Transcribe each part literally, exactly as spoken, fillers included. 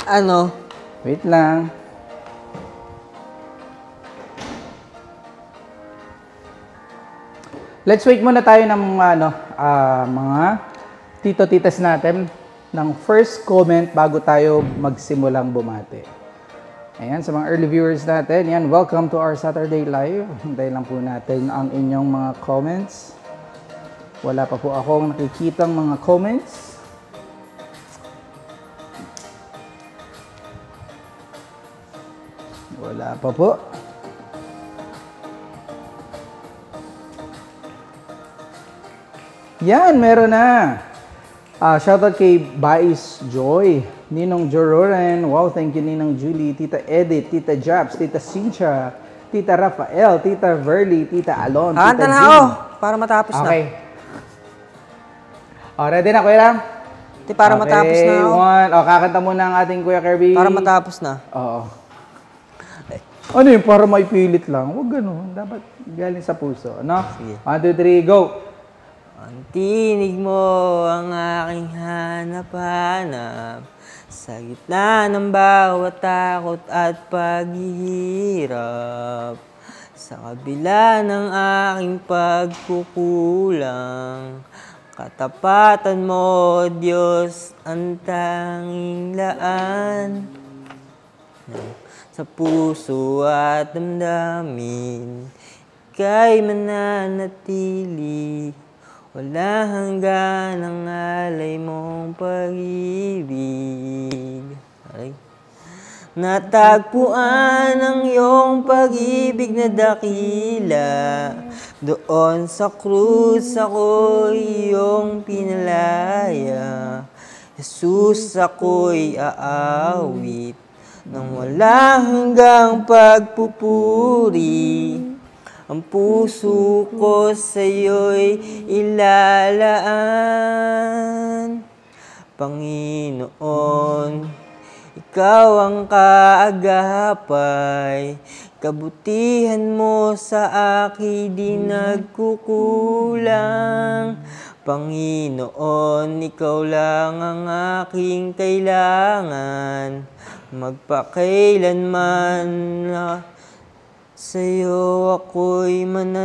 Ano? Wait lang. Let's wait muna tayo ng mga, ano, uh, mga tito-titas natin ng first comment bago tayo magsimulang bumati. Ayan, sa mga early viewers natin, yan, welcome to our Saturday Live. Hintayin lang po natin ang inyong mga comments. Wala pa po akong nakikitang mga comments. Wala pa po. Yan, meron na. Uh, shoutout kay Bais Joy, Ninong Jororen, wow, thank you Ninong Julie, Tita Edith, Tita Japs, Tita Cynthia, Tita Rafael, Tita Verly, Tita Alon, ah, Tita na Jean. ako, para matapos okay. na. Okay. Oh, ready na, Kuya Ram? Di, para okay, matapos na ako. One. O, kakanta muna ang ating Kuya Kirby. Para matapos na. Oo. Ano yun, para may pilit lang? Huwag ganun. Dapat galing sa puso. Ano? Sige. One, two, three, go! Ang tinig mo ang aking hanap-hanap sa gitna ng bawat takot at paghihirap. Sa kabila ng aking pagkukulang, katapatan mo, Diyos, ang tanging laan. Sa puso at damdamin, ika'y mananatili. Wala hanggan ang alay mong pag-ibig. Ay. Natagpuan ang iyong pag-ibig na dakila. Doon sa krus ako'y iyong pinalaya. Jesus, ako'y aawit nang wala hanggang pagpupuri. Ang puso ko sa'yo'y ilalaan. Panginoon, ikaw ang kaagapay. Kabutihan mo sa akin di nagkukulang. Panginoon, ikaw lang ang aking kailangan. Magpakailanman na sa'yo ako'y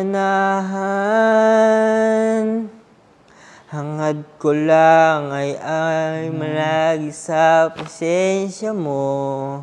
mananahan. Hangad ko lang ay ay malagi sa presensya mo.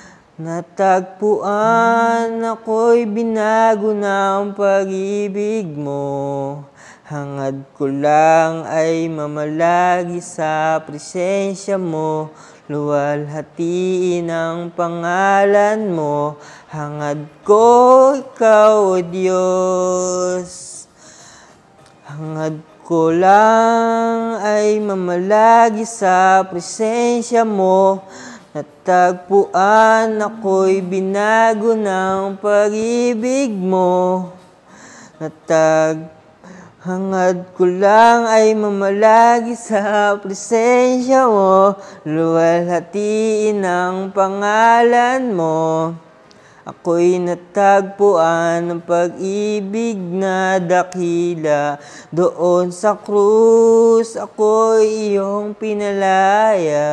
Natagpuan ako'y binago ng pag-ibig mo. Hangad ko lang ay mamalagi sa presensya mo. Luwalhatiin ang pangalan mo. Hangad ko ikaw, O Diyos. Hangad ko lang ay mamalagi sa presensya mo. Natagpuan ako'y binago ng pag-ibig mo. Natag Hangad ko lang ay mamalagi sa presensya mo. Luwalhatiin ang pangalan mo. Ako'y natagpuan ng pag-ibig na dakila. Doon sa krus ako'y iyong pinalaya.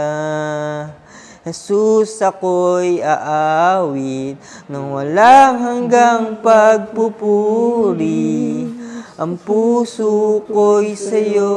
Jesus, ako'y aawit nang walang hanggang pagpupuri. Ang puso ko'y sa'yo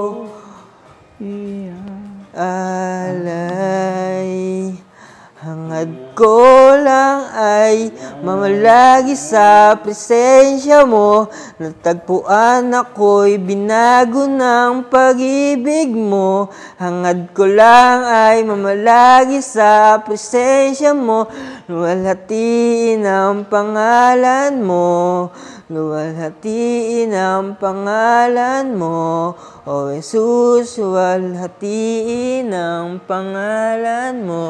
alay. Hangad ko lang ay mamalagi sa presensya mo. Natagpuan ako'y binago ng pag-ibig mo. Hangad ko lang ay mamalagi sa presensya mo. Luwalhatiin ang pangalan mo. Luwalhatiin ang pangalan mo, O Jesus, luwalhatiin ang pangalan mo.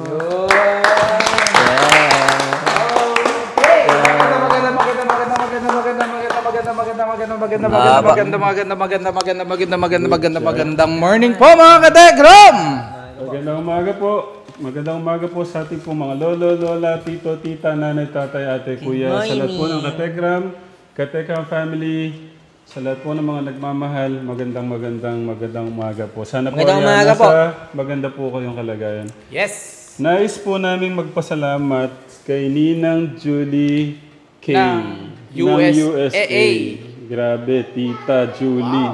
Maganda, maganda, maganda, maganda, maganda, maganda, maganda, maganda, maganda, maganda, magandang morning po mga katekram! Magandang umaga po. Magandang umaga po sa ating po mga lolo, lola, tito, tita, nanay, tatay, ate, kuya. Sa lahat po ng katekram, katekram family, sa lahat po ng mga nagmamahal, magandang magandang magandang umaga po. Sana po magandang yan, umaga nasa po. Maganda po kayong kalagayan. Yes! Nais po namin magpasalamat kay Ninang Julie K. Ng ng U U S S A. A. Grabe, Tita Julie.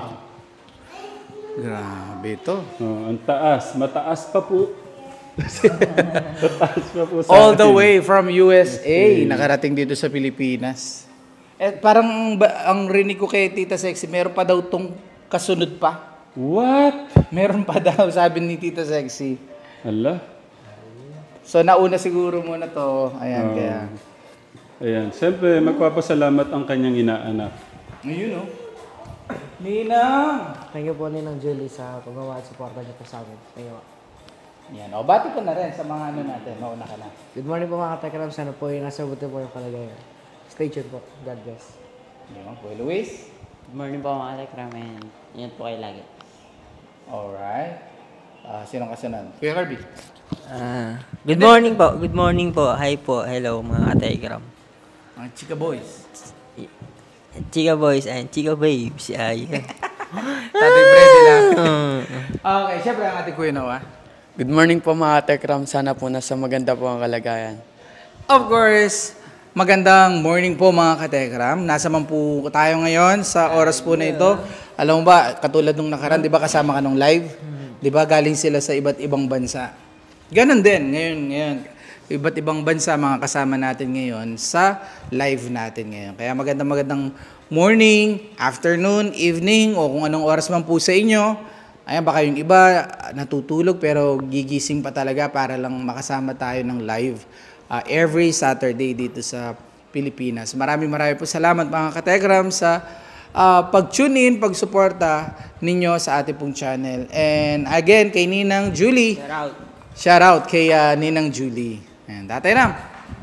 Grabe to. Oh, ang taas. Mataas pa po. Mataas pa po sa All the atin. way from U S A, nakarating dito sa Pilipinas. Eh, parang ba, ang rinig ko kay Tita Sexy, meron pa daw tong kasunod pa. What? Meron pa daw, sabi ni Tita Sexy. Ala. So, nauna siguro muna to. Ayan, Oh. kaya. Ayan. Siyempre, magpapasalamat ang kanyang inaanak. Ayun, oh. Ninang! Thank you po Ninang Julie sa paggawa at suporta niyo po sa amin. Thank you po. Yan, o, bati ko na rin sa mga ano natin. Mauna ka na. Good morning po mga katekram. Sana po yung nasa buti po yung kalagayan. Stay tuned po. God bless. Yan, Kuya Luis. Good morning po mga Tekram and ingat po kayo lagi. Alright. Ah, sinong kasunod? Kuya Kirby. Ah, good morning po. Good morning po. Hi po. Hello mga ka-Telegram. Mga Chika Boys. Chika boys and chika babes. Ay. Tatay Freddy lang. Uh, Okay, syempre ang ating Kuya Noah. Good morning po mga Tekram. Sana po nasa maganda po ang kalagayan. Of course, magandang morning po mga katekram. Nasa man po tayo ngayon sa oras po na ito. Alam mo ba, katulad nung nakaraan, di ba kasama ka nung live? Di ba galing sila sa iba't ibang bansa? Ganon din, ngayon, ngayon. Iba't ibang bansa mga kasama natin ngayon sa live natin ngayon. Kaya magandang magandang morning, afternoon, evening, o kung anong oras man po sa inyo. Ayan, baka yung iba natutulog pero gigising pa talaga para lang makasama tayo ng live uh, every Saturday dito sa Pilipinas. Maraming maraming po salamat mga kategram sa uh, pag-tune in, pag-suporta ninyo sa ating pong channel. And again, kay Ninang Julie. shout out. Shout out kay uh, Ninang Julie. Ayan, Tatay Ram.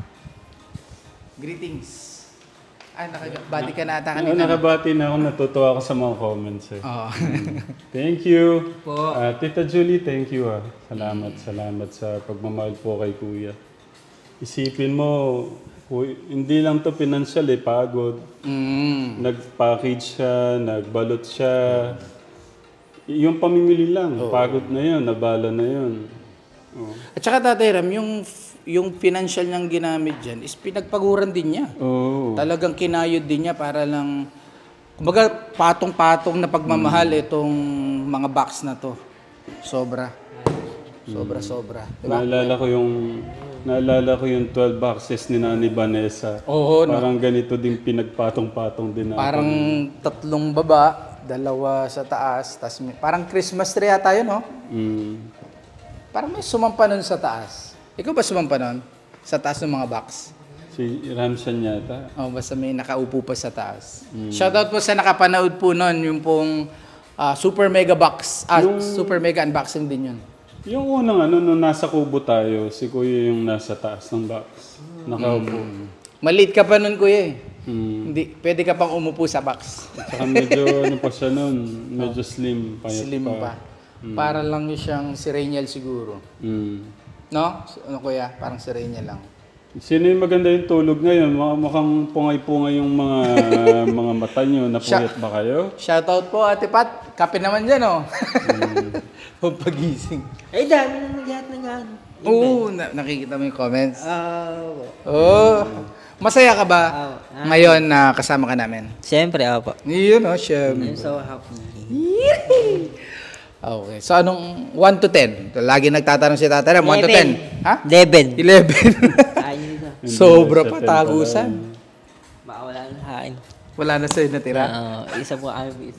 Greetings. Ay, nakabati ka na ata Ano, kanina. nakabati na ako. Natutuwa ako sa mga comments eh. Oo. Thank you. Po. Ah, Tita Julie, thank you ah. Salamat, salamat sa pagmamahal po kay Kuya. Isipin mo, Kuya, hindi lang to financial eh, pagod. Mm. Nag-package siya, nagbalot siya. Yung pamimili lang, pagod na yun, nabala na yun. Oh. At saka Tatay Ram, yung, yung financial niyang ginamit dyan is pinagpaguran din niya. Oh. Talagang kinayod din niya para lang, kumbaga patong-patong na pagmamahal itong mga box na to. Sobra. Sobra, sobra. Diba? Naalala ko yung naalala ko yung twelve boxes ni Nani Vanessa. Oo, no? Parang ganito din pinagpatong-patong din natin. Parang tatlong baba, dalawa sa taas, tas may, parang Christmas tree yata yun, no? Mm. Parang may sumampa nun sa taas. Ikaw ba sumampa nun? Sa taas ng mga box? Si Ramshan yata. Oh, basta may nakaupo pa sa taas. Shoutout po sa nakapanood po nun, yung pong ah, Super Mega Box. Ah, Super Mega Unboxing din yun. Yung unang ano, nung nasa kubo tayo, si Kuya yung nasa taas ng box. Nakaupo. Maliit ka pa nun, kuya eh. Mm. Hindi, pwede ka pang umupo sa box. Saka medyo ano pa siya nun, medyo slim. Payat Slim pa. Para lang yung siyang si Rainiel siguro. Mm. No? Ano kuya? Parang si Rainiel lang. Sino yung maganda yung tulog ngayon? Mukha- Mukhang pungay-pungay yung mga mga mata nyo. Napuyat ba kayo? Shoutout po, Ate Pat. Kape naman dyan, oh. Pampagising. Ay, dami na nagyat ng ano. Oo, na- nakikita mo yung comments. Ah, Oh. Masaya ka ba Ah, ngayon na kasama ka namin? siyempre, ako po. Yun, oh, siya. I'm so happy. Okay. So, anong one to ten? Lagi nagtatanong si Tatay Ram, one to ten. Ha? Eleven. eleven. Ayun na. Sobra Hindi, pa, sa ten tagusan. Baka wala na hain. Wala na sa'yo natira. Ah, isa po kami.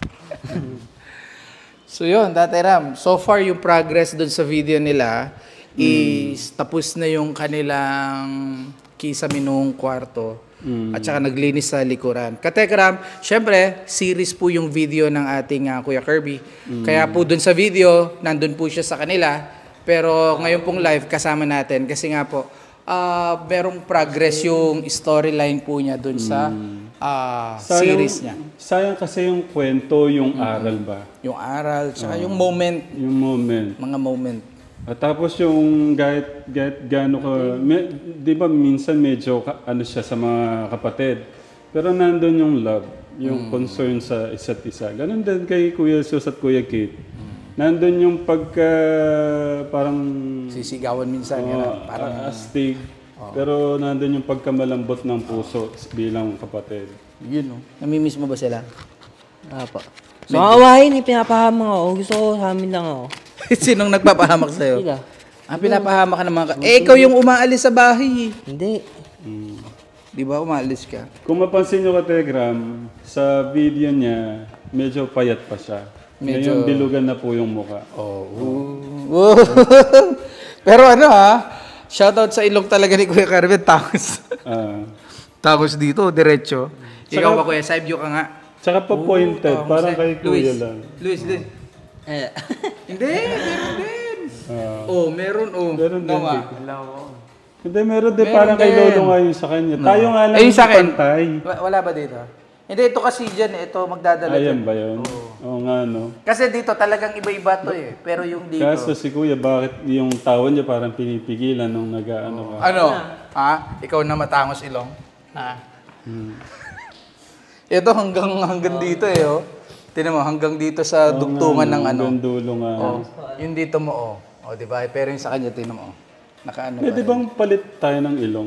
So yun, Tatay Ram, so far yung progress dun sa video nila is tapos na yung kanilang kisame nung kwarto at saka naglinis sa likuran. Katekram, syempre, series po yung video ng ating uh, Kuya Kirby. Kaya po dun sa video, nandun po siya sa kanila. Pero ngayon pong live, kasama natin. Kasi nga po, uh, merong progress yung storyline po niya dun sa uh, series niya. Sayang kasi yung kwento, yung aral ba? Yung aral, tsaka yung moment, Yung moment. mga moment. At tapos yung kahit, kahit gaano ka, me, di ba minsan medyo ka, ano siya sa mga kapatid. Pero nandun yung love, yung concern sa isa't isa. Ganon din kay Kuya Sus at Kuya Kate. nandun yung pagka, parang, Sisigawan minsan. uh, Yan, parang, astig. Pero nandun yung pagkamalambot ng puso bilang kapatid. yun, no? Namimiss mo ba sila? Apo. So, ang awahin, eh, pinapahamang ako. Gusto ko sa amin lang ako. Sinong nagpapahamak sa'yo? Sila. Ah, pinapahamak ka ng mga... ka- eh, ikaw yung umaalis sa bahay. eh. Hindi. Mm. Di ba, umaalis ka? Kung mapansin nyo ka, Tegram, sa video niya, medyo payat pa siya. Medyo- Ngayon, bilugan na po yung muka. Oh. Pero ano ha, shoutout sa ilong talaga ni Kuya Carmen, tangos. Ah. Tangos dito, diretso. Ikaw Saka- ba Kuya, side view ka nga. Tsaka pa pointed, parang kay Luis, Kuya lang. Luis, Luis. Eh. Hindi, meron din. Ah. Oh, meron oh. Meron din. No, ah. Hindi, meron din Meron parang kay din. Lolo nga yung sa kanya. Tayo nga lang Eh, yung sa akin, pantay. wa- wala ba dito? Hindi, ito kasi dyan, ito magdadala Ayan dyan. ba yun? Oo nga, no? Kasi dito talagang iba-iba to eh. Pero yung dito... Kaso si Kuya, bakit yung tawon niya parang pinipigilan nung nag-ano ka? Ano? Ha? Ikaw na matangos ilong? Ha? Hmm. Ito hanggang hanggang dito eh, oh. Tingnan mo, hanggang dito sa dugtungan ng ano. Hanggang dulo nga. Oh, yung dito mo, oh. Oh, di ba? Pero yung sa kanya, tingnan mo, oh. Nakaano Pwede ba? bang palit tayo ng ilong?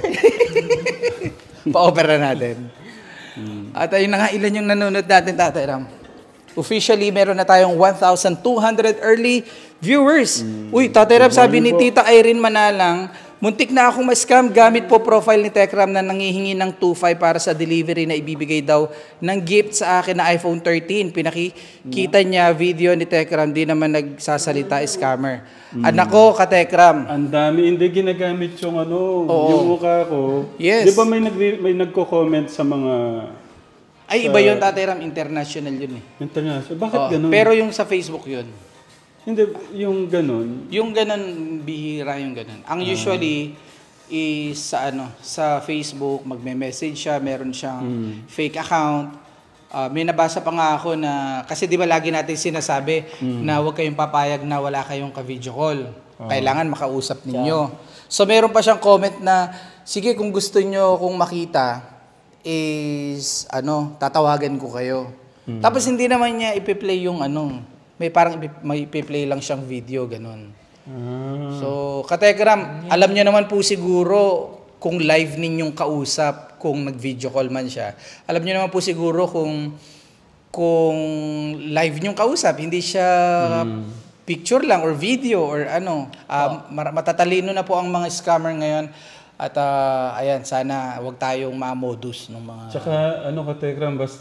Pa-opera natin. At ayun na nga, ilan yung nanonood natin, Tatay Ram? Officially, meron na tayong one thousand two hundred early viewers. Uy, Tatay Ram, sabi ni Tita Irene Manalang, muntik na akong ma-scam gamit po profile ni Tekram na nangihingi ng two five para sa delivery na ibibigay daw ng gift sa akin na iPhone thirteen. Pinakikita niya video ni Tekram, di naman nagsasalita, scammer. Anak ko, ka-Tekram. Ang dami, hindi ginagamit yung ano, yung mukha ko. Yes. Di ba may, nag may nagko-comment sa mga Ay, iba yun, Tatay Ram. International yun eh. international? Bakit Oo, ganun? pero yung sa Facebook yun. Hindi, yung ganun. Yung ganun, bihira yung ganun. Ang usually is sa ano, sa Facebook, magme-message siya, meron siyang fake account. Ah, may nabasa pa nga ako na, kasi di ba lagi natin sinasabi na huwag kayong papayag na wala kayong ka-video call. Kailangan makausap ninyo. So meron pa siyang comment na, sige kung gusto nyo kung makita, is ano, tatawagan ko kayo. Tapos hindi naman niya ipi-play yung ano, may parang ipi- may ipi-play lang siyang video, ganun. Ah. So, Kategram, alam niyo naman po siguro kung live ninyong kausap, kung nag-video call man siya. Alam niyo naman po siguro kung kung live niyong kausap, hindi siya picture lang or video or ano. Ah, mar- matatalino na po ang mga scammer ngayon. At ah, ayan, sana wag tayong ma-modus ng mga... Tsaka ano ka, Tekram, basta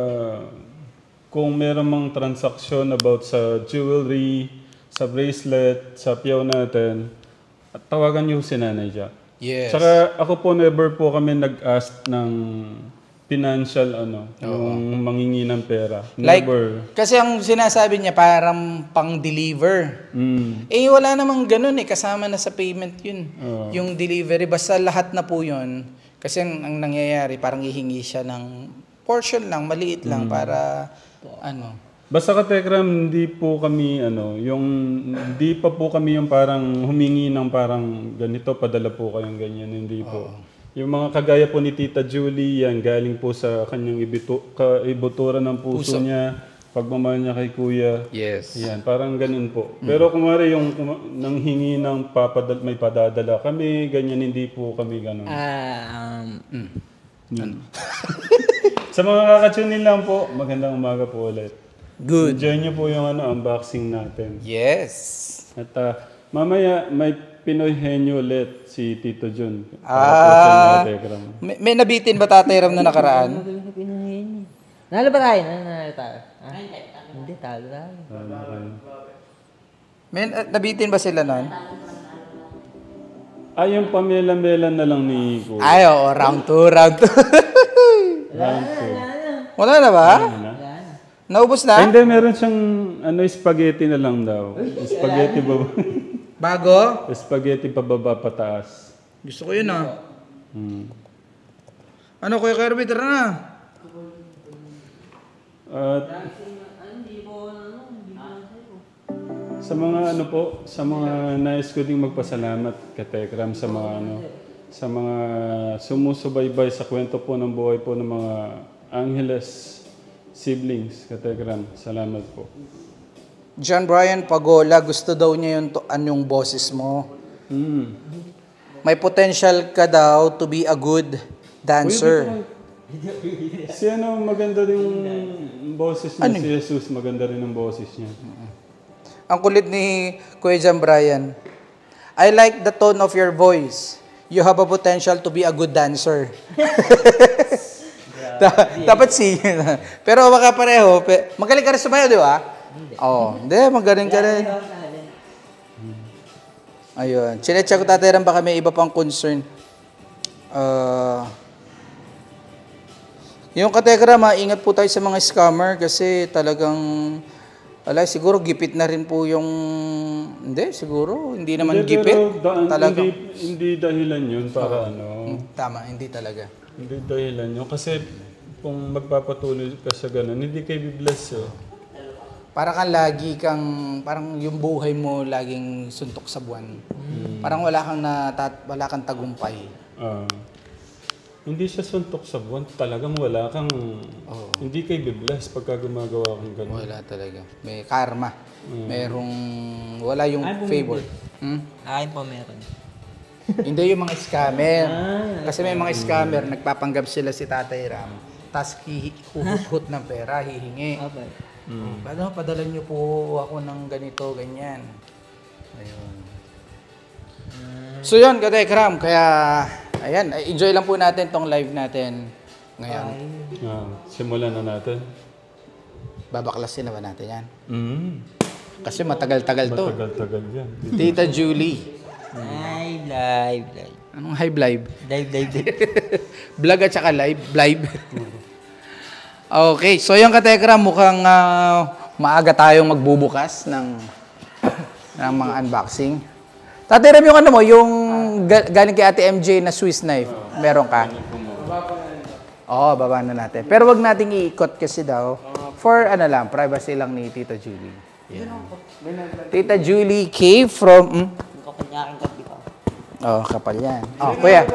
kung meron mang transaksyon about sa jewelry, sa bracelet, sa piyaw natin, at tawagan niyo si Nanay Jack. Yes. Tsaka ako po, never po kami nag-ask ng financial ano, yung mangingi ng pera. Like, Never. kasi ang sinasabi niya parang pang-deliver. Mm. Eh, wala namang ganun eh. Kasama na sa payment yun. Oo. Yung delivery. Basta lahat na po yun. Kasi ang, ang nangyayari, parang hihingi siya ng portion lang, maliit lang para, ano. Basta ka, Tekram, hindi po kami, ano, yung, hindi pa po kami yung parang humingi ng parang ganito, padala po kayong ganyan, hindi po. Yung mga kagaya po ni Tita Julie, yan, galing po sa kanyang ibitu, ka, ibutura ng puso, Puso. niya, pagmamahal niya kay Kuya. Yes. Yan, parang ganun po. Pero kumari yung kuma- nang hingi ng papadal, may padadala kami, ganyan, hindi po kami ganun. Ah, um, Yan. Sa mga kakatunin lang po, magandang umaga po ulit. Good. Enjoy niyo po yung ano, unboxing natin. Yes. At ah, mamaya may Pinoy henyo ulit si Tito Jun. Ah. Para po sa May, may nabitin ba Tatay Ram na nakaraan? nalo ba tayo? Nalo tayo? Ah, hindi, talo tayo. May na- nabitin ba sila nun? Ah, yung pamela-mela na lang ni Kuya. Ay, oo. Round two, round two. Round two. Wala na ba? Ano na? Naubos Ah, na? hindi, meron siyang ano, spaghetti na lang daw. Spaghetti baba. Bago? Spaghetti pababa pataas. Gusto ko yun ah. Hmm. Ano, Kuya Kirby, tara na. At sa mga ano po, sa mga nais ko ding magpasalamat kay Tekram sa mga ano, sa mga sumusubaybay sa kwento po ng buhay po ng mga Angeles siblings kay Tekram. Salamat po. John Brian Pagola, gusto daw niya yung, to- anong boses mo. Mm. May potential ka daw to be a good dancer. Si ano, maganda rin yung boses niya. Ano? Si Jesus, maganda rin ang boses niya. Ang kulit ni Kuya John Brian. I like the tone of your voice. You have a potential to be a good dancer. Da- Dapat si. Pero baka pareho. Pe- magaling ka rin sumayo, di ba? Oo. Oh, hindi, magaling ka rin. Ayun. Chinecheck ko tatay rin baka may iba pang concern. Uh, yung katekra, maingat po tayo sa mga scammer kasi talagang, wala, siguro gipit na rin po yung, hindi, siguro, hindi naman Hindi, gipit. pero da- Talagang, hindi, hindi dahilan yun para ano. tama, hindi talaga. Hindi dahilan yun. Kasi kung magpapatuloy ka sa ganun, hindi kayo bibless eh. Para kang lagi kang, parang yung buhay mo laging suntok sa buwan. Parang wala kang natat, wala kang tagumpay. Ah. Hindi siya suntok sa buwan. Talagang wala kang... Hindi kayo bibless pagka gumagawa kang ganun. Wala talaga. May karma. Merong, wala yung favor. Hmm? Akin po meron. Hindi yung mga scammer. Kasi may mga scammer, nagpapanggap sila si Tatay Ram, tapos huhut-hut ng pera, hihingi. Okay. Mm. Paano, padala niyo po ako ng ganito, ganyan. Ayun. So yun, Tatay Ram, kaya, ayan, enjoy lang po natin tong live natin ngayon. Ah, simulan na natin. Babaklasin na ba natin yan? Mm. Kasi matagal-tagal to. Matagal-tagal yan. Tita Julie. Live, live, live. Anong high live? Live, live, live. Vlog at saka live. Live. Okay, so yung katekra, mukhang ah, maaga tayong magbubukas ng, ng mga unboxing. Tatay Ram, yung ano mo, yung ga- galing kay Ate M J na Swiss knife, meron ka? Oo, baba na natin. Pero wag nating iikot kasi daw, for ano lang, privacy lang ni Tita Julie. Yan. Tita Julie K from... Hmm? Kapag niya aking kapi pa. Oh, kapal yan. Oh, kuya.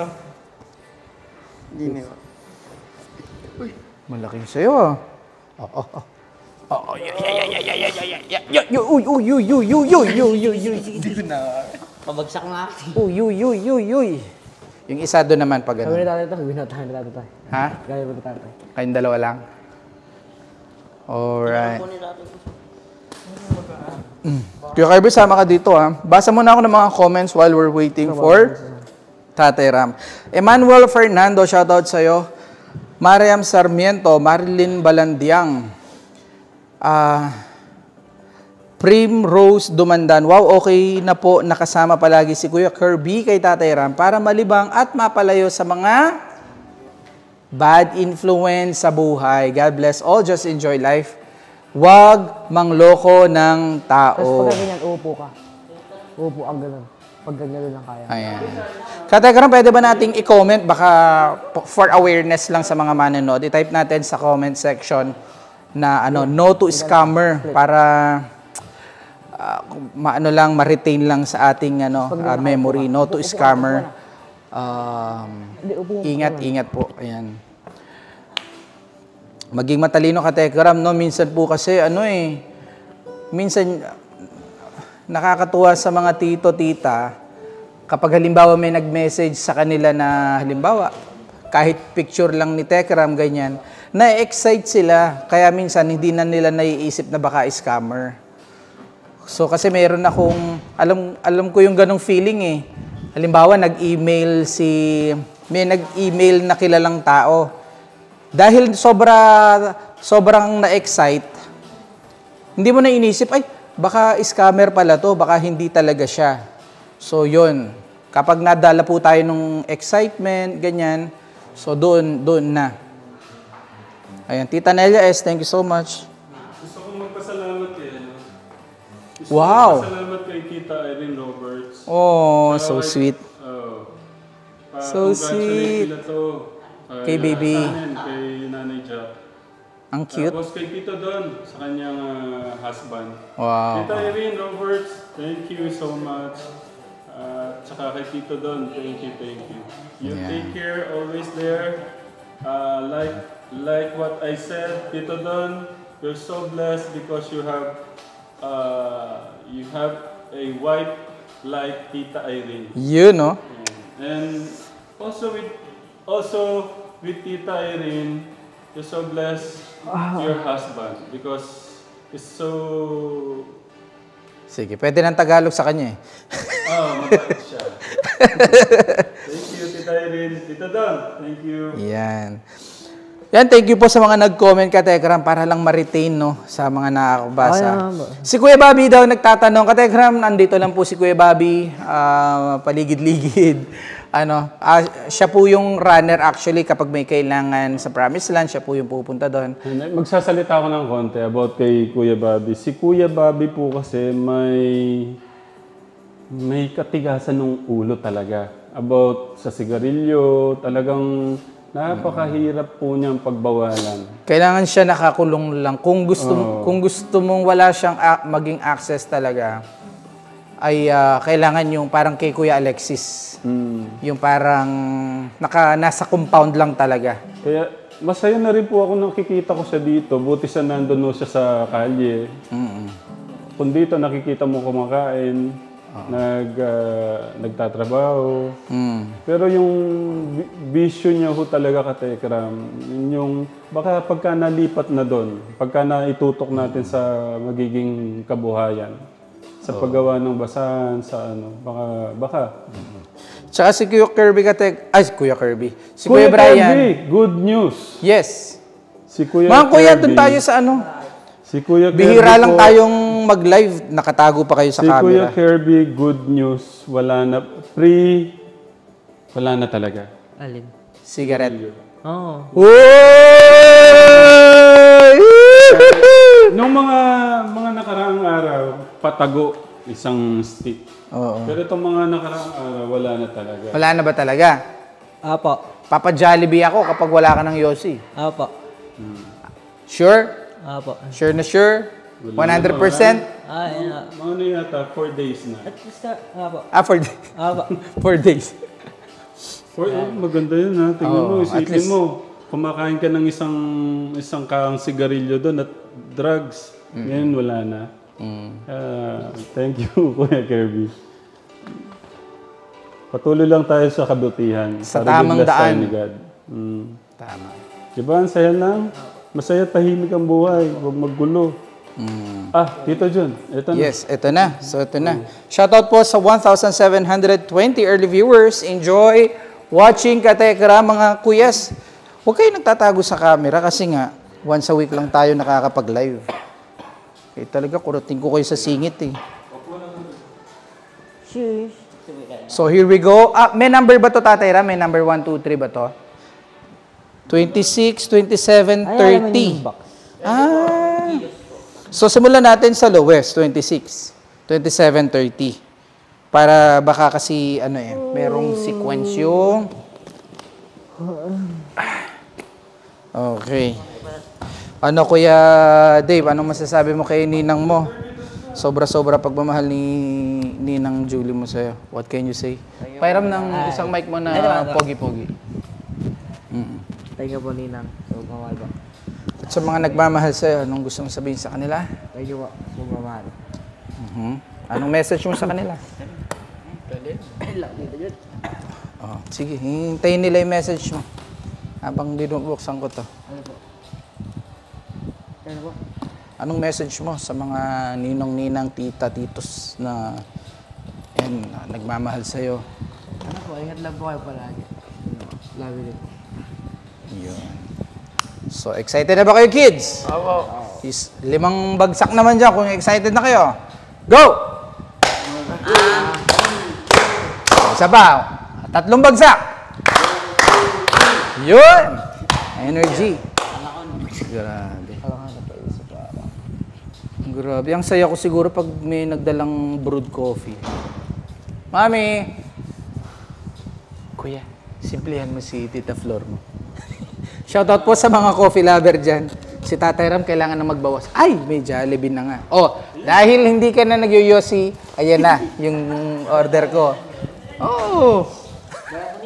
Malaking sa'yo ah. Oh, oh, oh. Oh, oh, yeah, yeah, yeah, yeah, yeah, yeah, yeah, yeah, yeah, uy, uy, uy, uy, uy, uy, uy, uy, uy, hindi ko na. Pabagsak nga. Uy, uy, uy, uy, uy. Yung isa doon naman pag Sabi ni ano. tatay ito, binatahan ni tatay. Ha? Gaya mo ni tatay. Kayong dalawa lang? Alright. Mm. Kuya Kirby, sama ka dito ha. Basa muna ako ng mga comments while we're waiting for Tatay Ram. Emmanuel Fernando, shoutout sa'yo. Mariam Sarmiento, Marilyn Balandiang. Ah... Primrose Dumandan. Wow, okay na po nakasama palagi si Kuya Kirby kay Tatay Ram para malibang at mapalayo sa mga bad influence sa buhay. God bless all. Just enjoy life. Huwag mangloko ng Tapos tao. pag ganyan, upo ka. Upo ang ganun. Pag ganyan lang kaya. Ayan. Tatay Ram, pwede ba nating i-comment? Baka for awareness lang sa mga manonood. I-type natin sa comment section na ano, no to scammer para... Uh, maano lang, ma-retain lang sa ating ano, uh, memory, no to scammer. Um, ingat, ingat po. Ayan. Maging matalino ka, Tekram, no? Minsan po kasi, ano eh, minsan, nakakatuwa sa mga tito, tita, kapag halimbawa may nag-message sa kanila na, halimbawa, kahit picture lang ni Tekram, ganyan, na-excite sila, kaya minsan hindi na nila naiisip na baka scammer. So kasi meron akong, alam, alam ko yung ganong feeling eh. Halimbawa, nag-email si, may nag-email na kilalang tao. Dahil sobra, sobrang na-excite, hindi mo na inisip, ay, baka scammer pala to, baka hindi talaga siya. So yun, kapag nadala po tayo nung excitement, ganyan, so doon, doon na. Ayan, Tita Nelia S, thank you so much. Gusto kong magpasalamat kay ano. Gusto Wow. kong magpasalamat kay Tita Irene Roberts. Oh, Tsaka so kay- sweet. Oo. Pa- So congratulate sweet. nila to. Kay, Kay baby. sa amin, kay Nanay Jack. Ang cute. Tapos kay Tito Don, sa kanyang ah, husband. Wow. Tita Irene Roberts, thank you so much. Uh, tsaka kay Tito Don, thank you, thank you. You Yeah. take care, always there. Uh, like like what I said, Tito Don, you're so blessed because you have uh, you have a wife like Tita Irene. Yun, no? And also with also with Tita Irene, you're so blessed your husband because it's so Sige, pwede ng Tagalog sa kanya eh. oh, mabait siya. Thank you, Tita Irene. Tita Don, thank you. Yan. Yan, thank you po sa mga nag-comment ka, Tekram, para lang ma-retain, no, sa mga nakakabasa. Si Kuya Bobby daw nagtatanong, ka, Tekram, nandito lang po si Kuya Bobby, ah, paligid-ligid. Ano, ah, siya po yung runner actually kapag may kailangan sa Promised Land, siya po yung pupunta doon. Magsasalita ako ng konti about kay Kuya Bobby. Si Kuya Bobby po kasi may may katigasan ng ulo talaga. About sa sigarilyo, talagang napakahirap po niyang pagbawalan. Kailangan siya nakakulong lang. Kung gusto Oo. kung gusto mong wala siyang a- maging access talaga, ay ah, kailangan yung parang kay Kuya Alexis. Mm. Yung parang naka, nasa compound lang talaga. Kaya masaya na rin po ako nakikita ko siya dito. Buti sa nandun no siya sa kalye. Kung dito nakikita mo kumakain, nag, ah, nagtatrabaho. Mm. Pero yung vi- bisyo niya ho talaga ka Tekram, yung baka pagka nalipat na doon, pagka naitutok natin sa magiging kabuhayan, sa paggawa ng basahan, sa ano, baka, baka. Tsaka si Kuya Kirby Katek, ay, Kuya Kirby. Si Kuya Kuya, Brian. Kirby, good news. Yes. Si Kuya Mga kuya, Kirby, doon tayo sa ano. Si Kuya Bihira Kirby lang po- tayong mag-live. Nakatago pa kayo sa Si Kuya camera. Kirby, good news. Wala na, free, wala na talaga. Alin? Cigarette. Oo. Nung mga mga nakaraang araw, patago, isang stick. Oo. Pero itong mga nakaraang araw, wala na talaga. Wala na ba talaga? Apo. Papa Jollibee ako kapag wala ka ng Yossi. Apo. Sure? Apo. Sure na sure? one hundred percent? Ah, yun na. Mga ano yata, four days na. At basta, apo. Ah, for, Apo. four days. Four, oh, maganda yun ha. Tingnan Oo, mo, at isipin least- mo. Kumakain ka ng isang isang kaang sigarilyo doon at drugs. Ngayon wala na. Ah, thank you, Kuya Kirby. Patuloy lang tayo sa kabutihan. Sa Para tamang i-bless tayo daan. ni God. Mm. Tama. Diba, ang saya lang? Masaya tahimik ang buhay. Huwag maggulo. Ah, Tito John, ito na. Yes, ito na. So, ito na. Shoutout po sa one thousand seven hundred twenty early viewers. Enjoy watching Katekra, mga kuyas. Huwag kayo nagtatago sa camera kasi nga, once a week lang tayo nakakapag-live. Eh, talaga, kurutin ko kayo sa singit eh. So, here we go. Ah, may number ba to, Tatay Ram? May number one, two, three ba to? twenty-six, twenty-seven, thirty. Ah. So, simulan natin sa lowest, twenty-six, twenty-seven, thirty. Para baka kasi, ano eh, merong sequence yung... Okay. Ano, Kuya Dave, anong masasabi mo kay Ninang mo? Sobra-sobra pagmamahal ni Ninang Julie mo sa'yo. What can you say? Pairam ng isang mic mo na pogi-pogi. Mm. Thank you po, Ninang. So, mamahal po. At sa mga nagmamahal sa'yo, anong gusto mong sabihin sa kanila? Thank you po. So, mamahal. Mhm. Anong message mo sa kanila? Oh, sige, hintayin nila yung message mo. Habang binubuksan ko to. Ano po? Ano po? Anong message mo sa mga ninong-ninang, tita-titos na yan, nagmamahal sa'yo? Ano po? Ingat lang po kayo palagi. Love you din. Yun. So, excited na ba kayo, kids? Oo. Is, limang bagsak naman dyan kung excited na kayo. Go! Isa pa. Tatlong bagsak. Yun! Energy. Grabe. Grabe. Ang saya ko siguro pag may nagdalang brewed coffee. Mami! Kuya, simplihan mo si Tita Flor mo. Shoutout po sa mga coffee lover dyan. Si Tatay Ram kailangan na magbawas. Ay, may Jollibee na nga. Oh, dahil hindi ka na nagyoyosi, ayan na, yung order ko. Oh!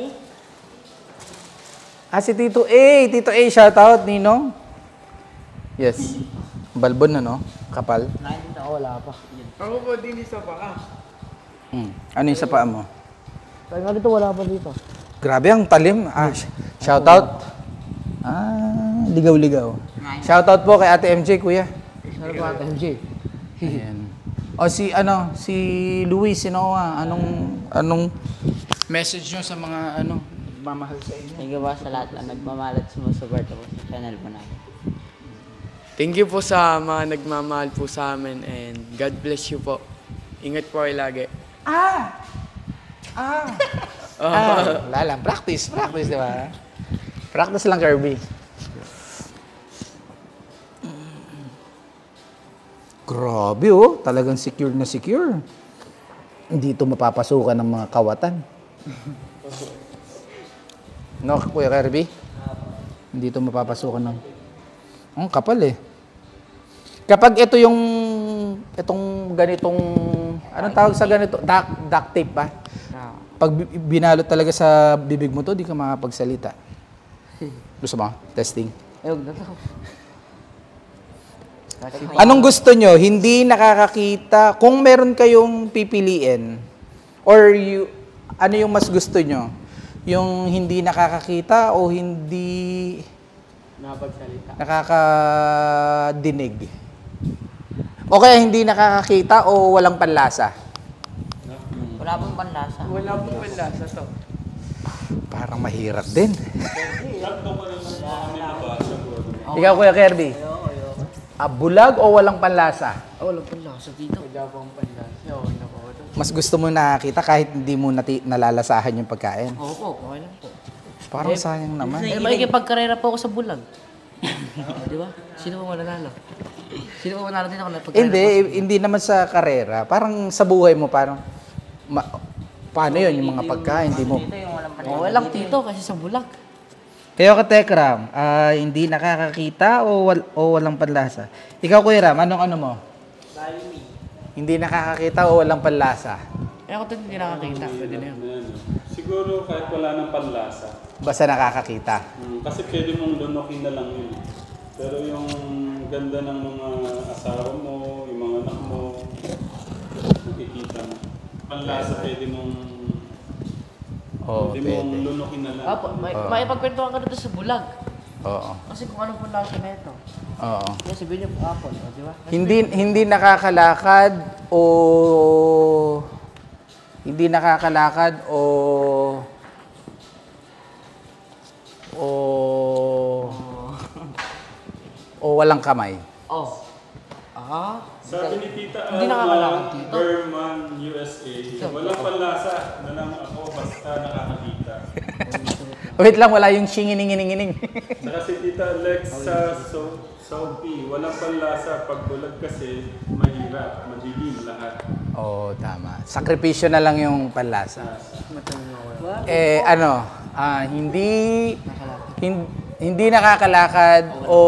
Ah, si Tito A. Tito A, shoutout, Ninong. Yes. Balbon na, no? Kapal. Ako wala pa. Ako po din isa pa ka. Hmm. Ano yung sa paa mo? Kaya nga dito wala pa dito. Grabe, ang talim. Ah, sh- shoutout. Ah, ligaw-ligaw. Shoutout po kay Ate M J, kuya. Ano pa ate M J? Ayan. O si, ano, si Luis, sino ah? Anong, anong message nyo sa mga, ano, mamahal sa inyo? Thank you po sa lahat na nagmamalat sumusuporta po sa channel po namin. Thank you po sa mga nagmamahal po sa amin and God bless you po. Ingat po kayo lagi. Ah! Ah! Ah, wala lang. Practice, practice, di ba? Practice lang, Kirby. Grabe, oh. Talagang secure na secure. Hindi ito mapapasukan ng mga kawatan. No, Kuya Kirby? Hindi ito mapapasukan ng... Ang kapal eh. Kapag ito yung... Itong ganitong... Anong tawag sa ganito? Duct, duct tape ba? Pag bi- binalot talaga sa bibig mo to, di ka makapagsalita. Gusto mo? Testing. Ayog na to. Anong gusto nyo? Hindi nakakakita. Kung meron kayong pipiliin, or you, ano yung mas gusto nyo? Yung hindi nakakakita o hindi Napagsalita. nakakadinig? O kaya hindi nakakakita o walang panlasa? Wala pong panlasa. Wala pong panlasa to. Parang mahirap din. Ikaw, Kuya Kirby? Ah, bulag o walang panlasa? Oh, wala pa lang sa dito. Wala pong panlasa. Wala po ito. Mas gusto mo nakakita kahit hindi mo nati- nalalasahan yung pagkain? Oo po, okay lang po. Parang sayang naman. Eh, makikipagkarera po ako sa bulag. Di ba? Sino pa mananalo? Sino pa mananalo dito kung napagkarera Hindi, po? hindi naman sa karera. Parang sa buhay mo, parang, ma- paano yun, yung mga pagkain, hindi mo. Ito yung walang panlasa. Oh, walang tito kasi sa bulag. Kayo ka, Tekram, ah, hindi nakakakita o, wal- o walang panlasa? Ikaw, Kuya Ram, anong ano mo? Hindi nakakakita o walang panlasa? Eh ako din hindi nakakita. Pwede na yun. Ayan, oh. Siguro kahit wala ng panlasa. Basta nakakakita. Mm, kasi pwede mong lunokin na lang yun. Pero yung ganda ng mga asawa mo, yung mga anak mo, makikita mo. Panlasa pwede mong, Oo, pwede mong lunokin na lang. Apo, may, maipagkwentuhan ka dito sa bulag. Oo. Kasi kung anong panlasa na ito. Oo. Kaya sabihin niyo apple, o, di ba? Hindi hindi nakakalakad o hindi nakakalakad o o o walang kamay. Oh. Ah? Sabi ni Tita Hindi nakakalakad Alma, dito. Berman, U S A, walang panlasa na lang ako basta nakakakita. Wait lang, wala yung shingining-ining-ining. Saka si Tita Alexa so, Sophie, walang panlasa. Pag bulag kasi, mahirap, madilim lahat. Oo, tama. Sakripisyo na lang yung panlasa. Eh, ano, ah, hindi, hin- hindi nakakalakad o,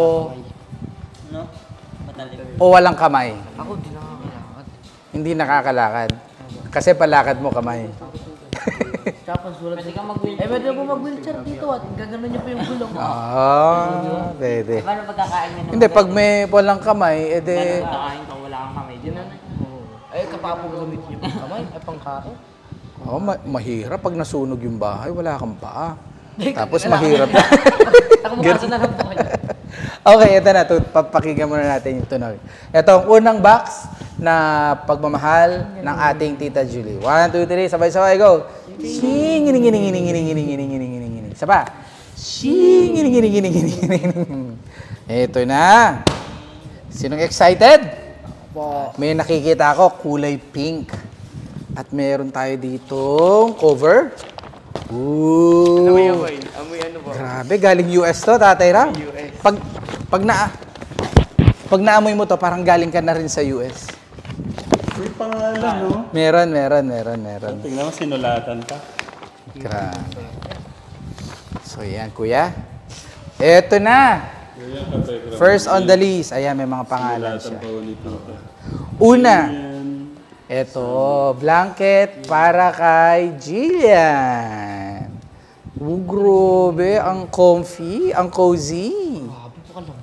o walang kamay. Ako di nakakalakad. Hindi nakakalakad. Kasi palakad mo kamay. Tapos sulat. Pwede kang mag-wheelchair. Eh, pwede mo mag-wheelchair dito at gaganon niyo po yung gulong. Ah, pwede. Paano pagkakain nyo Hindi, pag may walang kamay, edi... Paano pagkakain kung wala kang kamay? Di na na. Eh, kapapong gamit niyo yung kamay. Eh, pangkain. Oh, ma- mahirap pag nasunog yung bahay, wala kang paa. Tapos mahirap. Ako magkasa na lang po kayo. Okay, ito na. To, papakinggan muna natin yung tunog. Ito ang unang box na pagmamahal ng ating Tita Julie. One, two, three, sabay-sabay, go! Shing, gining, gining, gining, gining, gining, gining, gining, gining, gining. Isa pa. Shing, gining, gining, gining, gining, gining, gining. Ito na. Sinong excited? May nakikita ako, kulay pink. At meron tayo ditong cover. Ooh. Amoy, amoy. Amoy ano po? Grabe, galing U S to, Tatay Ram. Pag, pag na... Pag naamoy mo to, parang galing ka na rin sa U S. May pangalan, no? Meron, meron, meron, meron. Tingnan mo, sinulatan pa. Grabe. So, yan, kuya. Eto na. Ganyan ka, Tegra. First on the list. Ayan, may mga pangalan Sinulatan siya. pa ulit ito. Una, Yan. eto, blanket para kay Jillian. Oh, grabe, ang comfy, ang cozy. Grabe po kalambot.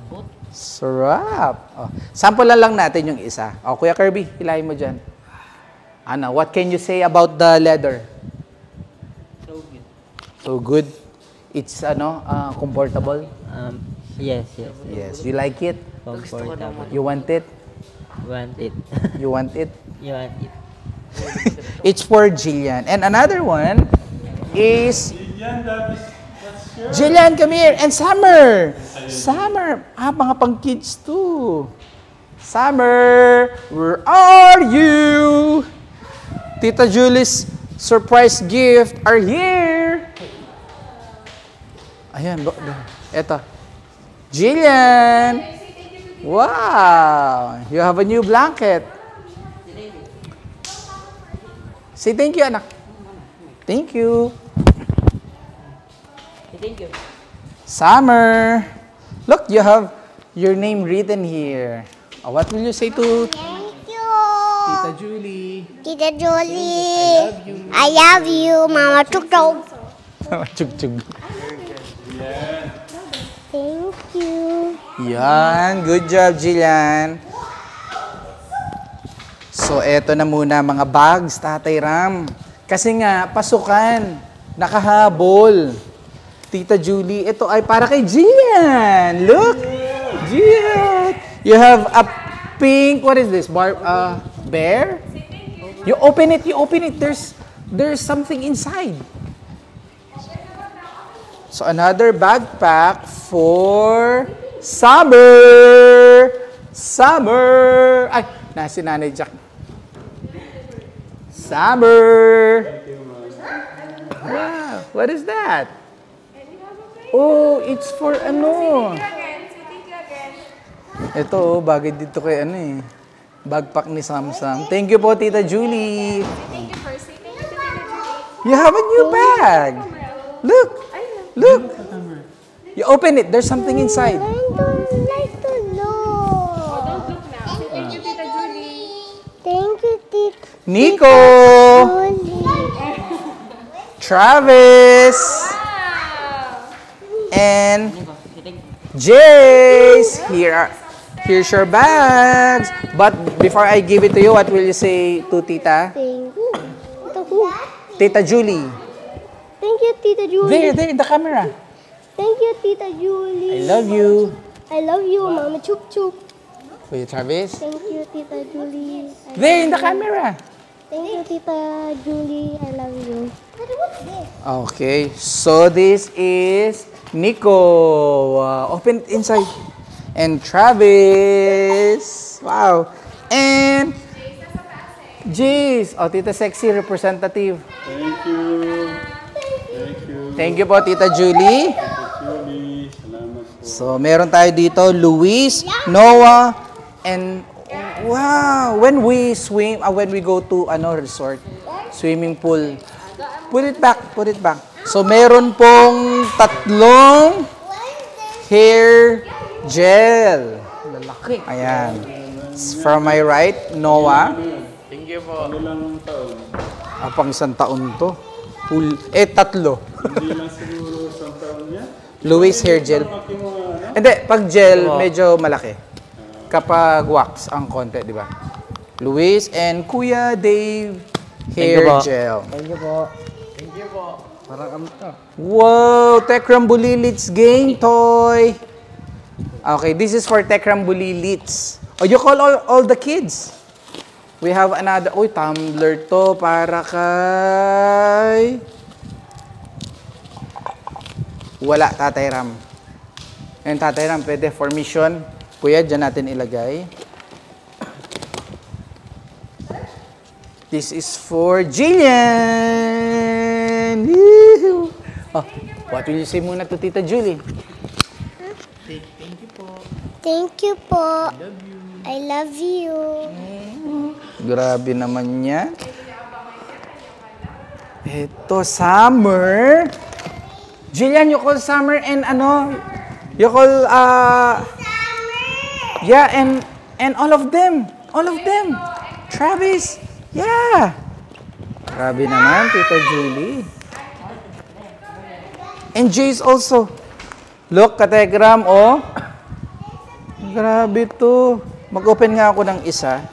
Sarap. Oh, sample na lang natin yung isa. Oh, Kuya Kirby, hilahin mo dyan. Ano, what can you say about the leather? So good. So good. It's ano, uh, comfortable. Um, yes, yes. Yes, you like it? Comfortable. You want it? Want it. You want it? You want it. It's for Jillian. And another one is Yan, that is, that's your... Jillian, come here. And Summer. Summer. Ah, mga pang kids too. Summer, where are you? Tita Julie's surprise gift are here. Ayan, do, do. Eto. Jillian. Wow. You have a new blanket. Say thank you, anak. Thank you. Thank you. Summer. Look, you have your name written here. Oh, what will you say to Thank you. Tita Julie? Tita Julie. I love you, Mama Chuk Chuk. Chug chug. Thank you. Yan, good job, Jillian. So, eto na muna mga bags, Tatay Ram. Kasi nga, pasukan, nakahabol. Tita Julie, ito ay para kay Jillian. Look! Jillian! You have a pink, what is this? Bar, uh, bear? You open it, you open it. There's, there's something inside. So, another backpack for Summer! Summer! Ay, nasi Nanay Jack. Summer! Wow, what is that? Oh, it's for ano? Ito, oh, bagay dito kay ano eh. Backpack ni Samsam. Thank you po, Tita Julie. Thank you for saying thank you to Tita Julie. You have a new bag. Look, look. You open it. There's something inside. I don't like to know. Don't look now. Say thank you, Tita Julie. Thank you, Tita Nico, Julie. Travis, and Jace. Here are, here's your bags. But before I give it to you, what will you say to Tita? Thank you. To who? Tita Julie. Thank you, Tita Julie. There, there, in the camera. Thank you, Tita Julie. I love you. I love you, Mama Chuk Chuk. Kuya Travis. Thank you, Tita Julie. I There, in love the you. camera. Thank you, Tita Julie. I love you. What's this? Okay, so this is Nico. Uh, open it inside. And Travis. Wow. And Jace. Oh, Tita Sexy representative. Thank you. Thank you. Thank you po, Tita Julie. Julie, salamat po. So, meron tayo dito, Luis, Noah, and wow, when we swim, uh, when we go to ano resort, swimming pool, put it back, put it back. So, meron pong tatlong hair gel. Lalaki. Ayan. From my right, Noah. Thank you po. Ilang taon? Ah, pang isang taon to. Full, eh, tatlo. Hindi lang siguro isang taon niya. Luis hair gel. Laki mo ano? Hindi, pag gel, medyo malaki. Kapag wax, ang konti, di ba? Luis and Kuya Dave hair you po. gel. Thank you po. Wow, Tekram Bulilits game toy. Okay, this is for Tekram Bulilits. Oh, you call all, all the kids. We have another, uy, tumbler to para kay... Wala, Tatay Ram. Ngayon, Tatay Ram, pwede for mission. Kuya, dyan natin ilagay. This is for Jillian! Woohoo! Oh, what will you say muna to Tita Julie? Thank you po. I love you. Grabe naman yan. Ito, Summer. Jillian, you call Summer and ano? You call, uh... Yeah, and and all of them. All of them. Travis. Yeah. Grabe naman, Tita Julie. And Jace also. Look, Kategram, oh. Grabe to. Mag-open nga ako ng isa.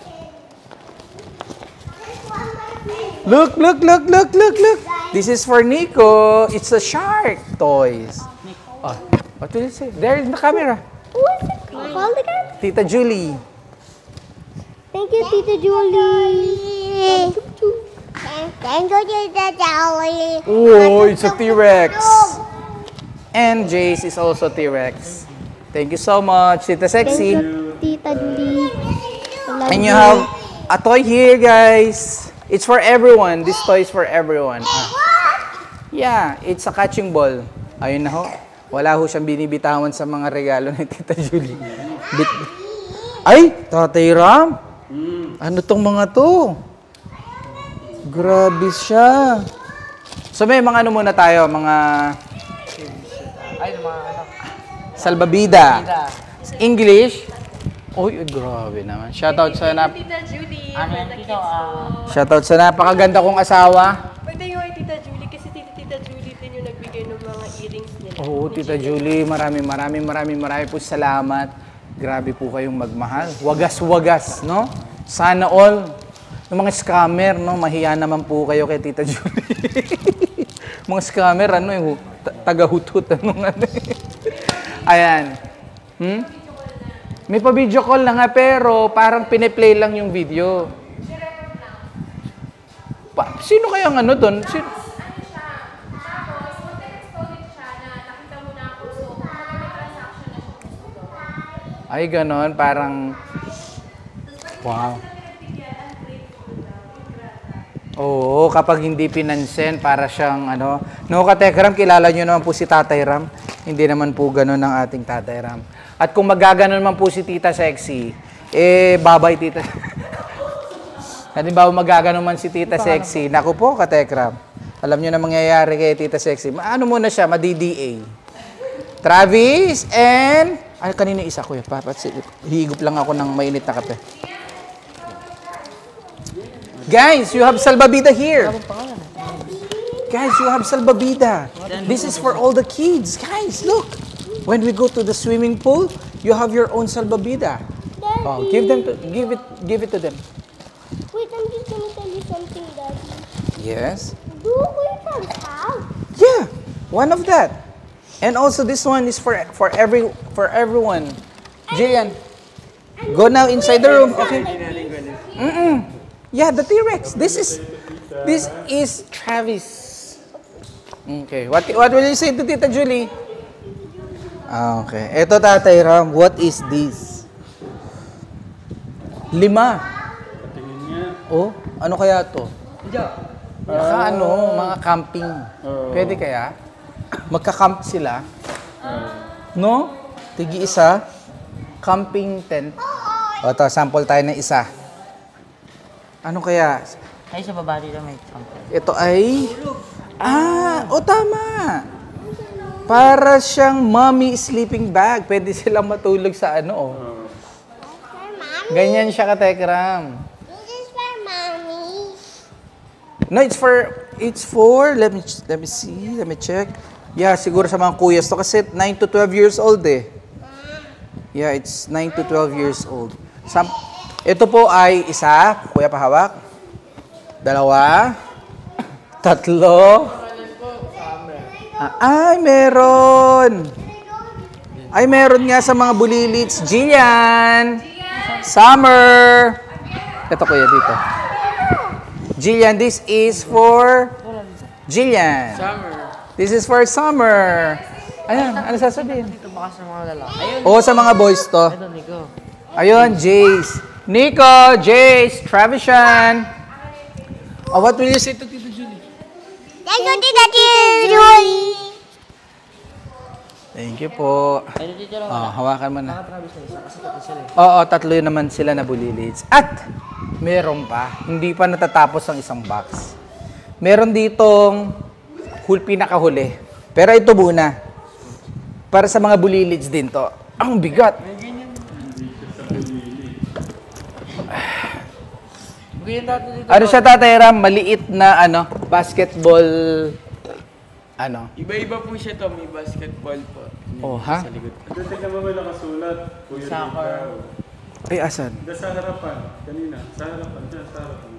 Look, look, look, look, look, look. This is for Nico. It's a shark toys. Oh, what will you say? There is the camera. Who is it called again? Tita Julie. Thank you, Tita Julie. Thank you, Tita Julie. Oh, it's a T-Rex. And Jace is also T-Rex. Thank you so much, Tita Sexy. Thank you, Tita Julie. I love And you have a toy here, guys. It's for everyone. This toy is for everyone. Ah. Yeah, it's a catching ball. Ayun na ho. Wala ho siyang binibitawan sa mga regalo ni Tita Julie. Bit Ay, Tatay Ram. Ano tong mga to? Grabe siya. So may mga ano muna tayo, mga Ay, mga ano. salbabida. English. Uy, grabe naman. Shoutout sa nap Tita Julie. Ano yan, Tito? Ah, Shoutout sa napakaganda kong asawa. Pwede yung kay Tita Julie kasi Tita, Tita Julie din yung nagbigay ng mga earrings nila. Oo, Tita Julie, maraming maraming maraming maraming po salamat. Grabe po kayong magmahal. Wagas-wagas, no? Sana all. Yung mga scammer, no? Mahiya naman po kayo kay Tita Julie. Mga scammer, ano yung taga-hutut, ano nga. Ayan. Hmm? May pa-video call na nga, pero parang piniplay lang yung video. Pa sino kayang ano doon? Sino? Ay, ganon. Parang, wow. Oo, kapag hindi pinansin, para siyang ano. No, Katekram, kilala nyo naman po si Tatay Ram. Hindi naman po ganon ang ating Tatay Ram. At kung magaganon man po si Tita Sexy, eh, babay Tita. Halimbawa, magaganon man si Tita Sexy, naku po, Katekram. Alam nyo na mangyayari kay Tita Sexy. Ano muna siya, madi-D A. Travis and... Ay, kanina isa, kuya. Papat, higop lang ako ng mainit na kape. Guys, you have salbabida here. Guys, you have salbabida. This is for all the kids. Guys, look. When we go to the swimming pool, you have your own salbabida. Oh, give them to, give it give it to them. Wait, I'm just gonna tell you something, Daddy. Yes. Do we can have? Yeah, one of that. And also this one is for for every for everyone. Jillian, go now inside the room. Okay. Mm-mm. Yeah, the T-Rex. This is this is Travis. Okay. What what will you say to Tita Julie? Ah, okay. Ito, Tatay Ram. What is this? Lima. Tingin niya. Oh, ano kaya to? Baka ano, mga camping. Oo. Pwede kaya? Magka-camp sila. No? Tigi isa. Camping tent. O, ito, sample tayo ng isa. Ano kaya? ay, sa baba dito may kampo. Ito ay... Ah, o tama. Para siyang mommy sleeping bag. Pwede silang matulog sa ano, oh. Ganyan siya, Katekram. This is for mommy. No, it's for, it's for, let me, let me see, let me check. Yeah, siguro sa mga kuyas to kasi nine to twelve years old eh. Yeah, it's nine to twelve years old. Sam ito po ay isa, kuya pahawak. Dalawa. Tatlo. Ah, ay, meron. Ay, meron nga sa mga bulilits. Jillian. Summer. Ito kuya dito. Jillian, this is for Jillian. Summer. This is for Summer. Ayan, ano sasabihin? Dito baka sa mga lalaki. Ayun, Oo, sa mga boys to. ito, Nico. Ayun, Jace. Nico, Jace, Travishan. Oh, what will you say to Tita Julie? Thank you, Tita Julie. Thank you po. Ayun, dito lang. Oh, hawakan mo na. Travis na isa kasi tatlo sila eh. Oo, tatlo yun naman sila na bulilits. At meron pa, hindi pa natatapos ang isang box. Meron ditong hul pinakahuli. Pero ito muna. Para sa mga bulilits din to. Ang bigat. Bigyan natin dito. Ano siya, Tatay Ram? Maliit na ano, basketball ano. Iba-iba po siya to. May basketball po. Oh, ha? sa likod. Ito, tignan mo may nakasulat. Kuya Soccer. Dave. Ay, asan? Ito sa harapan. Kanina. Sa harapan. Diyan, sa harapan.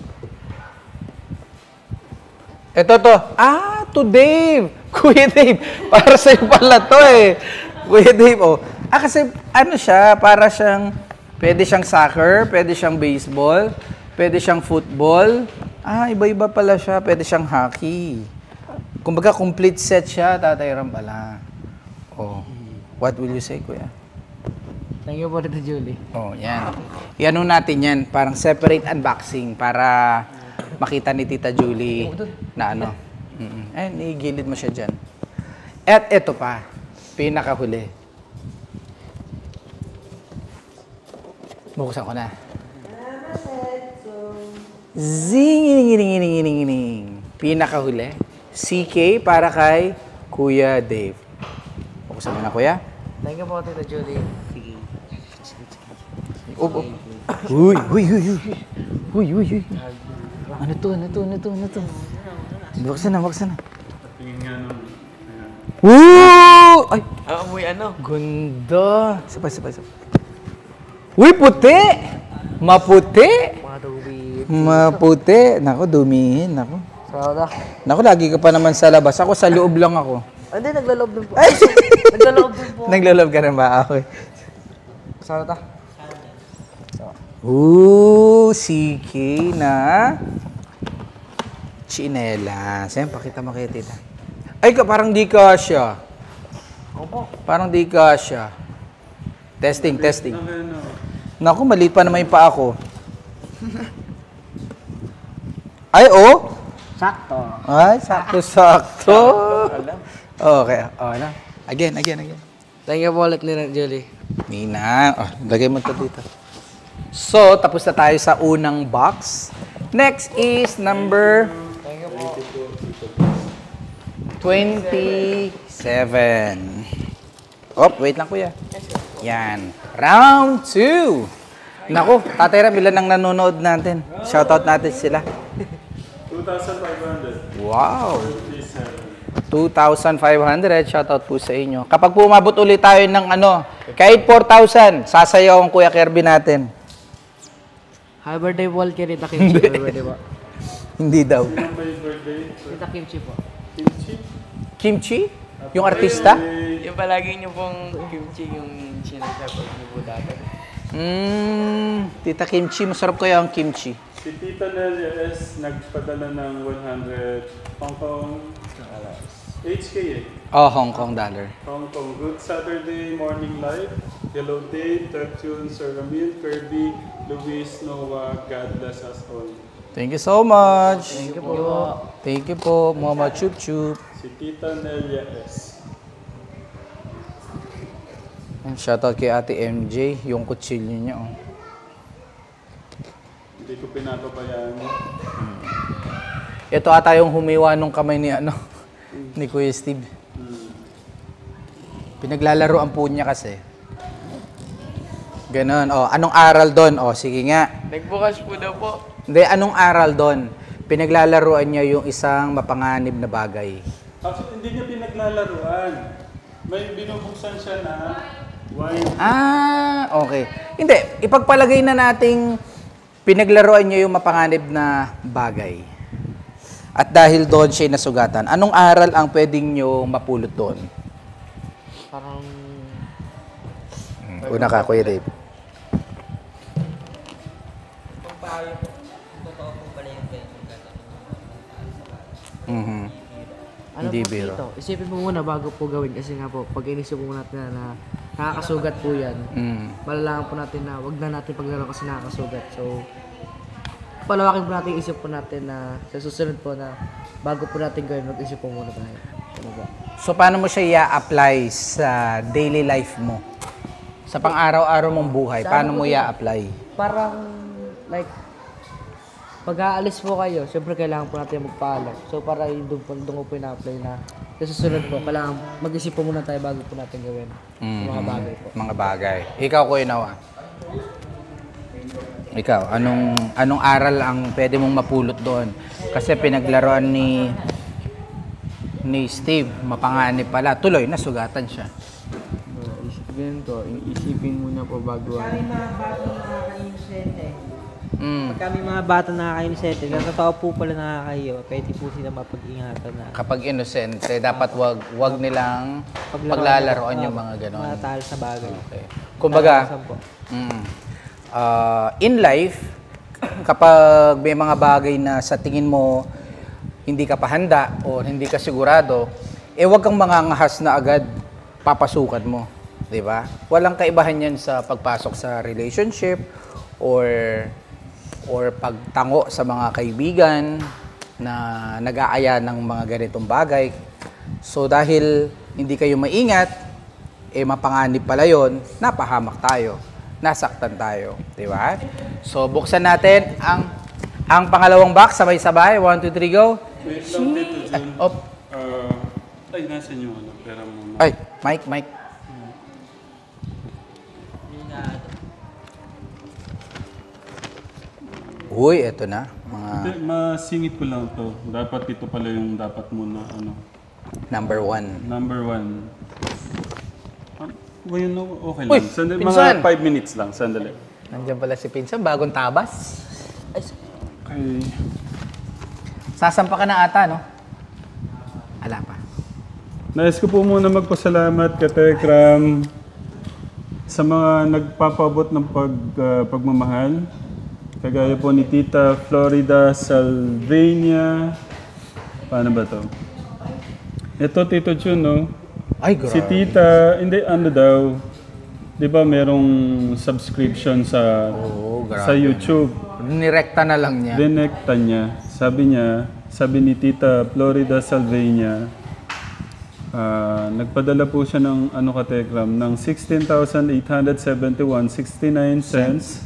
Ito to. Ah, to Dave. Kuya Dave. Para sa'yo pala to eh. Kuya Dave, oh. Ah, kasi ano siya, para siyang, pwede siyang soccer, pwede siyang baseball, pwede siyang football. Ah, iba-iba pala siya. Pwede siyang hockey. Kumbaga, complete set siya, Tatay Ram pala. Oh. What will you say, Kuya? Thank you po, Tita Julie. Oh, yan. Iano natin yan, parang separate unboxing para makita ni Tita Julie na ano. Mm-mm. Ayun, igilid mo siya dyan. At ito pa, pinakahuli. Buksan ko na. Zing-ining-ining-ining-ining. Pinakahuli. C K para kay Kuya Dave. Buksan mo na, Kuya. Thank you po, Tita Julie. Up, up. Uy, uy, uy, uy. Uy, uy, uy. Ano to, ano to, ano to, ano to? Buksan na, buksan na. Tingin nga nung... Ayan. Woo! Ay, Ah, amoy ano? ganda. Sabay, sabay, sabay. Uy, puti! Maputi! Mga tubi. Maputi. Naku, dumihin. Naku. Sarada. Naku, lagi ka pa naman sa labas. Ako sa loob lang ako. Hindi, naglaloob din po. Naglaloob din po. Naglaloob ka rin ba? Okay. Sarada. Ooh, C K na chinelas. Ayan, pakita mo kay Tita. Ay, ka, parang di ka siya. Opo. Parang di ka siya. Testing, testing. Ano? Naku, maliit pa naman yung paa ko. Ay, oh! Sakto. Ay, sakto-sakto. Okay, oh, na. Again, again, again. Thank you po ulit, Tita Julie. Nina, oh, lagay mo ito dito. So, tapos na tayo sa unang box. Next is number twenty-seven. Oh, wait lang, Kuya. Yan. Round two. Naku, Tatay Ram, ilan ang nanonood natin? Shoutout natin sila. two thousand five hundred. Wow. twenty-seven. two thousand five hundred. Shoutout po sa inyo. Kapag pumabot ulit tayo ng ano, kahit four thousand, sasayaw ang Kuya Kirby natin. Happy birthday po, kay Tita Kimchi. Happy birthday po. Hindi daw. Sino may birthday? Tita Kimchi po. Kimchi? Kimchi? Yung artista? Yung palagi niyo pong kimchi yung sinasabi niyo po dati. Mmm, Tita Kimchi. Masarap kaya ang kimchi. Si Tita Nelia S. nagpadala ng one hundred Hong Kong H K eh. Oh, Hong Kong dollar. Hong Kong. Good Saturday morning live. Hello Dave, Teptune, Sir Ramil, Kirby, Luis, Noah. God bless us all. Thank you so much. Thank you po. Thank you po, Mama Chup Chup. Si Tita Nelia S. Shoutout kay Ate M J, yung kutsilyo niya. Oh. Hindi ko pinapabayaan. Ito ata yung humiwa nung kamay ni ano ni Kuya Steve. Pinaglalaroan po niya kasi. Ganon. Oh, anong aral doon? Oh, sige nga. Nagbukas po daw po. Hindi, anong aral doon? Pinaglalaroan niya yung isang mapanganib na bagay. Actually, hindi niya pinaglalaruan. May binubuksan siya na wine. Ah, okay. Hindi, ipagpalagay na nating pinaglaruan niya yung mapanganib na bagay. At dahil doon siya nasugatan, anong aral ang pwedeng niyo mapulot doon? Parang... Una ka, Kuya Dave. Kung paano po, totoo po pala yung ganyan gagawin. Mhm. Ano Hindi po biro. dito? Isipin mo muna bago po gawin kasi nga po, pag inisip po natin na, na nakakasugat po yan, Mm. malalaman po natin na wag na natin paglaro kasi nakakasugat. So, palawakin po natin yung isip po natin na sa susunod po na bago po natin gawin, mag-isip po muna tayo. Ano ba? So, paano mo siya i-apply sa daily life mo? Sa pang-araw-araw mong buhay, Sa paano ano mo po i-apply? Parang, like, pag aalis po kayo, syempre kailangan po natin magpaalam. So, para yung doon po, doon ko po ina-apply na sa susunod po, kailangan mag-isip po muna tayo bago po natin gawin. Yung mga bagay po. Mga bagay. Ikaw, Kuya Nawa. Ikaw, anong anong aral ang pwede mong mapulot doon? Kasi pinaglaruan ni ni Steve, mapanganib pala. Tuloy, nasugatan siya. ganito, isipin muna po bago Kami ano. mga bata nakakainisente. Mm. Pag kami mga bata nakakainisente, na totoo po pala nakakahiyo, pwede po sila mapag-ingatan na. Kapag inosente, dapat wag wag nilang Paglaro- paglalaroan ah, yung mga ganon. Mga talas na bagay. Okay. Kumbaga, Takasan po. mm, ah, in life, kapag may mga bagay na sa tingin mo hindi ka pa handa o hindi ka sigurado, eh wag kang mangangahas na agad papasukan mo. Di ba? Walang kaibahan yan sa pagpasok sa relationship or or pagtango sa mga kaibigan na nag-aaya ng mga ganitong bagay. So dahil hindi kayo maingat, eh mapanganib pala yun, napahamak tayo, nasaktan tayo, di ba? So buksan natin ang ang pangalawang box, sabay-sabay, one, two, three, go. Wait lang, Tito Jun. Op. Ah, ay, nasa inyo ano, pera mo. Ay, Mike, Mike. Uy, eto na. Mga Hindi, masingit ko lang to. Dapat ito pala yung dapat muna, ano. number one. Number one. Ah, well, no, okay Uy, lang. Sandali, pinsan! mga five minutes lang, sandali. Nandiyan pala si Pinsan, bagong tabas. Ay, Okay. sasampa ka na ata, no? Ala pa. Nais ko po muna magpasalamat kay Tekram sa mga nagpapabot ng pag, ah, pagmamahal. Kagaya po ni Tita Florida Salvania. Paano ba to? Ito, Tito Jun, no? Ay, grabe. Si Tita, hindi, ano daw, di ba merong subscription sa Oo, grabe. sa YouTube. Nirekta na lang niya. Dinekta niya. Sabi niya, sabi ni Tita Florida Salvania, ah, nagpadala po siya ng ano ka Tekram, ng sixteen thousand eight hundred seventy-one point six nine cents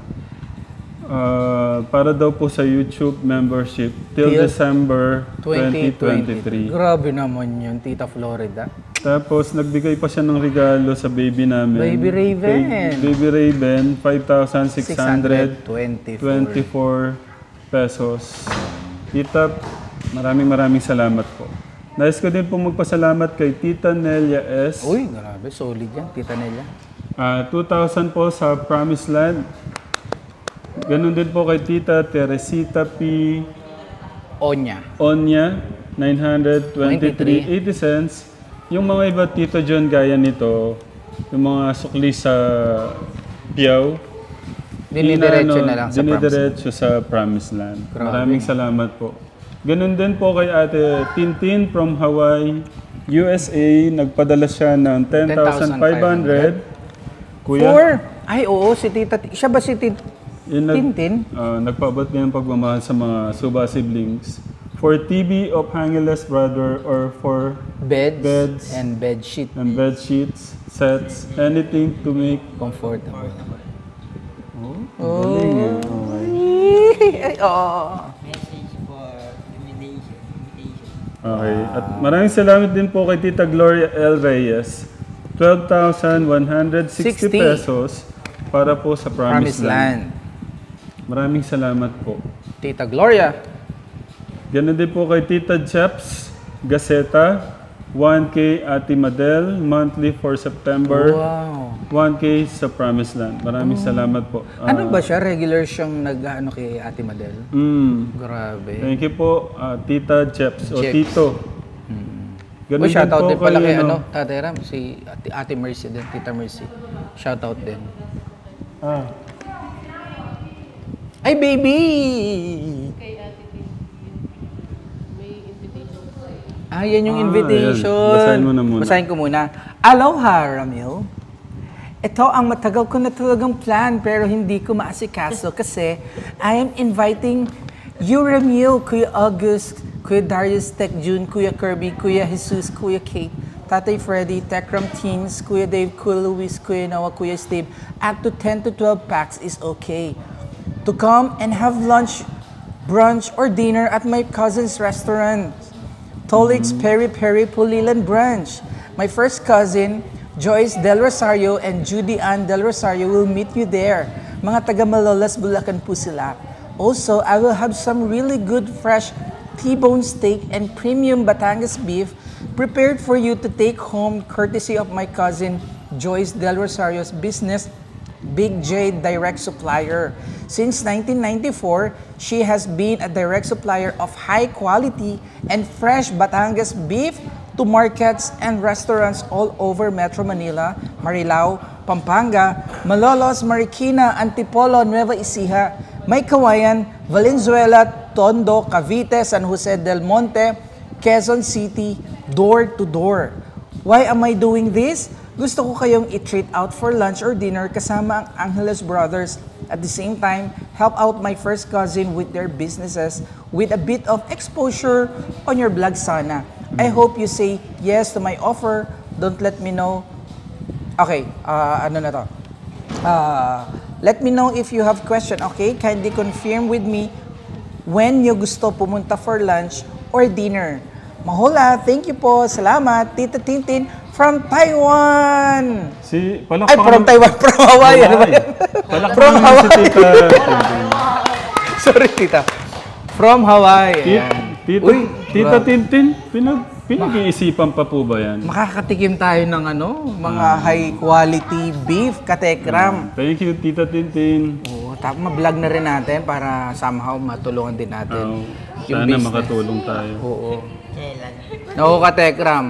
ah, para daw po sa YouTube membership till Till December twenty twenty twenty-three. Grabe naman yun, Tita Florida. Tapos nagbigay pa siya ng regalo sa baby namin. Baby Raven. Kay Baby Raven, five thousand six hundred twenty-four. twenty-four pesos. Tita, maraming maraming salamat po. Nais ko din po magpasalamat kay Tita Nelia S. Uy, grabe. Solid yan, Tita Nelia. Ah, two thousand po sa Promised Land. Ganun din po kay Tita Teresita P. Onya. Onya, nine hundred twenty-three point eighty cents. Yung mga iba, Tito John, gaya nito, yung mga sukli sa Piaw, Dinidiretso inano, na lang sa promise. dinidiretso sa Promised Land. Grabe. Maraming salamat po. Ganun din po kay Ate Tintin from Hawaii, U S A. Nagpadala siya ng ten thousand five hundred. Kuya, Four. Ay, oo, si Tita. Siya ba si Tita? yun nag- Tintin? ah, nagpaabot niya ng pagmamahal sa mga Suba siblings. For T B of Angeles brother or for Beds, Beds. and bed sheet. and bed sheets, sets, anything to make Comfortable. oh. Galing eh. Okay. Ay, oo. Message for invitation. invitation. Okay. At maraming salamat din po kay Tita Gloria L. Reyes. twelve thousand one hundred sixty sixty. pesos para po sa Promised, Promised Land. Maraming salamat po. Tita Gloria. Ganun din po kay Tita Jeps Gaceta. one K Ate Madel monthly for September. Wow. one K sa Promised Land. Maraming salamat po. Ano Ah, ba siya? Regular siyang nag-ano kay Ate Madel? Mm. Grabe. Thank you po, ah, Tita Jeps o Jeps. Tito. Ganun Uy, shoutout po din pala kay kay ano, Tatay Ram, si Ate, Ate Mercy din, Tita Mercy. Shoutout din. Ah. Ay, baby! Kay Ate Tin. May invitation ko sa'yo. Ah, yan yung Ah, invitation. ayan. Basahin mo na muna. Basahin ko muna. Aloha, Ramil. Ito ang matagal ko na talagang plan pero hindi ko maasikaso kasi I am inviting you, Ramil, Kuya August, Kuya Darius, Tech June, Kuya Kirby, Kuya Jesus, Kuya Kate, Tatay Freddy, Techram Teens, Kuya Dave, Kuya Luis, Kuya Noah, Kuya Steve. Up to ten to twelve packs is okay. To come and have lunch, brunch, or dinner at my cousin's restaurant. Tolix Peri Peri Pulilan Branch. My first cousin, Joyce Del Rosario and Judy Ann Del Rosario will meet you there. Mga taga Malolas, Bulacan po sila. Also, I will have some really good fresh T-bone steak and premium Batangas beef prepared for you to take home courtesy of my cousin Joyce Del Rosario's business, Big J Direct Supplier. Since nineteen ninety-four, she has been a direct supplier of high quality and fresh Batangas beef to markets and restaurants all over Metro Manila, Marilao, Pampanga, Malolos, Marikina, Antipolo, Nueva Ecija, May Kawayan, Valenzuela, Tondo, Cavite, San Jose del Monte, Quezon City, door to door. Why am I doing this? Gusto ko kayong i-treat out for lunch or dinner kasama ang Angeles Brothers. At the same time, help out my first cousin with their businesses with a bit of exposure on your blog sana. I hope you say yes to my offer. Don't let me know. Okay, uh, ano na to? Uh, let me know if you have question, okay? Kindly confirm with me when you gusto pumunta for lunch or dinner. Mahula, thank you po. Salamat. Tita Tintin from Taiwan. Si, Ay, from Taiwan. From Hawaii. Ano ba yan? From Hawaii. Si Tita. Sorry, Tita. From Hawaii. Tita, tita, Uy, tita grabe. Tintin, pinag, pinag-iisipan pa po ba yan? Makakatikim tayo ng ano, mga high quality beef, katekram. Thank you, Tita Tintin. Oo, tapos ma-vlog na rin natin para somehow matulungan din natin. Oh, yung sana business. makatulong tayo. Oo. Oo, katekram.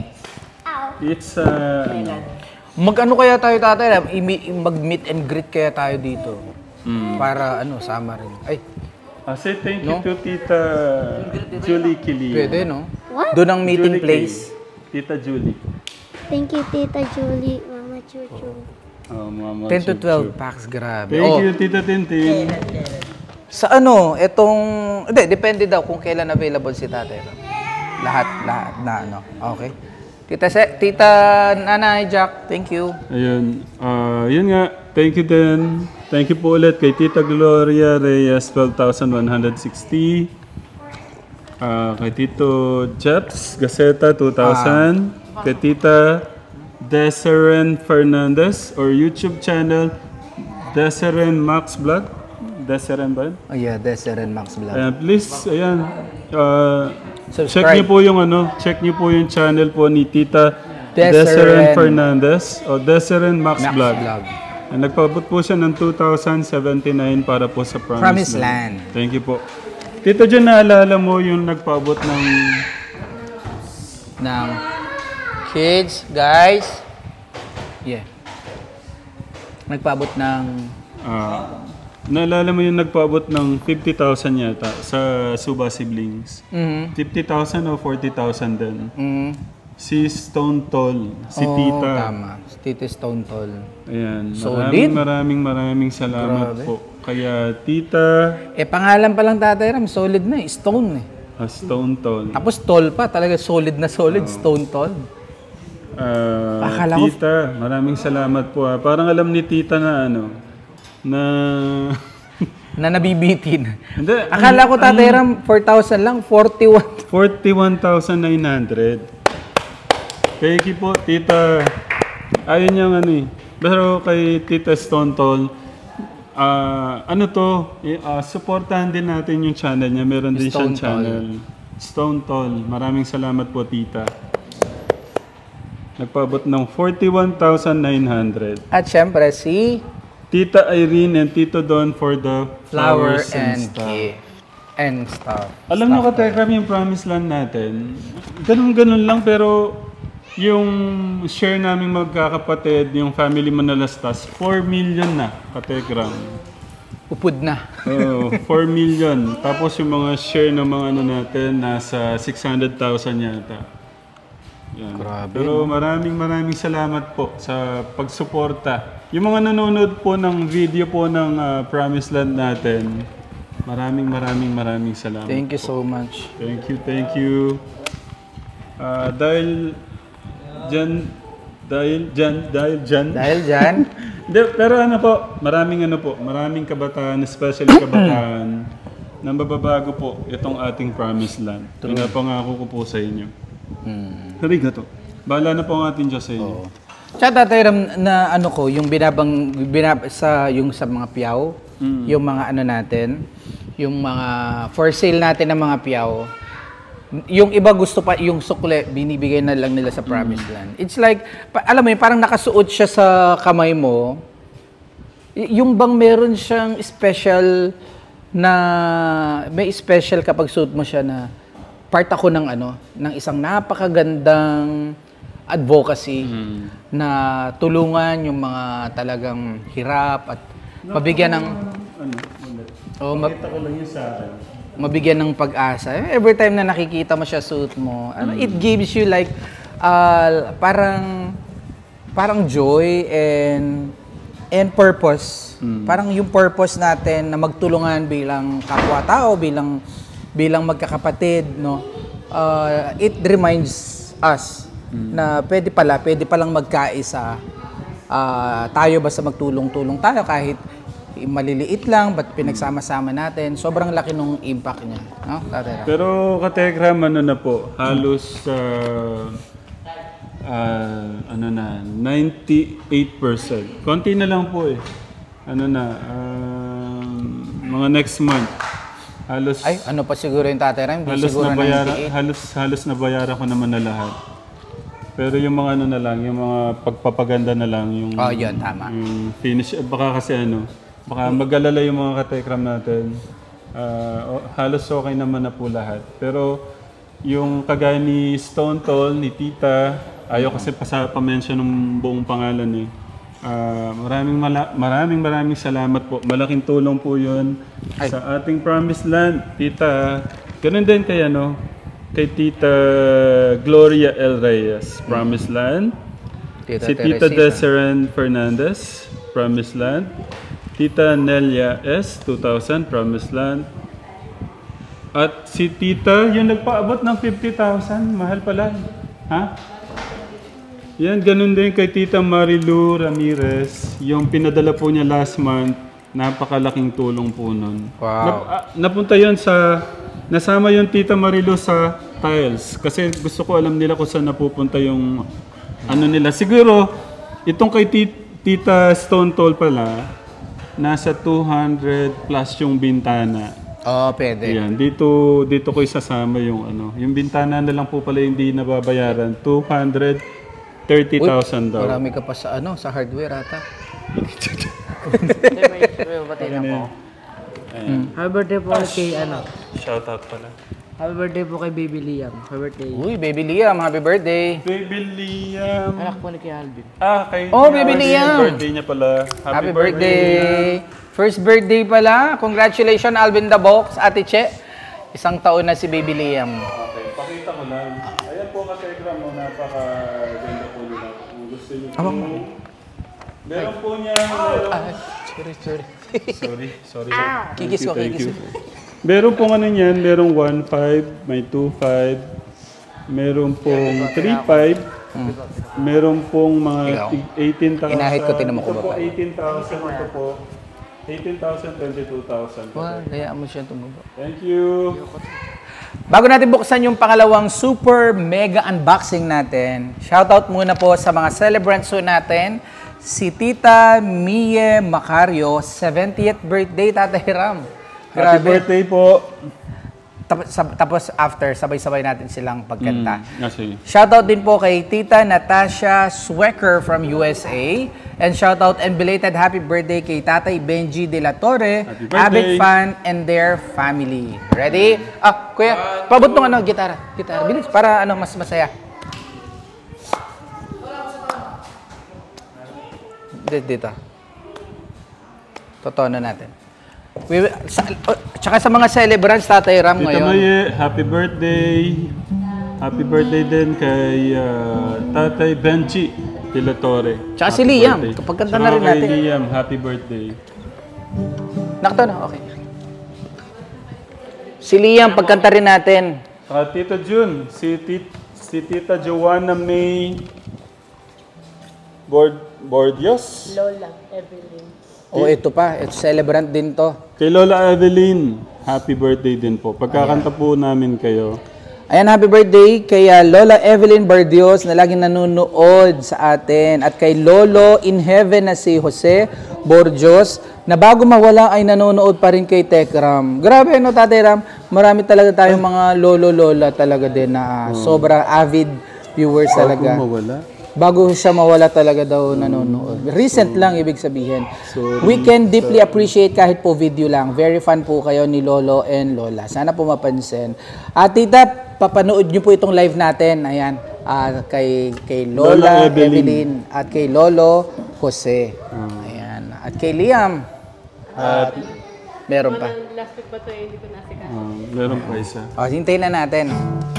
It's uh, Mag-ano kaya tayo, tatay? I- Mag-meet and greet kaya tayo dito. Mm. Para ano, sama rin. Ay, uh, say thank No? you to Tita Julie Kili. pwede, no? What? Doon ang meeting Julie place. Kili. Tita Julie. Thank you, Tita Julie, Mama Chuchu. Oh, Mama ten to Chup twelve Chup. packs, grabe. Thank Oh, you, Tita Tintin. sa ano, itong... Hindi, depende daw kung kailan available si tatay. Lahat, lahat na ano. Okay. Tita, Se, Tita Nanay Jack, thank you. Ayun. Uh, yun nga. Thank you din. Thank you po ulit kay Tita Gloria Reyes, twelve thousand one hundred sixty. Uh, kay Tito Jeps Gaceta, two thousand. Kay Tita Deseren Fernandez or YouTube channel Deseren Max Vlog. Deseren ba yun? Oh yeah, Deseren Max Vlog. Ayan, please, ayan. Uh, check Subscribe. niyo po yung ano, check niyo po yung channel po ni Tita Deseren Deseren Fernandez o Deseren Max, Max Vlog. Vlog. And nagpaabot po siya ng two thousand seventy-nine para po sa Promised, Promised Land. Thank you po. Tito John, naalala mo yung nagpaabot ng... Ng kids, guys. Yeah. Nagpaabot ng... ah, naalala mo yung nagpaabot ng fifty thousand yata sa Suba Siblings? Mhm. fifty thousand o forty thousand din? Mm. Si Stone Tall, si Oo, Tita. tama. Si Tita Stone Tall. Ayan. Solid. Maraming maraming maraming salamat Grabe. po. Kaya Tita Eh, pangalan pa lang Tatay Ram, solid na eh. Stone eh. ah, Stone Tall. Tapos tall pa, talaga solid na solid, Stone Tall. Ah, Akala ko- Tita, maraming salamat po. ah. Parang alam ni Tita na ano, na... Na nabibitin. Hindi, Akala ko ang- Tatay ang- Ram, four thousand lang, forty-one. forty-one thousand nine hundred. Thank you po, Tita. Ayun yung ano eh. Pero kay Tita Stone Tall, ah, ano to, eh, ah, supportahan din natin yung channel niya. Meron din siyang Stone Tall. channel. Stone Tall. Maraming salamat po, Tita. Nagpaabot ng forty-one thousand nine hundred. At syempre, si Tita Irene and Tito Don for the Flower flowers and stuff. Gift. And stuff. Alam niyo ka, Tekram, yung promise land natin, ganun-ganun lang, pero yung share namin magkakapatid, yung family Manalastas, four million na, Katekram. Upod na. Oo, four million. Tapos yung mga share ng mga ano natin, nasa six hundred thousand yata. Yan. Grabe, Pero maraming maraming salamat po sa pagsuporta. Yung mga nanonood po ng video po ng ah, Promised Land natin, maraming maraming maraming salamat. Thank you so much. Thank you, thank you. Ah, dahil dyan, dahil dyan, dahil dyan. Dahil dyan, Hindi, pero ano po, maraming ano po, maraming kabataan, especially kabataan, na mababago po itong ating Promised Land. Pinapangako ko po sa inyo. hmm. Harigato. Bahala na po ang ating Diyos sa inyo. Tsaka Tatay Ram, na ano ko, yung binabang, binab, sa, yung sa mga piyaw, yung mga ano natin, yung mga for sale natin ng mga piyaw, Yung iba gusto pa, yung sukle, binibigay na lang nila sa promised land. It's like, pa, alam mo yun, parang nakasuot siya sa kamay mo. Y- yung bang meron siyang special na, may special kapag suot mo siya na part ako ng ano, ng isang napakagandang advocacy na tulungan yung mga talagang hirap at mabigyan ng Ano? Ulit. oh, ma- Kita ko lang yun sa akin. mabigyan ng pag-asa. Every time na nakikita mo siya suit mo, ano, it gives you like uh, parang parang joy and and purpose. Parang yung purpose natin na magtulungan bilang kapwa-tao, bilang bilang magkakapatid, no. Uh, it reminds us na pwede pala, pwede palang magkaisa. Uh, tayo basta magtulong-tulong tayo kahit maliliit lang, but pinagsama-sama natin. Sobrang laki nung impact niya. No? Tatay Ram? Pero kategram, ano na po, halos uh, uh, ano na, ninety-eight percent. Konti na lang po eh. Ano na, um, mga next month. Halos, Ay, ano pa siguro yung Tatay Ram? Hindi halos siguro na bayaran, ninety-eight. halos, halos na bayaran ko naman na lahat. Pero yung mga ano na lang, yung mga pagpapaganda na lang, yung, Oh, yun, tama. yung finish, baka kasi ano, baka mag-alala yung mga katekram natin. Ah, o- halos okay naman na po lahat. Pero yung kagaya ni Stone Tall, ni Tita, ayaw kasi pa pa-mention ng buong pangalan eh. Ah, maraming mala- maraming maraming salamat po. Malaking tulong po 'yun sa ating promised land, Tita. Ganun din kay ano, kay Tita Gloria L. Reyes, Promised Land. Tita Si Tita Teresita. Desiree Fernandez, Promised Land. Tita Nelia S, two thousand, Promised Land. At si Tita, yung nagpaabot ng fifty thousand, mahal pala. Ha? Yan, ganun din kay Tita Marilu Ramirez. Yung pinadala po niya last month, napakalaking tulong po nun. Wow. Nap- ah, napunta yon sa, nasama yung Tita Marilu sa tiles. Kasi gusto ko alam nila kung saan napupunta yung ano nila. Siguro, itong kay Ti- Tita Stone Tall pala, nasa two hundred plus yung bintana. Oo, oh, pwede. Yan, dito dito ko isasama yung ano, yung bintana na lang po pala hindi nababayaran, two hundred thirty thousand daw. Marami ka pa sa ano, sa hardware ata. Hindi, may may babatiin ako. Happy birthday po kay ano. Shout out pala. Happy birthday po kay Baby Liam. Happy birthday. Uy, Baby Liam, happy birthday. Baby Liam. Anak po ni kay Alvin. Ah, kay Oh, Baby Happy Liam. birthday niya pala. Happy, Happy birthday. First birthday pala. Congratulations, Alvin the Box, Ate Che. Isang taon na si Baby Liam. Okay, pakita ko lang. Ayan po ka-telegram mo, napaka-ganda po nila. Kung gusto niyo po. Meron po niya, meron. Ah, sorry, sorry. Sorry, sorry. Kikis ko, Thank kikis you. ko. Meron pong ano niyan, merong one five, may two five, meron pong three five, meron pong mga Ikaw. eighteen thousand. Inahit ko, tinan mo ko Ito po ba? eighteen thousand, ito po eighteen thousand, twenty-two thousand. Wow, hayaan mo siya tumubo. Thank you. Bago natin buksan yung pangalawang super mega unboxing natin, shoutout muna po sa mga celebrants po natin. Si Tita Mie Macario, seventieth birthday, Tatay Ram. Happy birthday po. Tapos, sab- tapos after, sabay-sabay natin silang pagkanta. Mm, ah, sige. Shoutout din po kay Tita Natasha Swecker from U S A. And shoutout and belated happy birthday kay Tatay Benji De La Torre, Happy birthday. avid fan and their family. Ready? Ah, kuya, pabot nung ano, gitara. Gitara, bilis, para ano, mas masaya. Dito, dito. Totoo na natin. We, will- sa, oh, tsaka sa mga celebrants, Tatay Ram Tita ngayon. Maye, happy birthday. Happy birthday din kay ah, Tatay Benji De La Torre. Tsaka si Happy Liam. birthday. Kapag kanta Tsaka na rin kay natin. Liam, happy birthday. Nakita na, okay. Si Liam, pagkanta rin natin. Saka Tita June, si, tit, si Tita Joanna May Bord, Bordios. Lola, Evelyn. O, ito pa. Ito, celebrant din to. Kay Lola Evelyn, happy birthday din po. Pagkakanta po namin kayo. Ayan, happy birthday kay ah, Lola Evelyn Bardios na laging nanonood sa atin. At kay Lolo in Heaven na si Jose Bordios na bago mawala ay nanonood pa rin kay Tekram. Grabe, no, Tatay Ram? marami talaga tayong mga lolo-lola talaga din na sobrang avid viewers talaga. Bago mawala. Bago siya mawala talaga daw nanonood. Recent lang ibig sabihin. We can deeply appreciate kahit po video lang. Very fun po kayo ni Lolo and Lola. Sana po mapansin. At tita, papanood niyo po itong live natin. Ayan. ah, kay, kay Lola, Lola Evelyn. Evelyn. At kay Lolo Jose. Ayan. At kay Liam. At meron pa. Last week ba ito eh, hindi ko nasika. Ah, meron pa isa. O, hintayin na natin.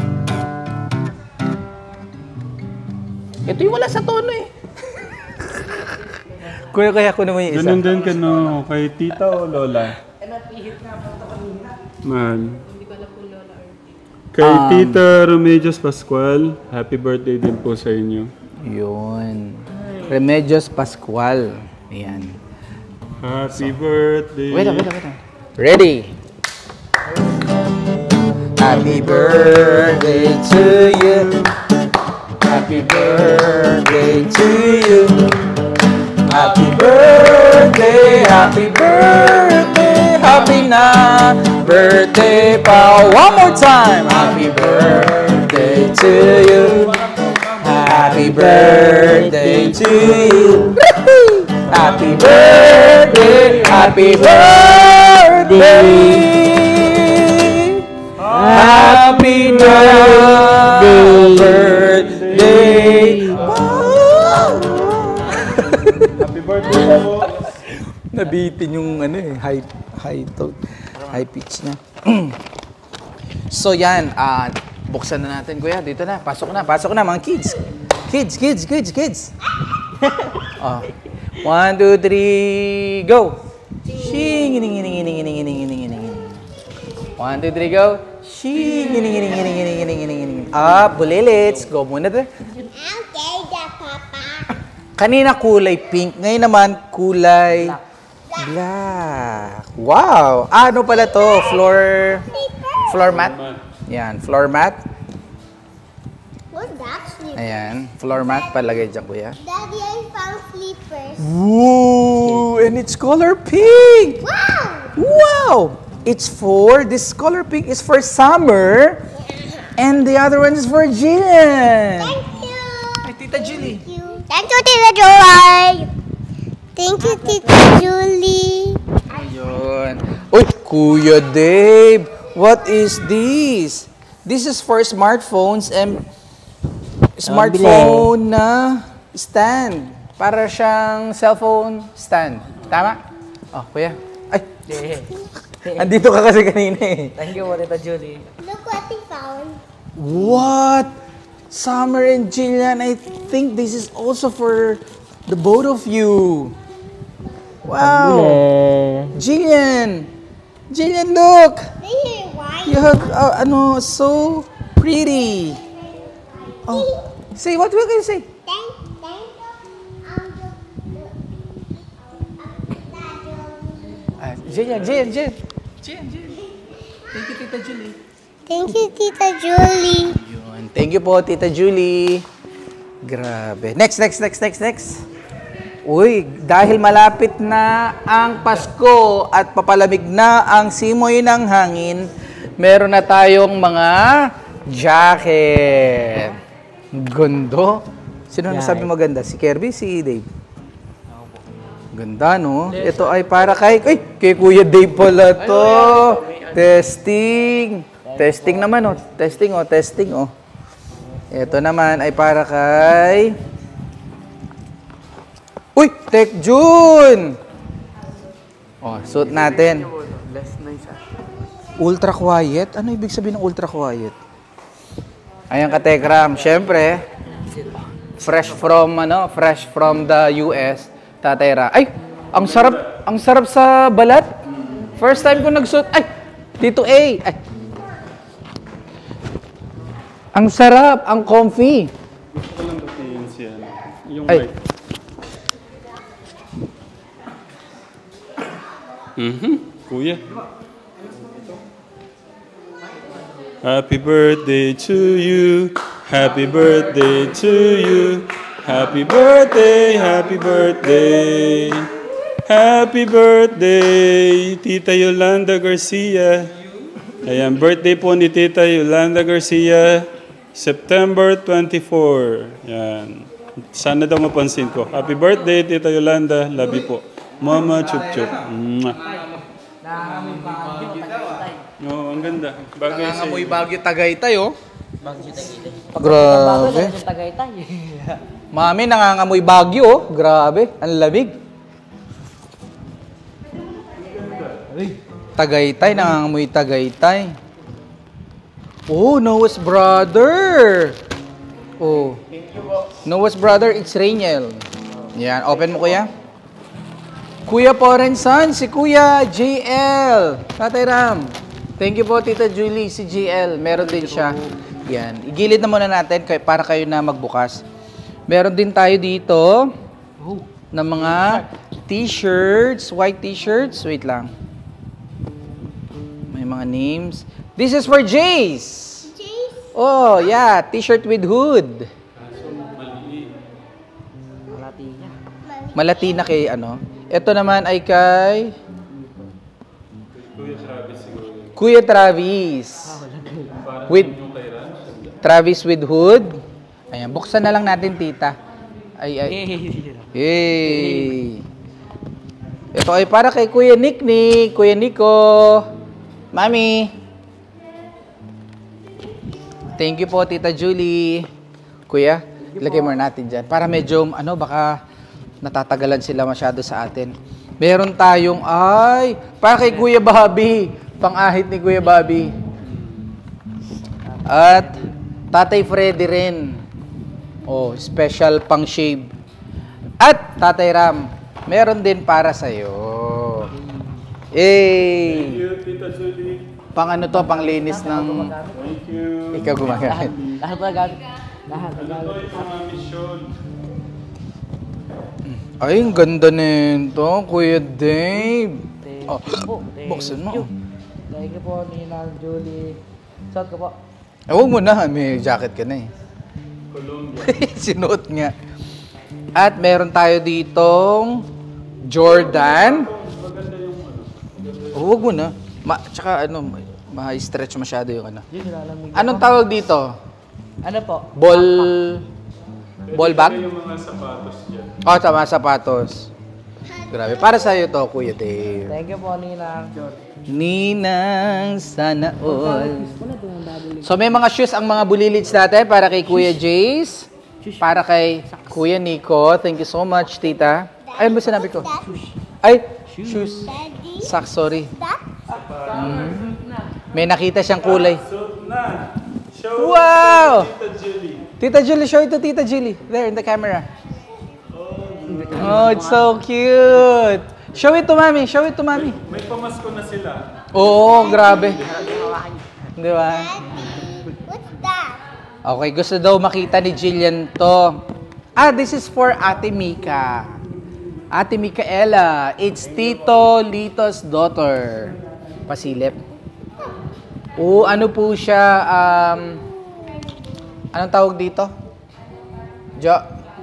Ito yung wala sa tono eh. Kuya, kaya ko naman yung isa. Ganun din ka no, kay tita o lola? Man. Kay Um, Tita Remedios Pascual, happy birthday din po sa inyo. Yun. Remedios Pascual. Ayan. Happy birthday. Wait, wait, wait. Ready? Happy birthday to you. Happy birthday to you. Happy birthday, happy birthday, happy na birthday pa. One more time. Happy birthday to you. Happy birthday to you. Happy birthday, happy birthday. Happy na birthday. Happy birthday po. Nabitin yung ano eh, high, high, to, high pitch na. So yan, ah buksan na natin kuya, dito na, pasok na, pasok na mga kids. Kids, kids, kids, kids. Oh. One, two, three, go. Shing, ining, ining, ining, ining, ining, ining, ining, ining. One, two, three, go. Shing, ining, ining, ining, ining, ining, ining, ining. Up, bulilits. Go muna doon. Okay, the papa. Kanina kulay pink, ngayon naman kulay black. Wow! Ano pala to? Floor floor mat? Yan, floor mat. What's that sleep? Ayan, floor mat palagay dyan kuya. Daddy, I found sleepers. Woo! And it's color pink! Wow! Wow! It's for, this color pink is for Summer and the other one is for Jillian. Thank you. Ay, Tita Julie. Thank you. Thank you, Tita Joy. Thank you, Tita Julie. Ayun. Uy, Kuya Dave, what is this? This is for smartphones and smartphone na stand. Para siyang cellphone stand. Tama? Oh, kuya. Ay, andito ka kasi kanina eh. Thank you, Tita Julie. Look what we found. What? Summer and Jillian, I think this is also for the both of you. Wow. Jillian. Jillian, look. They hear why. You have, uh, ano, so pretty. Oh, say, what will you say? Thank, thank you. Um, the, the, Ah, Jillian, Jillian, Jillian. Jillian, Jillian. Thank you, Tita Julie. Thank you, Tita Julie. Yun. Thank you po, Tita Julie. Grabe. Next, next, next, next, next. Uy, dahil malapit na ang Pasko at papalamig na ang simoy ng hangin, meron na tayong mga jacket. Ganda. Sino nasabi maganda? Si Kirby, si Dave? Ganda, no? Ito ay para kay... Ay, kay Kuya Dave pala to. Testing. Testing naman, oh. Testing, oh. Testing, oh. Ito naman ay para kay... Uy! Tech June! Oh, suit natin. Ultra quiet? Ano ibig sabihin ng ultra quiet? Ayan ka, Tekram. Siyempre, fresh from, ano, fresh from the U S, Tatay Ra. Ay! Ang sarap, ang sarap sa balat. First time ko nagsuot. Ay! Tito A! Ay! Ang sarap, ang comfy. Gusto ko lang batiin siya. Yung Ay. mic. Mhm. Kuya. Happy birthday to you. Happy birthday to you. Happy birthday, happy birthday. Happy birthday, Tita Yolanda Garcia. Ayan, birthday po ni Tita Yolanda Garcia, September twenty-fourth. Yan. Sana daw mapansin ko. Happy birthday, Tita Yolanda. Love you po. Mama Chup Chup. Mwah. Oo, ang ganda. Bagay sa Nangangamoy iyo. Baguio Tagaytay, oh. Bago Grabe. sa Tagaytay. Mami, nangangamoy Baguio, oh. Grabe, ang lamig. Tagaytay, nangangamoy Tagaytay. Oh, Noah's brother. Oh. Noah's brother, it's Rainiel. Yan, open mo kuya. Kuya Porensan, si Kuya J L. Tatay Ram. Thank you po, Tita Julie, si J L. Meron din siya. Yan. Igilid na muna natin kay- para kayo na magbukas. Meron din tayo dito ng mga t-shirts, white t-shirts. Wait lang. May mga names. This is for Jace. Oh, yeah. T-shirt with hood. Malati niya. Malati na kay ano. Ito naman ay kay Kuya Travis siguro. Kuya Travis. With Travis with hood. Ayan, buksan na lang natin, tita. Ay, ay. Yay! Ito ay para kay Kuya Nick Nick, Kuya Nico. Mami. Thank you po, Tita Julie. Kuya, ilagay mo natin dyan. Para medyo, ano, baka natatagalan sila masyado sa atin. Meron tayong, ay, para kay Kuya Bobby. Pang-ahit ni Kuya Bobby. At, Tatay Freddy rin. Oh, special pang-shave. At, Tatay Ram, meron din para sa'yo. Thank Eh, you, Tita Julie. pang ano to, pang linis ng Thank you. ikaw gumagamit. Lahat na gamit. Lahat na Ito gamit. ito, Mami Sean. Ay, ang ganda nito, Kuya Dave. Thank Oh, you po. Thank buksan mo. you. Thank you po, Nina Julie. Suot ko po. Eh, huwag mo na, may jacket ka na eh. Colombia. Sinuot nga. At meron tayo ditong Jordan. Oh, huwag mo na. Ma tsaka ano, ma-stretch masyado yung ano. Yun, nilalamig. Anong tawag dito? Ano po? Ball... Ball bag? Ito yung mga sapatos dyan. Oh, tama, sapatos. Grabe. Para sa'yo to, Kuya Dave. Thank you po, Nina. Ninang sana all. So may mga shoes ang mga bulilids natin para kay Kuya Jace, para kay Kuya Nico. Thank you so much, tita. Ay, ano ba sinabi ko? Ay, shoes. Socks, sorry. Mm. May nakita siyang kulay. Suot na. Show Wow! Tita Julie. Tita Julie, show it to Tita Julie. There, in the camera. Oh, it's so cute. Show it to Mami. Show it to Mami. May pamasko na sila. Oo, grabe. Di ba? What's that? Okay, gusto daw makita ni Jillian to. Ah, this is for Ate Mika. Ate Micaela. It's Tito Lito's daughter. Pasilip. Oo, ano po siya, um, anong tawag dito? Jo.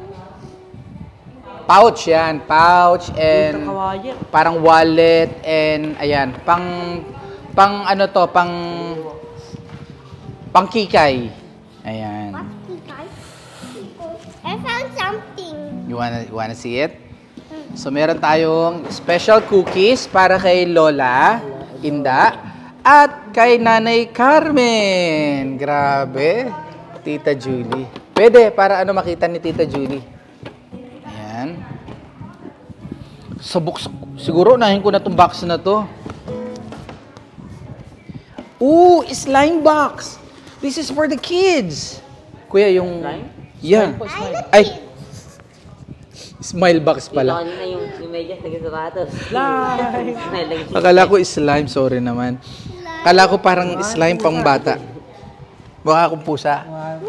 Pouch yan. Pouch and Kawayan. parang wallet and ayan, pang pang ano to, pang pang kikay. Ayan. I found something. You wanna you wanna see it? So meron tayong special cookies para kay Lola Inda at kay Nanay Carmen. Grabe. Tita Julie. Pwede para ano makita ni Tita Julie. Ayan. Sa box, siguro nahin ko na itong box na to. Ooh, slime box. This is for the kids. Kuya, yung... Slime? Yeah. Smile po, smile. Ay! Smile box pala. Kanina yung, yung medyas naging sapatos. Slime! Smile lang. Akala ko slime, sorry naman. Akala ko parang slime pang bata. Mukha akong pusa.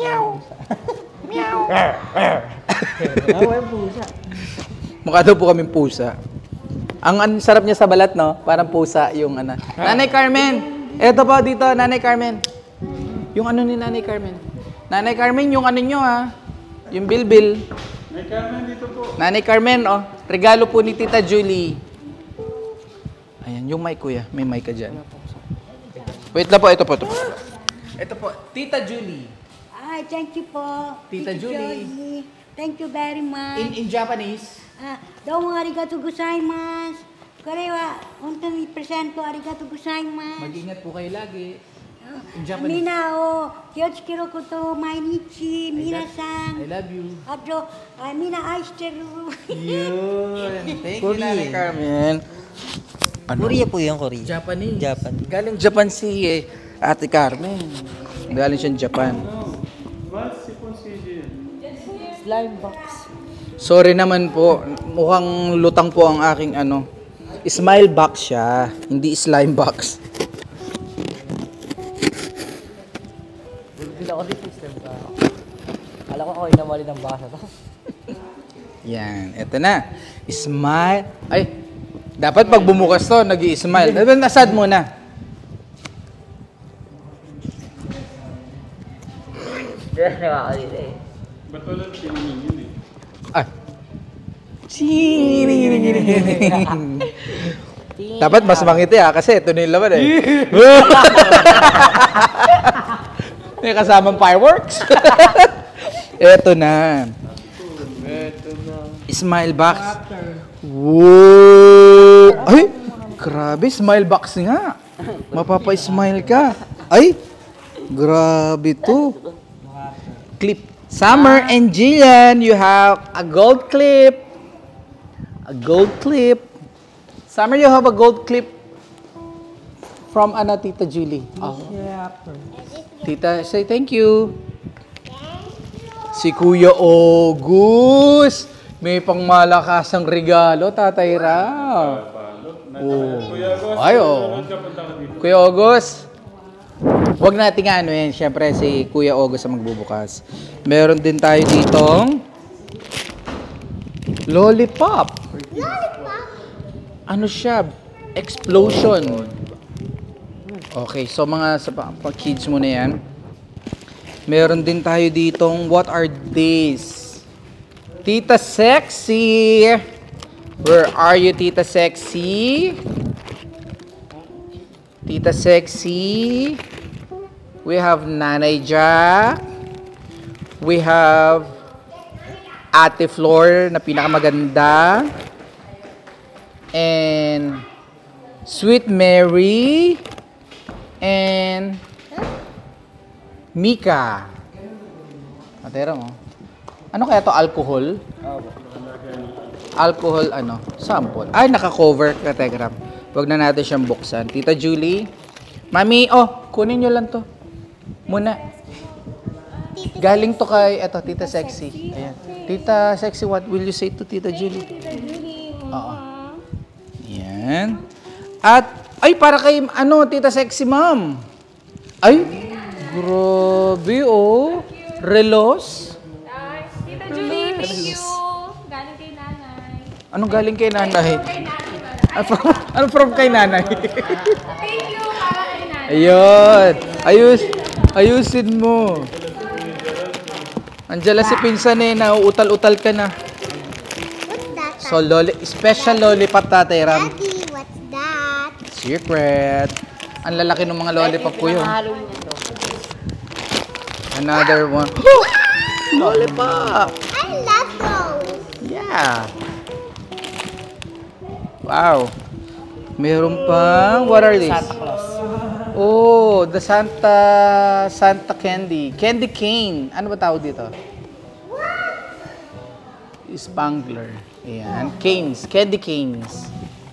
Away pusa. Mukha daw po kaming pusa. Ang ang sarap niya sa balat, no? Parang pusa yung ano. Nanay Carmen! Eto po dito, Nanay Carmen. Yung ano ni Nanay Carmen. Nanay Carmen, yung ano nyo ha. Yung bilbil. May Carmen dito po. Nanay Carmen, oh. Regalo po ni Tita Julie. Ayan, yung mic kuya. May mic ka dyan. Wait lang po, ito po, ito po. Ito po, Tita Julie. Ay, thank you po. Tita Julie. Jolie. Thank you very much. In in Japanese. Ah, domo arigatou gozaimasu. Kore wa hontou ni presento arigatou gozaimasu. Mag-ingat po kayo lagi. Ah, In Japanese. Mina o kiyotsukeru koto mainichi I minasan. love you. Ato, ah, mina aishiteru. Yun. Thank you, Nanay Carmen. Ano? Korea po yung Korea. Japanese. Japanese. Galing Japan si eh, Ate Carmen. Galing siya Japan. Slime box. Sorry naman po. Mukhang lutang po ang aking ano. Smile box siya. Hindi slime box. Bila ko din system ka. Alam ko ako inamali ng basa to. Yan. Eto na. Smile. Ay. Dapat pag bumukas to, nag-i-smile. Dapat nasad muna. Yes, nakakalit eh. Ba't walang tininin yun eh? Ah. Dapat mas mangiti ah, kasi ito na yung laman eh. May kasamang fireworks. Ito na. Smile box. Wow! Ay! Grabe, smile box nga. Mapapa-smile ka. Ay! Grabe to. Clip. Summer and Jillian, you have a gold clip. A gold clip. Summer, you have a gold clip from ano, Tita Julie. Oh. Tita, say thank you. Si Kuya August. May pangmalakasang regalo, Tatay Ra. Oh. Ay, oh. Kuya August. Huwag natin nga ano yan. Siyempre, si Kuya August ang magbubukas. Meron din tayo ditong lollipop. Lollipop? Ano siya? Explosion. Okay, so mga sa pa, pa kids mo na yan. Meron din tayo ditong what are these? Tita Sexy. Where are you, Tita Sexy? Tita Sexy. We have Nanay Jack. We have Ate Flor na pinakamaganda. And Sweet Mary. And Mika. Atera mo. Ano kaya to? Alcohol? Alcohol ano? Sample. Ay, naka-cover ka, Telegram. Huwag na natin siyang buksan. Tita Julie. Mami, oh, kunin nyo lang to. Muna. Galing to kay, eto, Tita Sexy. Ayan. Tita Sexy, what will you say to Tita Julie? Oo. Yan. At, ay, para kay, ano, Tita Sexy, ma'am. Ay, grabe, oh. Relos. Tita Julie, thank you. Galing kay nanay. Anong galing kay nanay? Ano from, ano from kay nanay? Thank you, para kay nanay. Ayun. Ayus, ayusin mo. Andiyan si pinsan eh, nauutal-utal ka na. What's that? So, loli, special lollipop, Tatay Ram. Daddy, what's that? Secret. Ang lalaki ng mga lollipop ko yun. Another one. Lollipop! I love those. Yeah. Wow. Meron pang, what are these? Santa Claus. Oh, the Santa Santa candy. Candy cane. Ano ba tawag dito? Spangler. Ayan. Canes. Candy canes.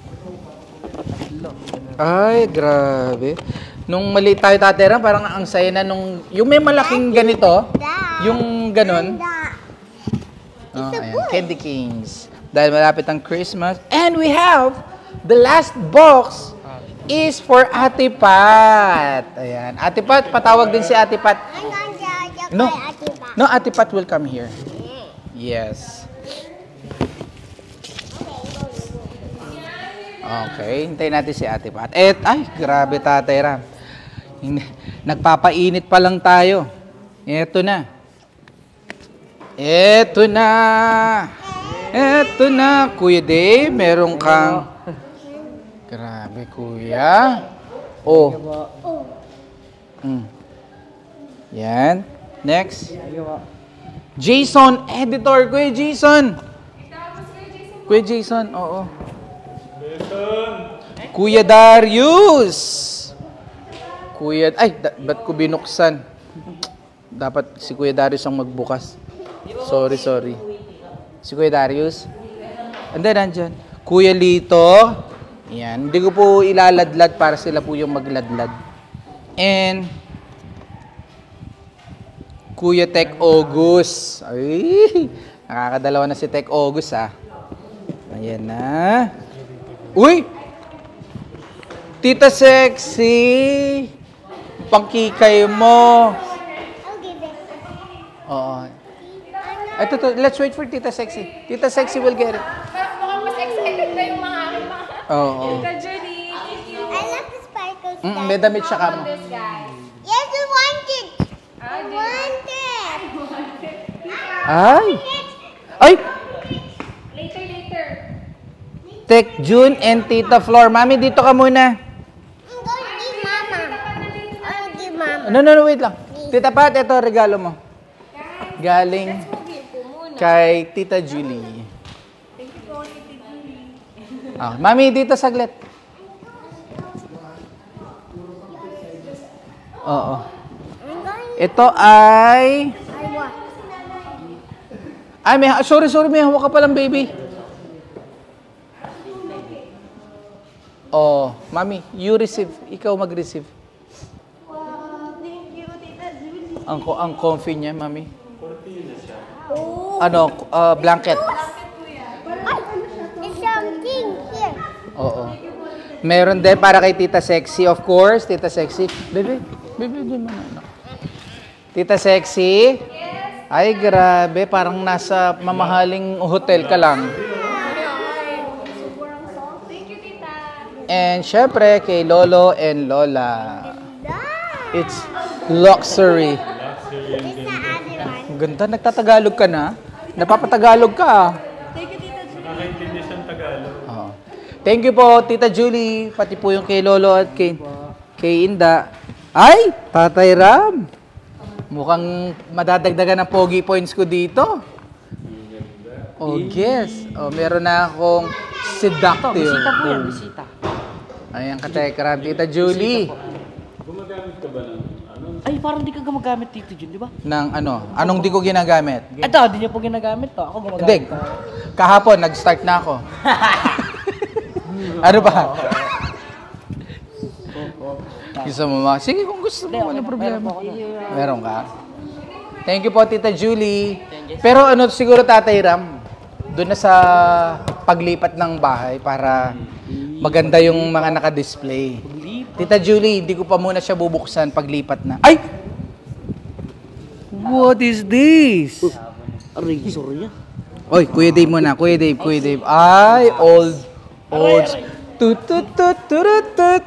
Ay, grabe. Nung maliit tayo, Tatera, parang ang saya na nung... Yung may malaking ganito, yung ganon. Oh, ayan. Candy canes. Dahil malapit ang Christmas. And we have the last box is for Ate Pat. Ayan. Ate Pat, patawag din si Ate Pat. No, no, Ate Pat will come here. Yes. Okay, hintayin natin si Ate Pat. Et, ay, grabe, Tatay Ram. Nagpapainit pa lang tayo. Eto na. Eto na. Eto na. Kuya Dave, meron kang... Grabe, Kuya. Oh. Mm. Yan. Next. Jason, editor. Kuya Jason. Kuya Jason, oo. Kuya Darius. Kuya, ay, da, ba't ko binuksan? Dapat si Kuya Darius ang magbukas. Sorry, sorry. Si Kuya Darius. Anda, nandyan. Kuya Lito. Yan. Hindi ko po ilaladlad para sila po yung magladlad. And Kuya Tech August. Ay, nakakadalawa na si Tech August, ah. Ayan na. Uy! Tita Sexy! Pangkikay mo. Oo. Ito, to, let's wait for Tita Sexy. Tita Sexy will get it. Mukhang mas excited na yung mga aking mga... Oo. Tita Julie, thank you. I love the sparkles. Mm, may damit siya ka mo. This guy. Yes, I want it. Ah, I do you- want it. Ay! Ay! Later, later. Tech June and Tita Flor. Mami, dito ka muna. I'm going to give Mama. I'll give Mama. No, no, no, wait lang. Tita Pat, ito regalo mo. Galing kay Tita Julie. Ah, Mami, dito saglit. Oo. Ito ay... I want. Ay, may, sorry, sorry, may hawak ka palang baby. Oh, Mami, you receive. Ikaw mag-receive. Thank you, Tita Julie. Ang, ang comfy niya, Mami. Ano, uh, blanket. Ay, there's something here. Oo. Meron din para kay Tita Sexy, of course. Tita Sexy. Baby, baby, dyan mo na. Tita Sexy? Ay, grabe. Parang nasa mamahaling hotel ka lang. Thank you, tita. And syempre, kay Lolo and Lola. It's luxury. There's the other one. Ang ganda, nagtatagalog ka na. Napapatagalog ka. ah. Nakakaintindi siyang Tagalog. Oo. Thank you po, Tita Julie. Pati po yung kay Lolo at kay, kay Inda. Ay, Tatay Ram. Mukhang madadagdagan ng pogi points ko dito. Oh, yes. Oh, meron na akong seductive. Bisita po yan, bisita. Ayan, Katek Ram. Tita Julie. Gumagamit ka ba ng ano? Ay, parang di ka gumagamit dito, Jun, di ba? Ng ano? Anong di ko ginagamit? Ito, di niyo po ginagamit to. Ako gumagamit. Hindi. Kahapon, nag-start na ako. Ano ba? Gusto mo ma? Sige, kung gusto mo, wala problema. Meron ka? Thank you po, Tita Julie. Pero ano, siguro Tatay Ram, doon na sa paglipat ng bahay para maganda yung mga naka-display. Tita Julie, hindi ko pa muna siya bubuksan paglipat na. Ay! What is this? Aray, sorry yan. Oy, Kuya Dave muna. Kuya Dave, Kuya Dave. Ay, old. Old. Tut tut tut turut tut.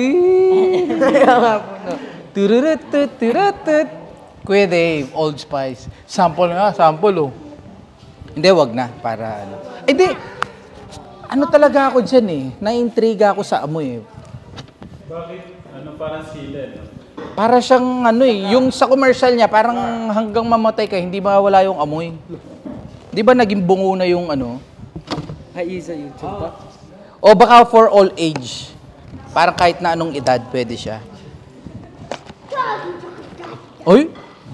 Turut tut turut tut. Kuya Dave, Old Spice. Sample nga, sample oh. Hindi, wag na. Para ano. Eh di, ano talaga ako dyan eh. Naintriga ako sa amoy eh. Bakit? Ano parang sila, no? Para siyang ano eh, yung sa commercial niya, parang hanggang mamatay ka, hindi mawala yung amoy. Di ba naging bungo na yung ano? Ay, sa YouTube to. O baka for all age. Parang kahit na anong edad, pwede siya. Oy!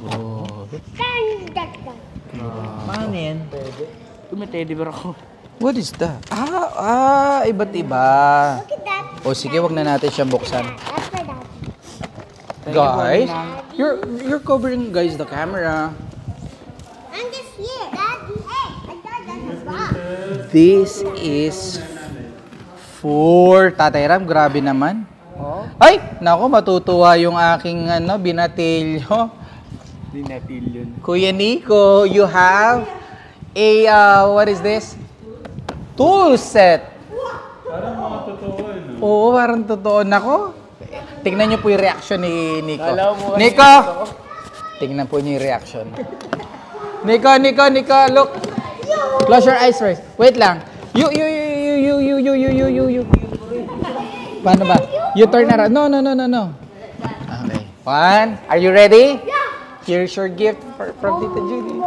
Paano yan? May teddy bear ako. What is that? Ah, ah, iba't iba. Look at that. O sige, wag na natin siyang buksan. That's for that. Guys, you're you're covering guys the camera. I'm just here. Daddy, hey, I thought that was box. This is for Tatay Ram, grabe naman. Oh? Ay, nako, matutuwa yung aking ano, binatilyo. Dinatilyon. Kuya Nico, you have a, uh, what is this? Tool set. Parang mga totoo, eh, no? Oo, parang totoo. Nako, tingnan niyo po yung reaction ni Nico. Kala mo kasi Nico! Tingnan po niyo yung reaction. Nico, Nico, Nico, look. Close your eyes first. Wait lang. You, you, you, you, you, you, you, you, you, you, you. Paano ba? You turn around. No, no, no, no, no. Okay. One. Are you ready? Yeah. Here's your gift for, from Tita Julie.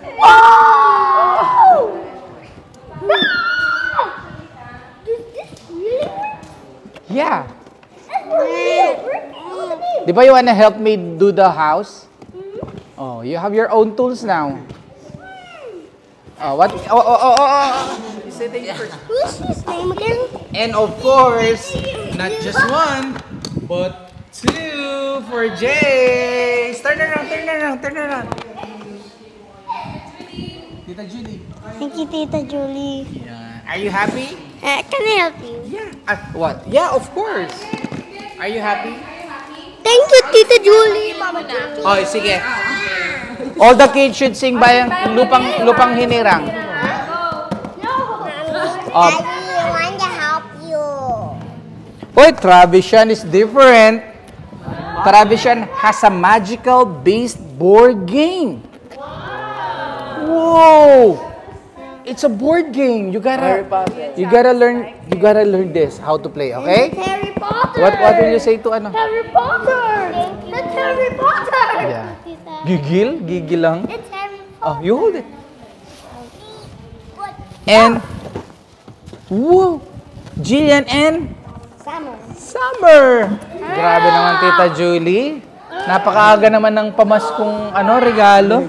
Yeah. Di ba you wanna help me do the house? Oh, you have your own tools now. Oh, what? Oh, oh, oh, oh, oh. Sitting first. Who's his name again? And of course, not just one, but two for Jace. Turn around, turn around, turn around. Tita Julie. Thank you, Tita Julie. Yeah. Are you happy? Uh, can I help you? Yeah. Uh, what? Yeah, of course. Are you happy? Thank you, Tita Julie. Mama Julie. Oh, sige. All the kids should sing bayang lupang lupang hinirang. Oh. Daddy, I want to help you. Oy, Travision is different. Travision has a magical based board game. Whoa! It's a board game. You gotta, you gotta learn, you gotta learn this how to play. Okay? It's Harry Potter. What, what will you say to ano? Harry Potter. It's Harry Potter. Yeah. Gigil, gigil lang. It's Harry Potter. Oh, you hold it. And, whoa, Jillian and Summer. Summer. Grabe naman, Tita Julie. Napakaaga naman ng pamaskong ano, regalo.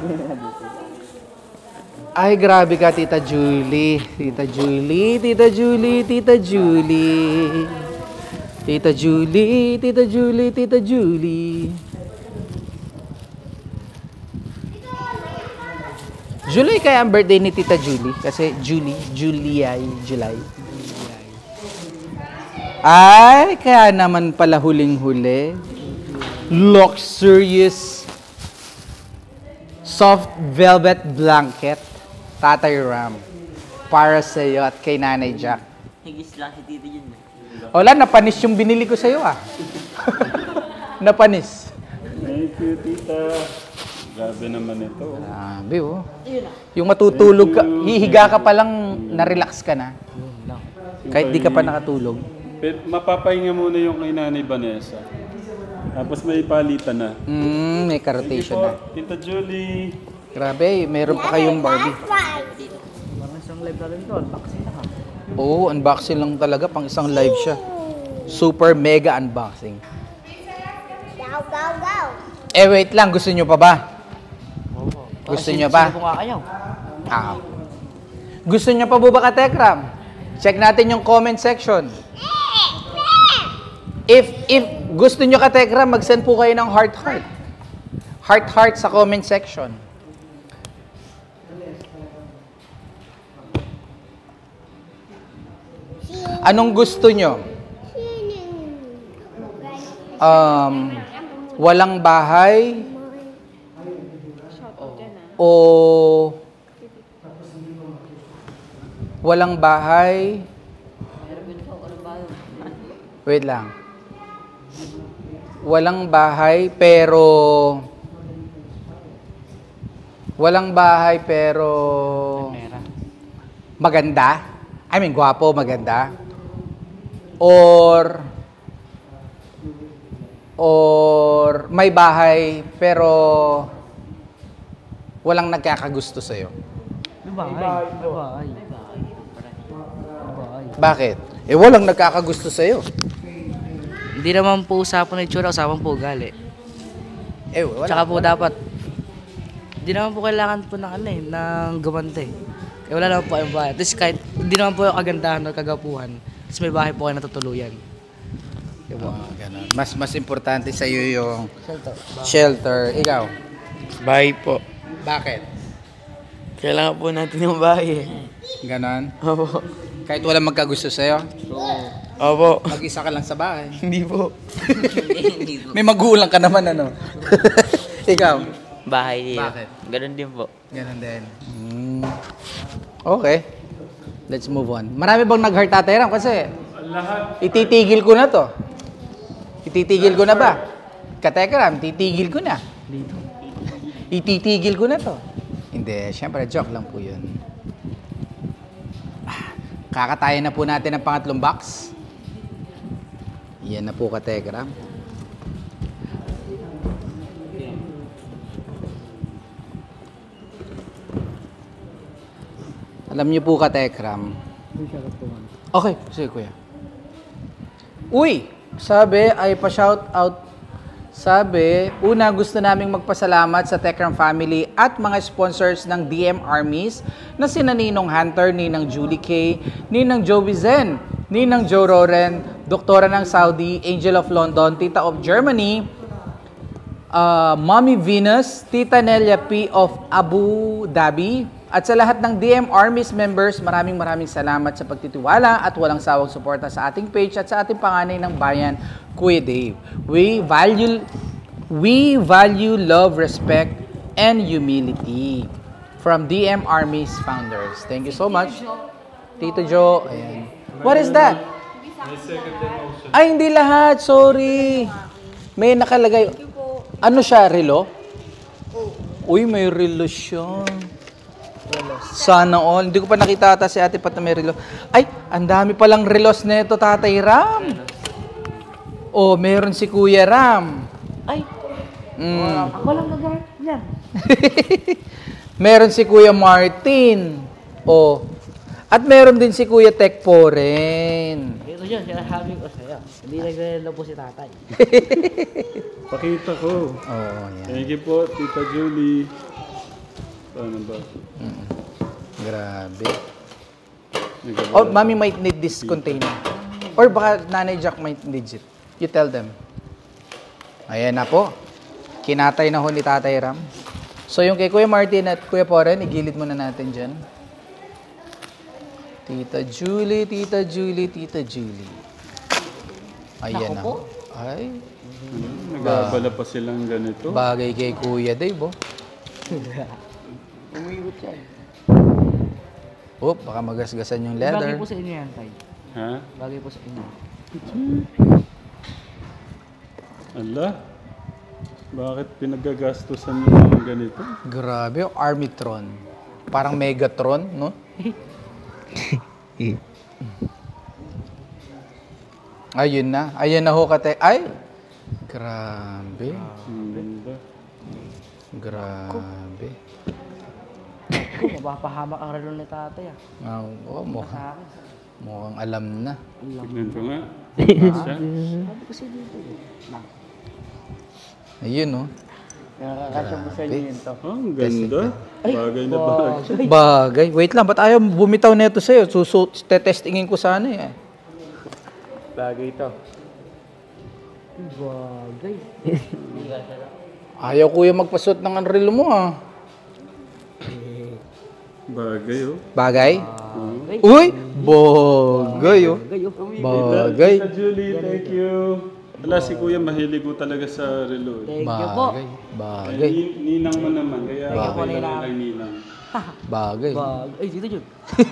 Ay, grabe ka, Tita Julie. Tita Julie, Tita Julie, Tita Julie. Tita Julie, Tita Julie, Tita Julie. July kaya ang birthday ni Tita Julie? Kasi Julie, July, July. Ay, kaya naman pala huling-huli. Luxurious soft velvet blanket. Tatay Ram. Para sa iyo at kay Nanay Jack. Higis lang si Tito yun. Wala, napanis yung binili ko sa iyo ah. Napanis. Thank you, Tita. Grabe naman ito. Grabe oh. Yung matutulog ka, hihiga ka pa lang, na-relax ka na. Kahit di ka pa nakatulog. Pero mapapahinga muna yung kay Nanay Vanessa. Tapos may palitan na. Mm, may karotation na. Tita Julie. Grabe, meron pa kayong Barbie. Parang isang live natin ito, unboxing na ka. Oo, unboxing lang talaga, pang isang live siya. Super mega unboxing. Go, go, go. Eh, wait lang, gusto nyo pa ba? Gusto nyo pa? Sino po kakayaw? Ah. Gusto nyo pa po ba ka-Tekram? Check natin yung comment section. If if gusto nyo ka-Tekram, mag-send po kayo ng heart heart. Heart heart sa comment section. Anong gusto nyo? Um, walang bahay o walang bahay. Wait lang. Walang bahay pero walang bahay pero maganda. I mean, gwapo, maganda. Or or may bahay pero walang nagkakagusto sa'yo. May bahay. May bahay. May bahay. Bakit? Eh, walang nagkakagusto sa'yo. Hindi naman po usapan ng itsura, usapan po ugali. Eh, wala. Tsaka po dapat, hindi naman po kailangan po ng ano eh, ng gumante. Eh, wala naman po kayong bahay. Tapos kahit, hindi naman po yung kagandahan o kagapuhan, tapos may bahay po kayo natutuluyan. Diba? Oh, ganun. Mas mas importante sa iyo yung Shelter. shelter. Ikaw? Bahay po. Bakit? Kailangan po natin yung bahay eh. Ganon? Opo. Kahit walang magkagusto sa iyo? Opo. Mag-isa ka lang sa bahay. Hindi po. May magulang ka naman ano. Ikaw? Bahay din. Bakit? Ganun din po. Ganon din. Hmm. Okay. Let's move on. Marami bang nag-heart Tatay Ram? Kasi ititigil ko na to. Ititigil ko na ba? Katekram, titigil ko na. Ititigil ko na to. Hindi, syempre joke lang po yun. Ah, kakatayin na po natin ang pangatlong box. Yan na po, Katekram. Alam niyo po Katekram. Okay, sige kuya. Uy, sabi ay pa-shout out. Sabi, una gusto naming magpasalamat sa Tekram family at mga sponsors ng D M Armies na sina Ninong Hunter, Ninang Julie K, Ninang Joey Zen, Ninang Joe Roren, Doktora ng Saudi, Angel of London, Tita of Germany, uh, Mommy Venus, Tita Nelia P of Abu Dhabi, at sa lahat ng D M Armies members, maraming maraming salamat sa pagtitiwala at walang sawang suporta sa ating page at sa ating panganay ng bayan, Kuya Dave. We value, we value love, respect, and humility. From D M Armies founders. Thank you so much. Tito Jo. Ayan. What is that? Ay, hindi lahat. Sorry. May nakalagay. Ano siya? Relo? Uy, may relo siya. Sana all. Hindi ko pa nakita ata si Ate Pat na may relo. Ay, ang dami palang relos nito, Tatay Ram. Oh, meron si Kuya Ram. Ay, Mm. ako lang nag-art yan. Meron si Kuya Martin. Oh. At meron din si Kuya Tekpo rin. Ito yun, sinasabi ko sa'yo. Hindi nagre-relo po si tatay. Pakita ko. Oh, yan. Thank you po, Tita Julie. Paano ba? Mm. Grabe. Nagagawa. Oh, Mommy might need this container. Or baka Nanay Jack might need it. You tell them. Ayan na po. Kinatay na ho ni Tatay Ram. So yung kay Kuya Martin at Kuya Poren, igilid muna natin dyan. Tita Julie, Tita Julie, Tita Julie. Ayan na ho. Ay, Nagabala pa silang ganito. bagay kay Kuya Dave, oh. Umigot yan. Oh, baka magasgasan yung Bagay leather. po sa inyo yan, tay. Ha? Bagay po sa inyo. Ala? Bakit pinagagastusan nyo ng ganito? Grabe, oh, Armitron. Parang Megatron, no? Ayun na. Ayun na ho, kate. Ay! Grabe. Ang ganda. Grabe. Ako, mapapahamak ang relo ni tatay ah. Ah, oh, Sa mukhang, akin. mukhang alam na. Tignan ko nga. Isa. Sabi ko siya dito. Lang. Ayun, no? Nakakasya mo sa inyo yun to. Oh, ang ganda. Bagay na bagay. Bagay. Wait lang, ba't ayaw bumitaw neto sa'yo? Susu, tetestingin ko sana eh. Bagay to. Bagay. Ayaw kuya magpasuot ng relo mo ah. Bagay, oh. Bagay? Bagay. Uy! Bagay, oh. Bagay. Tita Julie, thank you. Wala, si Kuya mahilig ko talaga sa relo. eh. Thank you po. Bagay. Eh, Bagay. ni- ninang mo naman, kaya Thank you po, okay lang Ninang. kay ninang. Bagay. Bagay. Ay, dito yun.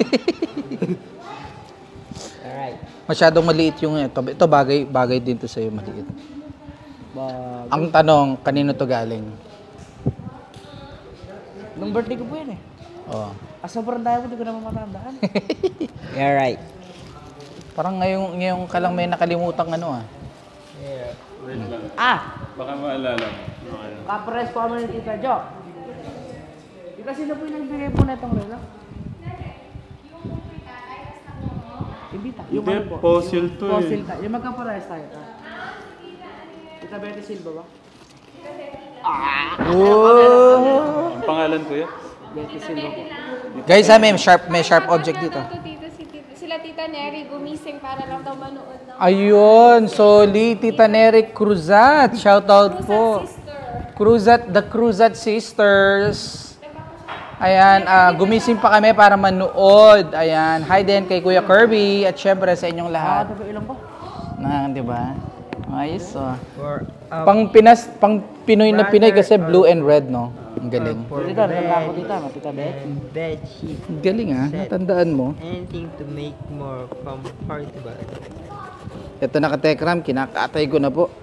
Alright. Masyadong maliit yung ito. Ito bagay, bagay din to sa'yo, maliit. Bagay. Ang tanong, kanino to galing? Nung birthday ko po yan eh. Oh. Ah, sobrang dami ko, hindi ko naman matandaan. Yeah, right. Parang ngayong, ngayong ka lang may nakalimutan ano ah. Wait lang. Ah! Baka maalala. Okay. Kapares po kami ni Tita Jo. Tita, sino po yung nagbigay po na itong relo? Hindi ta. Yung Hindi, ano po? fossil Yung to eh. Fossil ta. Yung magkapares tayo ta. Tita Betty Silva ba? Oh! Ang pangalan ko yan? Betty Silva po. Guys, ha, may sharp, may sharp object dito. Ito, tito, si tito, sila Tita Neri gumising para lang daw manood ng Ayun, Soli, Tita Nery Cruzat. Shout out po. sister. Cruzat, the Cruzat Sisters. Ayan, ah, gumising pa kami para manood. Ayan, hi din kay Kuya Kirby at syempre sa inyong Ah, lahat. dapat ilang po? Na, di ba? Ayos, oh. Pang Pinas, pang Pinoy na Pinoy kasi blue and red, no? Ang galing. Tita, natanda ko tita, no? Tita Betty. Bed sheet. Ang galing, ah. Natandaan mo. Anything to make more comfortable. Ito na ka-Tekram, kinakatay ko na po.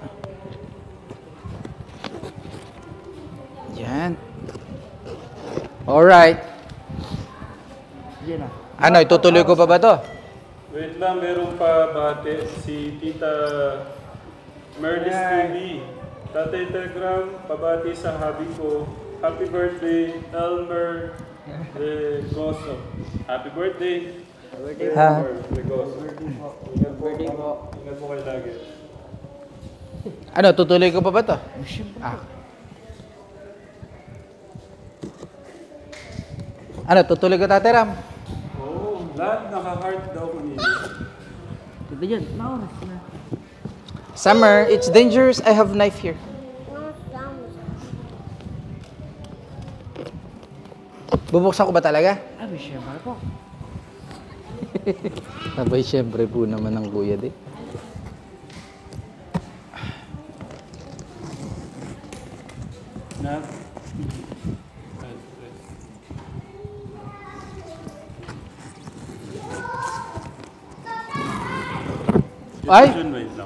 Yan. Alright. Yan na. Ano, itutuloy ko pa ba to? Wait lang, meron pa bate si Tita Merlis T V. Tatay Telegram, pabati sa hubby ko Happy birthday, Elmer Regoso. Happy birthday. Ha? Elmer Regoso. Ingat po. Ingat po kayo lagi. Ano, tutuloy ko pa ba to? Ah. Ano, tutuloy ko, Tate Ram? Oo, lahat naka-heart daw kanina. Ito yan. Nauras na. Summer, it's dangerous. I have knife here. Bubuksan ko ba talaga? Abi, syempre po. Abay, syempre po naman ng kuya di. Na? Ay! Jun, wait lang.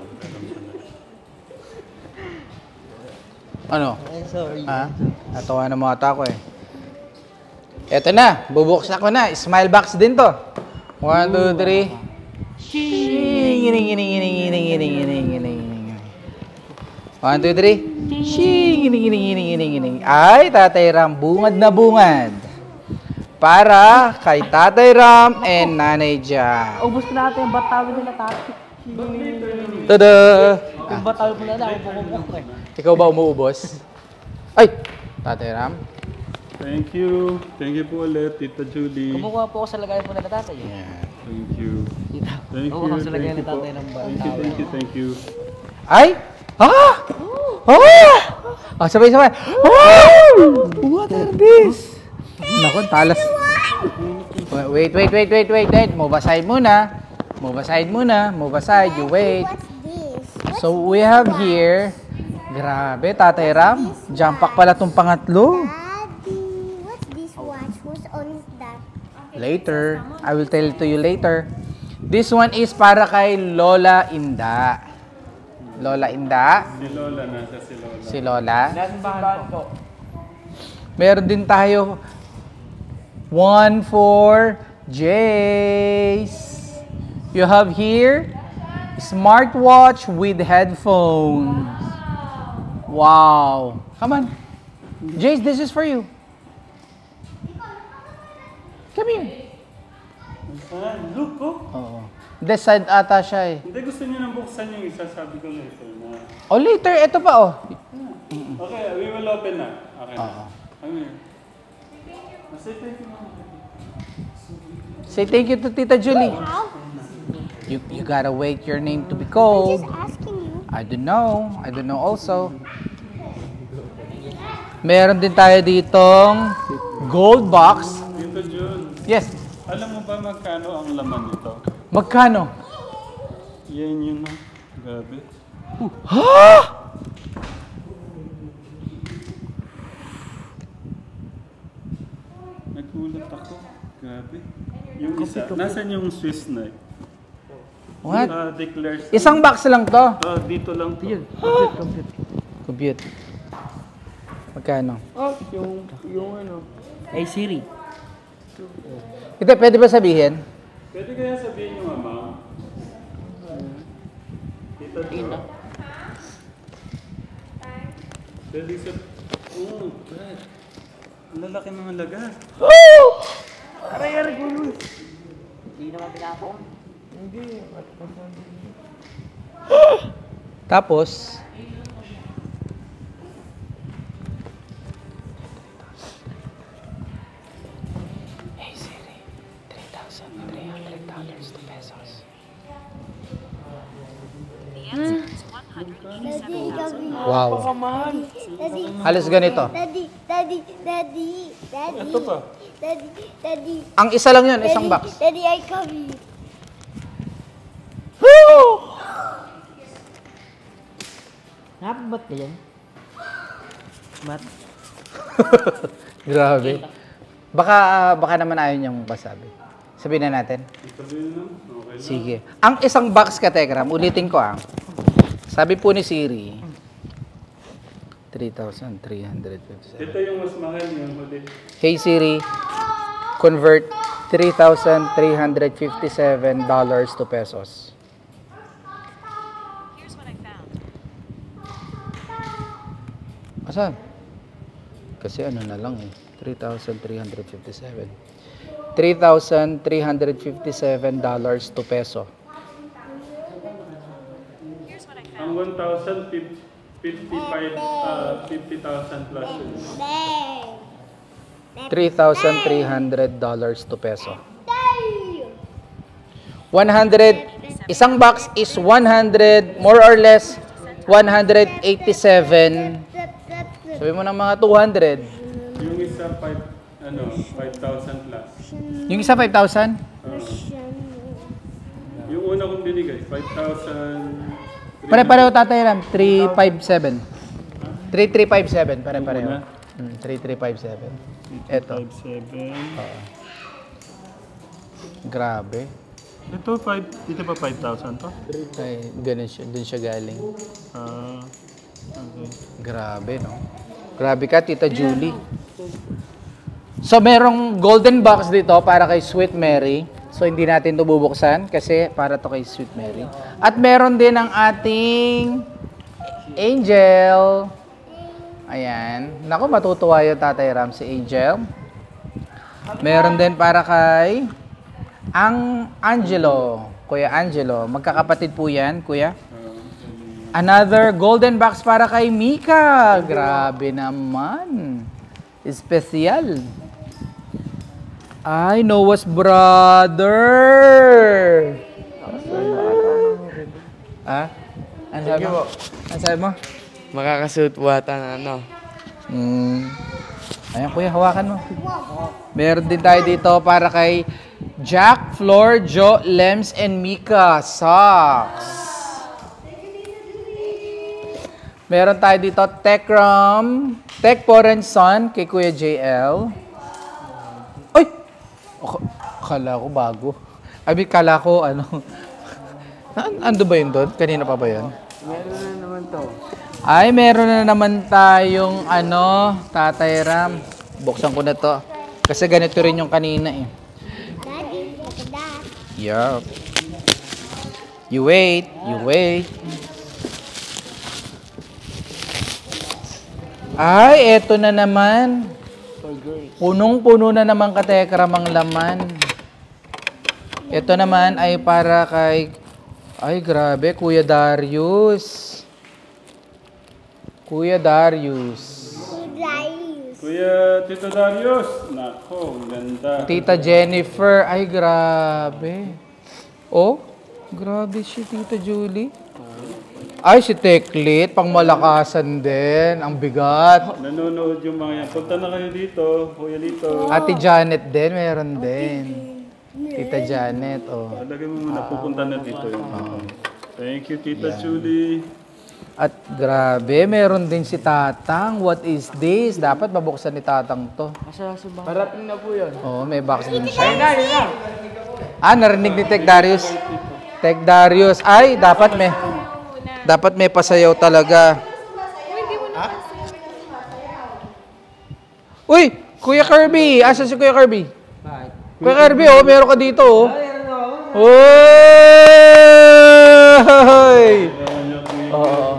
Ano? Sorry. Ha? Natawa na mga ata ko eh. Eto na, bubuksan ko na. Smile box din to. One, two, three. Shing, gining, gining, gining, gining, gining, gining, gining, gining. One, two, three. Shing, gining, gining, gining, gining, gining. Ay, Tatay Ram, bungad na bungad. Para kay Tatay Ram and Nanay Ja. Ubus ko natin yung batawi nila, Tati. Tada! Yung batawi mo na na, ako pumupok eh. Ikaw ba umuubos? Ay! Tatay Ram? Thank you. Thank you po ulit, Tita Julie. Kumukuha po ako sa lagayan po na tatay. Thank you. Tita, Thank kumukuha you. ako sa lagayan Thank ni you po. tatay ng batawi. Thank you, thank you, thank you. Ay! Ah! Ah! Ah, sabay-sabay. Oh! What are this? Naku, talas. Wait, wait, wait, wait, wait, wait. Move aside muna. Move aside muna. Move aside. You wait. So, we have here, grabe, Tatay Ram. Jump pack pala tong pangatlo. Daddy, what's this watch? Whose own is that? Later. I will tell it to you later. This one is para kay Lola Inda. Lola Inda. Si Lola, nasa si Lola. Si Lola. Simbahan po. Meron din tayo one for Jace. You have here smartwatch with headphones. Wow. Come on. Jace, this is for you. Come here. Saan? Look, oh. Oo. This side ata siya eh. Hindi, gusto niyo nang buksan yung isa, sabi ko later na. Oh, later. Ito pa oh. Okay, we will open na. Okay na. Oo. Ano yun? Masay thank you, mama. Say thank you to Tita Julie. You, you gotta wait your name to be called. Asking you. I don't know. I don't know also. Meron din tayo ditong gold box. Tito Jun, Yes. alam mo ba magkano ang laman nito? Magkano? Yan yun, no? Grabe. Ha? Nagulat ako. Grabe. Yung isa, nasan yung Swiss knife? What? Uh, declares. Isang box lang to. Oh, dito lang to. Yun, complete, complete. Compute. Magkano? Oh, yung, yung ano. Hey Siri. Ito, pwede ba sabihin? Pwede kaya sabihin yung amount? Tito Jun. Pwede sa... Oh, God. Ang lalaki ng halaga. Aray, aray, gulo. Hindi naman pinapon. Hindi. Tapos, hey Siri, three thousand three hundred dollars to pesos. Daddy, Gabi. Wow. Daddy, Halos ganito. Daddy, Daddy, Daddy, Daddy. Ito pa. Daddy, Daddy. Ang isa lang yun, isang Daddy, box. Daddy, I Gabi. Napabat ka yan? Mat? Grabe. Baka, baka naman ayaw niyang masabi. Sabihin na natin. Sabihin na. Okay lang. Sige. Ang isang box ka, Tekram, ulitin ko ah. Sabi po ni Siri, three thousand three hundred fifty-seven. Ito yung mas mahal yung huli. Hey Siri, convert three thousand three hundred fifty-seven dollars to pesos. Asan? kasi ano na lang eh. three thousand three hundred fifty-seven. three thousand three hundred fifty-seven dollars to peso. Ang one thousand fifty-five, uh, fifty thousand plus. three thousand three hundred dollars to peso. one hundred, isang box is one hundred, more or less, one hundred eighty-seven. Sabi mo ng mga two hundred. Yung isa, five, ano, five thousand plus. Yung isa five thousand? Uh, yung una kong binigay, five thousand. Pare-pareho Tatay Ram, three fifty-seven. three three five seven, pare-pareho. Hmm, three three five seven. Ito. five seven. Oo. Grabe. Ito, five, dito pa five thousand to? Ay, ganun siya, dun siya galing. Ah, okay. Grabe, no? Grabe ka, Tita Julie. So, merong golden box dito para kay Sweet Mary. So, hindi natin ito bubuksan kasi para to kay Sweet Mary. At meron din ang ating Angel. Ayan. Naku, matutuwa yung Tatay Ram si Angel. Meron din para kay ang Angelo. Kuya Angelo. Magkakapatid po yan, Kuya. Another golden box para kay Mika. Grabe naman. Espesyal. Ay, Noah's brother. Ah? Ano sabi mo? Ano sabi mo? Makakasuot po ata na ano. Hmm. Ayan, kuya, hawakan mo. Meron din tayo dito para kay Jack, Flor, Jo, Lems, and Mika. Socks. Meron tayo dito, Techram, Tech Foreign Son, kay Kuya J L. Ay! Ak- Kala ko bago. I mean, kala ko, ano. Na- Ando ba yun doon? Kanina pa ba yun? Meron na naman to. Ay, meron na naman tayong, ano, Tatay Ram. Buksan ko na to. Kasi ganito rin yung kanina eh. Daddy, look at that. Yup. You wait, you wait. Ay, eto na naman. Punong-puno na naman katekram ang laman. Ito naman ay para kay... Ay, grabe, Kuya Darius. Kuya Darius. Darius. Kuya Tito Darius. Nako, ang ganda. Tita Jennifer. Ay, grabe. Oh, grabe si Tita Julie. Ay, si Teklit, pang malakasan din. Ang bigat. Nanonood yung mga yan. Punta na kayo dito, Kuya Lito. Ate Janet din, meron din. Tita Janet, oh. Lagay mo muna, pupunta na dito yung Thank you, Tita Julie. At grabe, meron din si Tatang. What is this? Dapat babuksan ni Tatang to. Parating na po yun. Oo, may box din siya. Ah, narinig ni Tech Darius. Tech Darius. Ay, dapat may... Dapat may pasayaw talaga. Uy! Kuya Kirby! Asa si Kuya Kirby? Kuya Kirby, oh, meron ka dito, oh. Uy! Oo.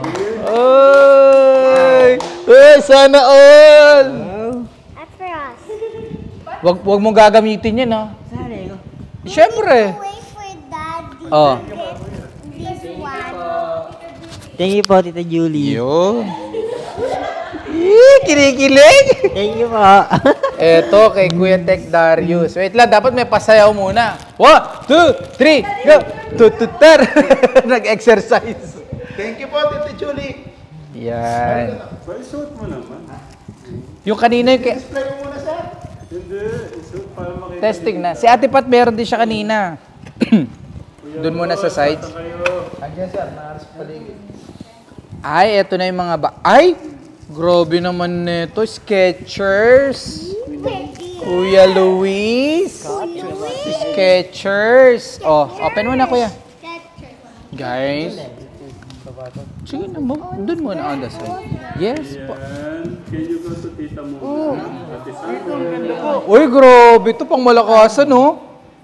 Uy! Uy, sana all! That's for us. Wag, wag mong gagamitin yan, ha? Siyempre. Wait for Daddy Oh. to get this one. Thank you po, Tita Julie. Yo. Ih, kinikilig. Thank you po. Eto, kay Kuya Tech Darius. Wait lang, dapat may pasayaw muna. One, two, three, go! Tututar! Nag-exercise. Thank you po, Tita Julie. Yan. Ba, isuot mo naman. Yung kanina, yung kay- Play mo muna sa... Hindi, isuot para makita. testing na. Si Ate Pat meron din siya kanina. Doon muna sa sides. Andiyan sir, naaras paligid. Ay, eto na yung mga ba... Ay! Grabe naman nito. Skechers. Kuya Luis. Skechers. Oh, open mo na, Kuya. Guys. Sige na, mo. Doon muna on the side. Yes po. Yan. Can you go to Tita muna? Ate Sandra. Uy, grabe. Ito pang malakasan, oh.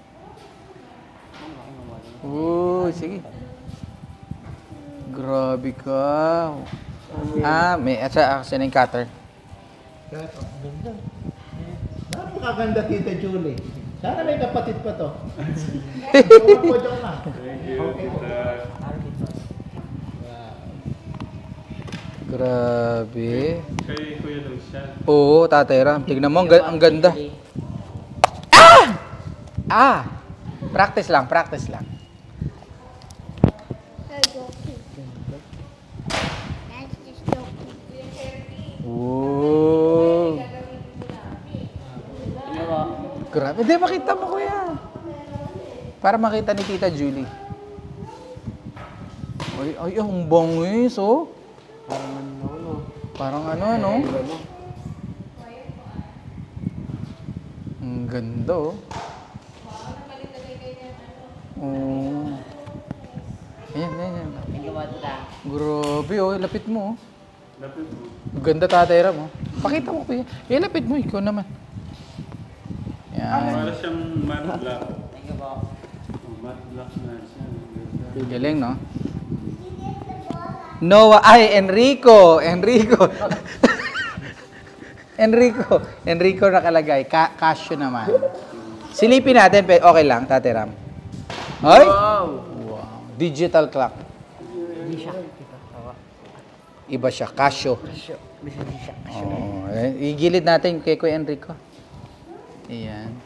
Uy, sige. Grabe ka. Ah, may asa kasi na yung cutter. Ganda. Napakaganda, Tita Julie. Sana may kapatid pa to. Joke po, joke na. Thank you, tita. Grabe. Kay Kuya daw siya. Oo, Tatay Ram. Tignan mo, ang, ga- ang ganda. Ah! Ah! Practice lang, practice lang. That's just joking. Wow. Grabe. Hindi, makita mo, Kuya. Para makita ni Tita Julie. Ay, ay, ang bangis, oh. Parang ano, no? Parang ano, ano? Ang ganda, oh. Oh. Ayan, ayan, ayan. Grabe, oh. Lapit mo, oh. Lapit mo. Ang ganda, Tatay Ram, oh. Pakita mo, Kuya. Eh, lapit mo. Ikaw naman. Yan. Para siyang matte black. Thank you po. Matte black na siya. Ganda. Galing, no? Noah, ay, Enrico, Enrico. Enrico, Enrico nakalagay. Ka Casio naman. Silipin natin, pe- okay lang, Tate Ram. Ay! Wow! Wow. Digital clock. Hindi siya. Kita, tawa. Iba siya, Casio. Kasyo. Bisa hindi siya. Oh, eh, igilid natin kay Kuya Enrico. Ayan.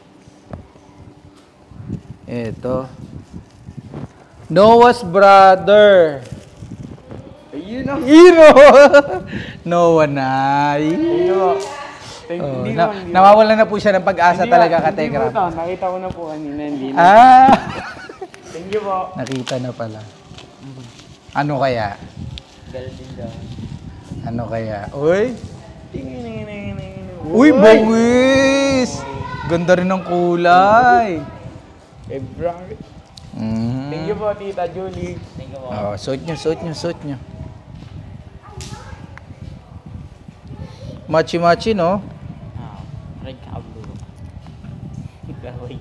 Ito. Noah's brother. Ayun na. Hero! Noah Nay. Thank Oh, you. na, nawawalan na po siya ng pag-asa talaga, Kategram. Nakita ko na po kanina. Hindi na. Ah! Thank you po. Nakita na pala. Ano kaya? Galing daw. Ano kaya? Uy! Tingin. Uy, bongis! Ganda rin ng kulay. Eh, bro. Mm. Thank you po, Tita Julie. Thank you po. Oh, suot nyo, suot nyo, suot nyo. Machi-machi, no? Ah, red ka blue. Gawin.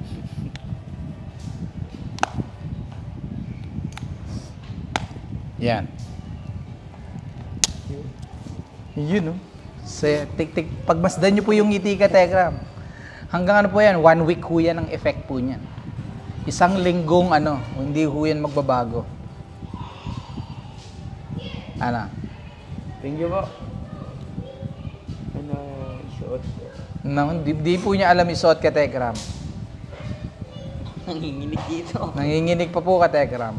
Yan. Yun, no? Say, tik, tik. Pagmasdan nyo po yung ngiti ka, Tekram. Hanggang ano po yan? One week ho yan ang effect po niyan. Isang linggong ano, hindi ho yan magbabago. Ano? Thank you po. Ano, isuot ko. No, di, di po niya alam isuot ka, Tekram. Nanginginig dito. Nanginginig pa po ka, Tekram.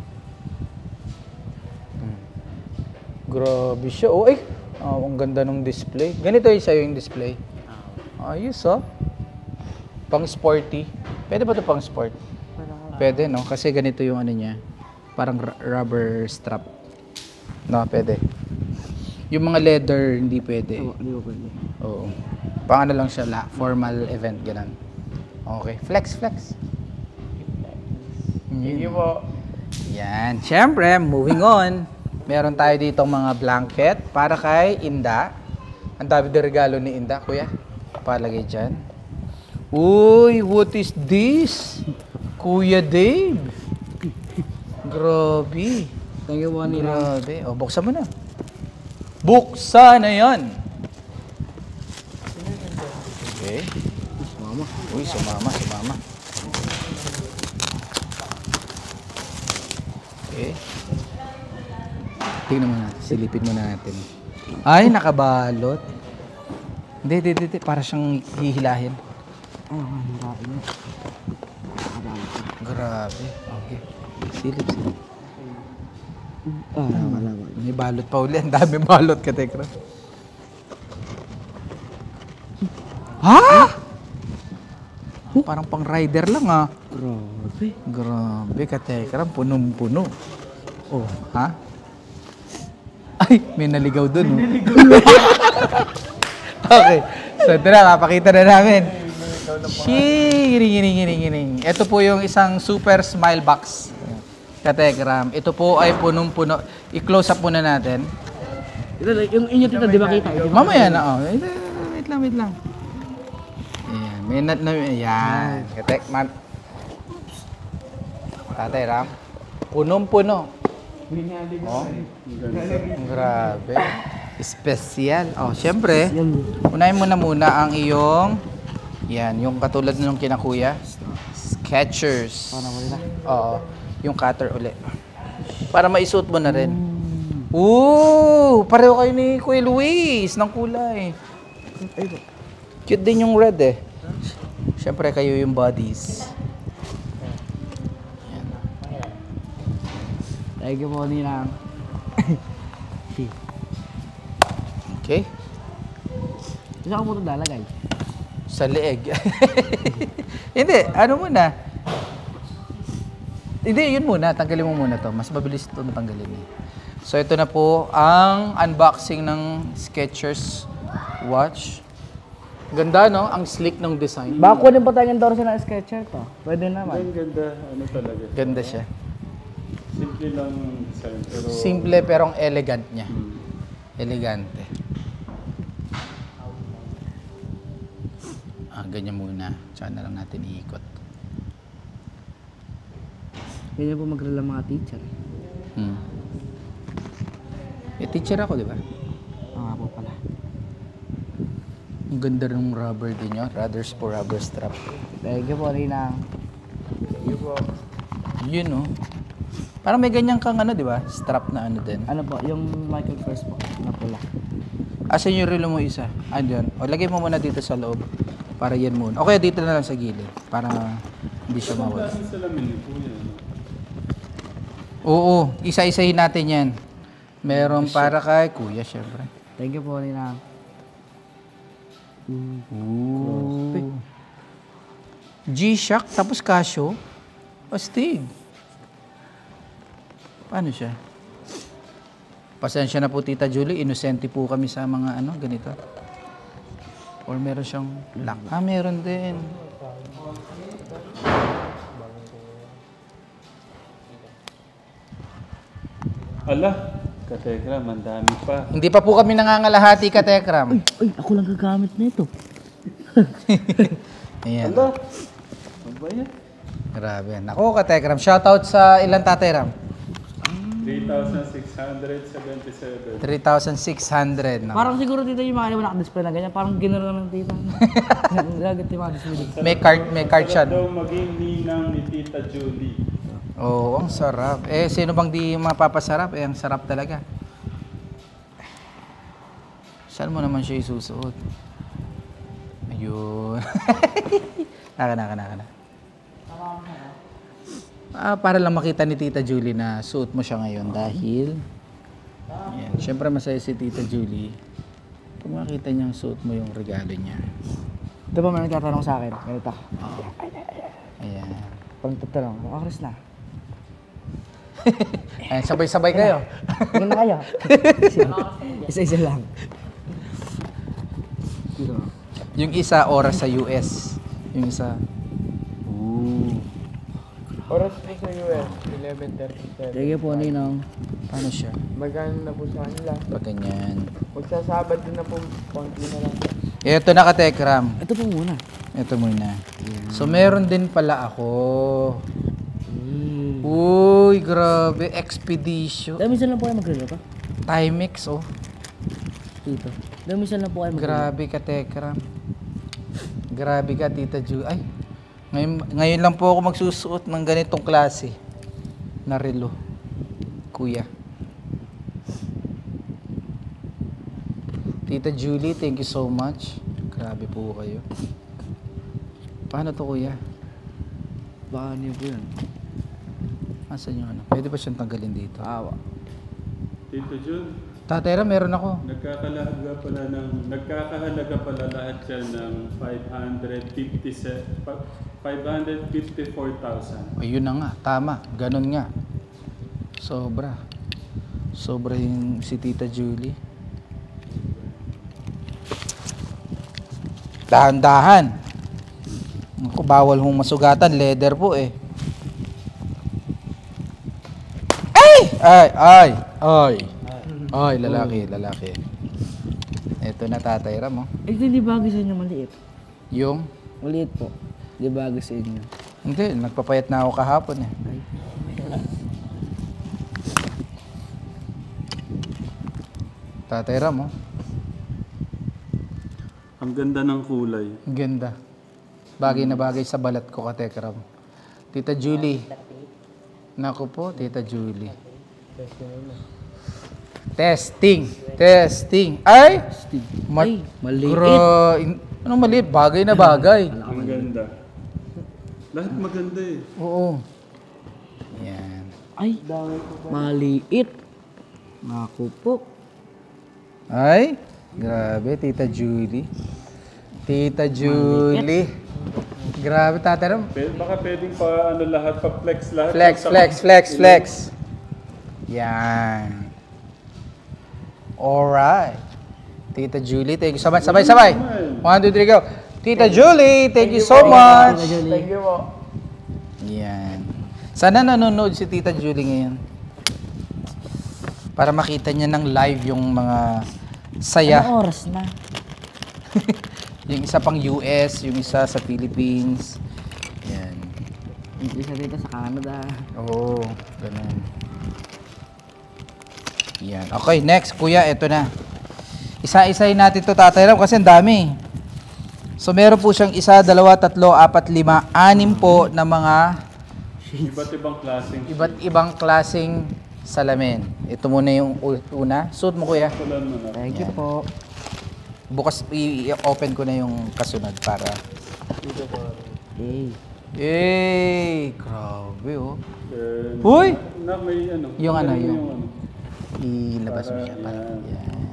Hmm. Grabe siya. Oh, ay! Oh, ang ganda ng display. Ganito yung sa'yo yung display. Ayos, oh. Pang sporty. Pwede ba ito pang sport? Pwede, no? Kasi ganito yung ano niya. Parang r- rubber strap. No, pwede. Yung mga leather, hindi pwede. Hindi ko pwede. Oo. Pang ano lang siya, la, formal event, ganun. Okay. Flex, flex. Thank you po. Yan. Siyempre, moving on. Meron tayo ditong mga blanket para kay Inda. Ang dami de regalo ni Inda, kuya. Palagay dyan. Uy, what is this? Kuya Dave. Grabe. Thank you po, Nina. Grabe. O, buksan mo na. Buksan na yan. Okay. Sumama. Uy, sumama, sumama. Okay. Tingnan mo natin. Silipin mo natin. Ay, nakabalot. Hindi, hindi, hindi. Para siyang hihilahin. Ay, ang hirap niya. Grabe. Okay. Silip, silip. Ah, wala, wala. May balot pa uli. Ang dami balot ka, Tekra. Ha? Oh, parang pang rider lang, ah. Grabe. Grabe ka, Tekra. Punong-puno. Oh, ha? Ay, may naligaw dun, oh. Okay. So, ito na. Mapakita na namin. Shee! Giring, giring, giring, giring. Ito po yung isang super smile box. Kategram. Ito po ay punong-puno. I-close up muna natin. Ito, like, yung inyo dito, di ba kita? Mamaya na, oh. Wait, wait lang, wait lang. Ayan. May nat na, ayan. Katek, man. Tatay Ram. Punong-puno. Oh. Grabe. Special. Oh, syempre, unahin mo na muna ang iyong, yan, yung katulad nung kinakuya. Skechers. Oo, yung cutter ulit. Para maisuot mo na rin. Ooh, pareho kayo ni Kuya Luis ng kulay. Cute din yung red eh. Syempre kayo yung bodies. Yan. Thank you po nila. Okay. Saan ko po ito lalagay? Sa leeg. Hindi, ano muna? Hindi, yun muna. Tanggalin mo muna to. Mas mabilis ito natanggalin eh. So, ito na po ang unboxing ng Skechers watch. Ganda, no? Ang slick ng design. Baka kunin pa tayo ng Dorsey ng Skechers to. Pwede naman. Ang ganda, ano talaga. Ganda siya. Simple lang design, pero... Simple pero ang elegant niya. Hmm. Elegante. Ah, ganyan muna. Tsaka na lang natin iikot. Ganyan po magrela mga teacher. Hmm. Eh, teacher ako, di ba? Oo nga po pala. Ang ganda ng rubber din yun. Rudders po rubber strap. Thank you po, Ninang. Thank you po. Yun, no? Parang may ganyan kang ano, di ba? Strap na ano din. Ano po, yung Michael Kors po, na pula. Asan yung relo mo isa? Andyan. O, lagay mo muna dito sa loob. Para yan muna. O kaya dito na lang sa gilid. Para hindi siya mawala. Ang salamin ni Kuya. Oo, isa-isahin natin yan. Meron para kay Kuya, syempre. Thank you po, Ninang. Ooh. G-Shock, tapos Casio. Astig. Paano siya? Pasensya na po, Tita Julie. Inosente po kami sa mga ano, ganito. Or meron siyang lock. Ah, meron din. Ala, katekram, ang dami pa. Hindi pa po kami nangangalahati, Katekram. Uy, ako lang gagamit nito. Ayan. Ala, ano ba yan? Grabe. Naku, Katekram. Shoutout sa ilang Tateram? three thousand six hundred seventy-seven. three thousand six hundred. Naku. Parang siguro dito yung mga ano, naka-display na ganyan. Parang ginaro lang ng tita. Gagat yung mga display dito. May card, may card siya. Sarap daw maging ninang ni Tita Julie. Oo, oh, ang sarap. Eh, sino bang di mapapasarap? Eh, ang sarap talaga. Saan mo naman siya isusuot? Ayun. naka, naka, naka, naka. Ah, para lang makita ni Tita Julie na suot mo siya ngayon dahil yan. Siyempre masaya si Tita Julie kung makita niyang suot mo yung regalo niya. Ito ba may nagtatanong sa akin? Ganito. Oo. Ayan. Parang tatanong, oh, Chris na. Ayan, sabay-sabay kayo. Tingin na kayo. Isa-isa lang. Dito. Yung isa oras sa U S. Yung isa. Ooh. Oras po sa U S, eleven thirty-seven. Thank you po, Ninong. Paano siya? Magkano na po sa kanila? Pag ganyan. Magsasabad din na po, konti na lang. Ito na, Katekram. Ito po muna. Ito muna. So, meron din pala ako. Uy, grabe. Expedition. Dami saan lang po kayo magrelo pa? Timex, oh. Dito. Dami saan lang po kayo magrelo. Grabe ka, Tekram. Grabe ka, Tita Ju. Ay, ngayon, ngayon lang po ako magsusuot ng ganitong klase na relo. Kuya. Tita Julie, thank you so much. Grabe po kayo. Paano to, Kuya? Baka niyo po yun. Asan yung ano? Pwede ba siyang tanggalin dito? Awa. Tito Jun, Tatera, meron ako. nagkakahalaga pala ng nagkakahalaga pala lahat yan ng five hundred fifty-four thousand. Ayun na nga, tama. Ganon nga. Sobra. Sobra yung si Tita Julie. Dahan-dahan. Ako, bawal hong masugatan. Leather po eh. Ay! Ay! Ay! Ay! Ay, lalaki, lalaki. Ito na, Tatay Ram, oh. Eh, hindi bagay sa inyo maliit. Yung? Maliit po. Hindi bagay sa inyo. Hindi, nagpapayat na ako kahapon eh. Tatay Ram, oh. Ang ganda ng kulay. Ang ganda. Bagay na bagay sa balat ko, Katekram. Tita Julie. Naku po, Tita Julie. Testing. Testing. Ay! Ma- Ay, maliit. Gra- in- Anong maliit? Bagay na bagay. Ang ganda. Lahat maganda eh. Oo. Yan. Ay, maliit. Naku po. Ay, grabe, Tita Julie. Tita Julie. Grabe, Tata Ram. Pe- Baka pwedeng pa ano lahat, pa flex lahat. Flex, Sa- flex, flex, flex. Yan. Alright. Tita Julie, thank you so much. Sabay, sabay. One, two, three, go. Tita Julie, thank you so much. Thank you po. Yan. Sana nanonood si Tita Julie ngayon. Para makita niya ng live yung mga saya. Anong oras na? Yung isa pang U S, yung isa sa Philippines. Yan. Yung isa dito sa Canada. Oo, ganun. Yan. Okay, next, kuya, eto na. Isa-isahin natin to, Tatay Ram, kasi ang dami. So, meron po siyang isa, dalawa, tatlo, apat, lima, anim po na mga Iba't ibang klaseng. iba't ibang klaseng salamin. Ito muna yung u- una. Suot mo, kuya. Tulan mo na. Thank you po. Bukas, i- i-open ko na yung kasunod para... Hey. Eh, grabe, oh. Then, Huy! Na may ano. Yung ano, Ganun yung- ano. Ilabas mo siya. Para, Para, yan. yan.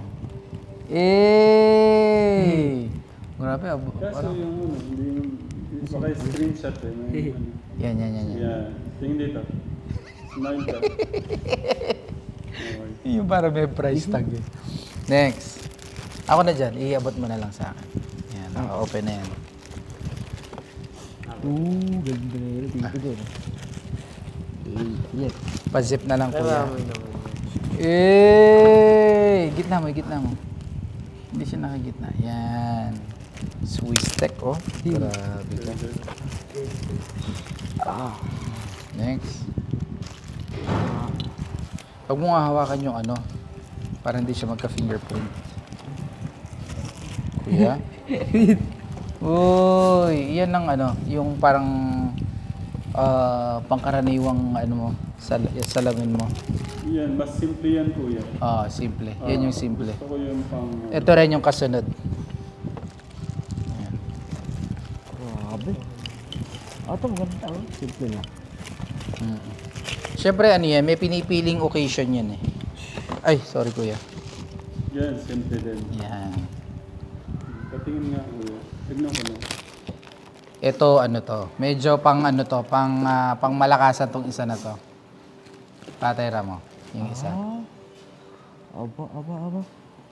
Eh! Grabe, abo. Kaso Ano? yung ano, hindi yung, baka yung screenshot eh. May, ano. Yan, yan, yan, yan. Yan. Tingin dito. Smile ka. Okay. Yung para may price tag eh. Next. Ako na dyan. Iabot mo na lang sa akin. Yan, naka-open na yan. Ooh, ganda na yun. Dito din. Yes. Pa-zip na lang, kuya. Eh! Gitna mo, gitna mo. Hindi siya nakagitna. Yan. Swiss tech, oh. Grabe ka. Ah. Next. Huwag mo nga hawakan yung ano, para hindi siya magka-fingerprint. Kuya? Uy, yan ang ano, yung parang ah, pangkaraniwang ano mo, sal salamin mo. Yan, mas simple yan kuya. Ah, simple. Yan yung simple. Gusto ko yung pang... Ito rin yung kasunod. Ayan. Grabe. Ah, ito maganda. Oh. Simple lang. Mm. Siyempre, ano yan, may pinipiling occasion yan eh. Ay, sorry kuya. Yan, simple din. Yan. Patingin nga kuya. Tignan ko na. Ito, ano to, medyo pang ano to, pang, ah, pang malakasan tong isa na to. Tatay Ramo, yung isa. Ah. Aba, aba, aba.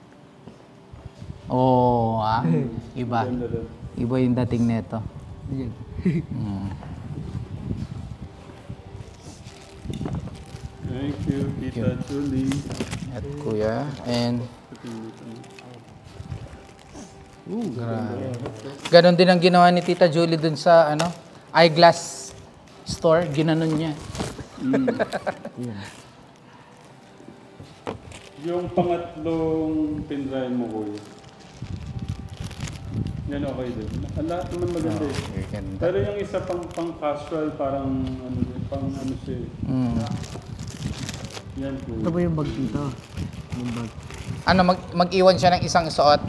Oo, oh, ah. Iba. Ganda din. Iba yung dating neto. Yan. Mm. Thank you, Tita Julie. At kuya, and Patingin dito. grabe. Ganon din ang ginawa ni Tita Julie dun sa ano, eyeglass store, ginanon niya. Yung pangatlong pinrain mo kuya. Yan okay din. Ang lahat naman maganda eh. Okay, ganda. Pero yung isa pang pang casual, parang ano din, pang ano siya eh. Mm. Yan kuya. Ito ba yung bag dito? Yung bag. Ano, mag mag-iwan siya ng isang suot.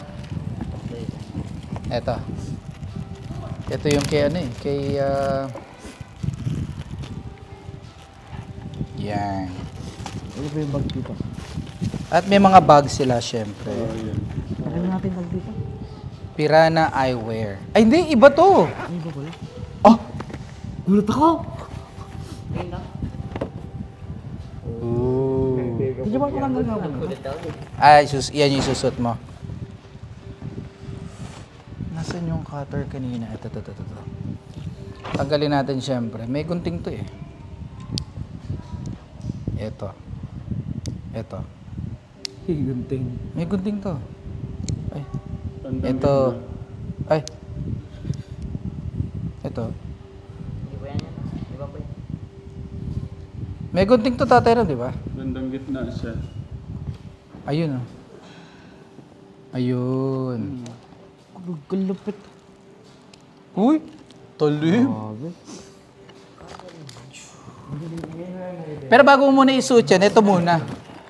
Eto. Ito yung kay ano eh, kay ah, yan. Ito ba yung bag dito? At may mga bag sila syempre. Oh, yan. Tagal natin bag dito. Pirana Eyewear. Ay hindi, iba to. Ay, iba pala. Oh. Gulat ako! Ooh. Hindi ba parang gagawin? Ay, sus yan yung susot mo. Nasaan yung cutter kanina? Ito, ito, ito, ito. Tanggalin natin syempre. May gunting to eh. Ito. Ito. Gunting. May gunting to. Ay. Tandang Ito. gitna. Ay. Ito. May gunting to, Tatay Ram, di ba? Bandang gitna siya. Ayun oh. Ayun. Gulupit. Uy, talim. Pero bago mo muna isuot yan, ito muna.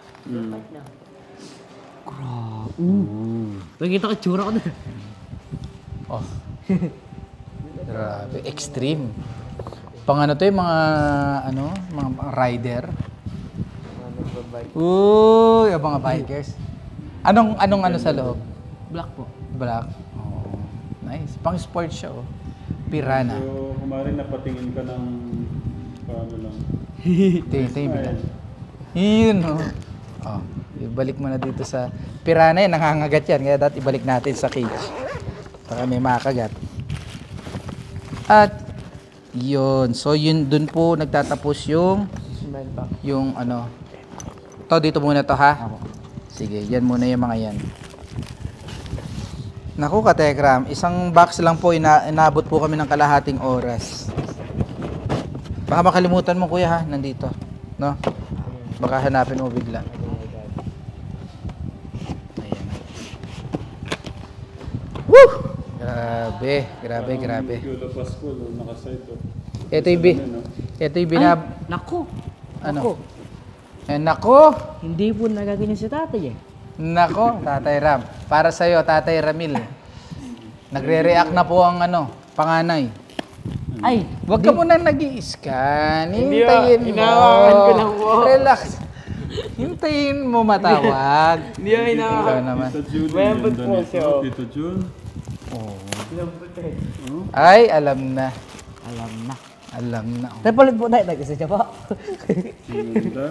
Nakikita ko tsura ko na. Oh. Grabe, extreme. Pang ano to yung mga, ano, mga mga rider. Uy, yung mga bikers. Anong, anong ano sa loob? Black po. Black. Oh, nice. Pang sports siya, oh. Pirana. So, kumari napatingin ka ng paano lang. Tingin, tingin bila. Yun, oh. Oh, ibalik mo na dito sa Pirana yan, nangangagat yan. Kaya dapat ibalik natin sa cage. Para may makagat. At, yun. So, yun, dun po nagtatapos yung, yung ano. To, dito muna to, ha? Sige, yan muna yung mga yan. Naku, Katekram, isang box lang po, ina inabot po kami ng kalahating oras. Baka makalimutan mo, kuya, ha? Nandito. No? Baka hanapin mo bigla. Ayan. Woo! Grabe, grabe, grabe. Yolo Pasko, nakasite to. Ito yung, bi ito yung binab... Naku. Ano? Eh, nako! Hindi po nagaganyan si tatay eh. Nako, Tatay Ram. Para sa'yo, Tatay Ramil. Nagre-react na po ang ano, panganay. Ay, Huwag ka muna nag-i-scan. Hindi, Hintayin ah. mo. Hinahawakan ko lang po. Relax. Hintayin mo matawag. Hindi ako Ikaw hinahawakan. naman. Tito Julie, Mayabot ganda po nito. siya, oh. Tito Jun. Ay, alam na. alam na. Alam na. Tayo palit po tayo. Nag-isa siya po. Ganda.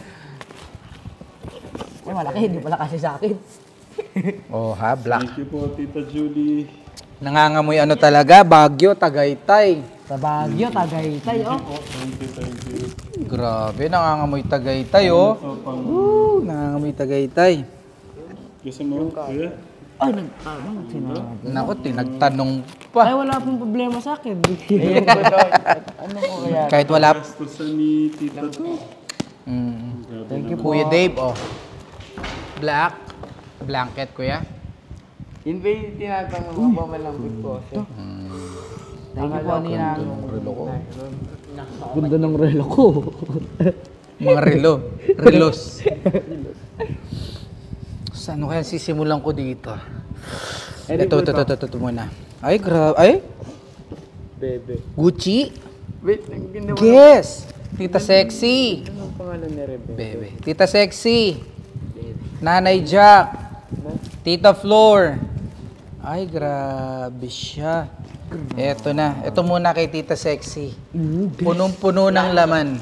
Ay, malaki. Hindi pala kasi sa akin. Oh ha, black. Thank you po, Tita Julie. Nangangamoy ano talaga, Baguio, Tagaytay. Sa Baguio, Tagaytay, oh. Thank you, thank you. Grabe, nangangamoy Tagaytay, oh. So, pang... Woo, nangangamoy Tagaytay. Gusto mo, kuya? Ay, nagtanong. Sinabi. Naku, tinagtanong Ay, pa. wala pong problema sa akin. Ano ko kaya? Kahit wala. Gastusan ni Tita to. Mm. Thank you po. Kuya Dave, oh. Black. Blanket, kuya. Yun ba yung tinatanong mo ba malambot po? Thank you po, Nina. Relo ko. Ganda ng relo ko. Mga relo. Relos. Saan kaya sisimulan ko dito? Ito, ito, ito, ito, ito muna. Ay, grabe. Ay, Bebe. Gucci. Wait, ang ganda mo. Guess. Tita Sexy. Anong pangalan ni Rebe? Bebe. Tita Sexy. Nanay Jack. Tita Floor. Ay, grabe siya. Eto na. Ito muna kay Tita Sexy. Punong-puno ng laman.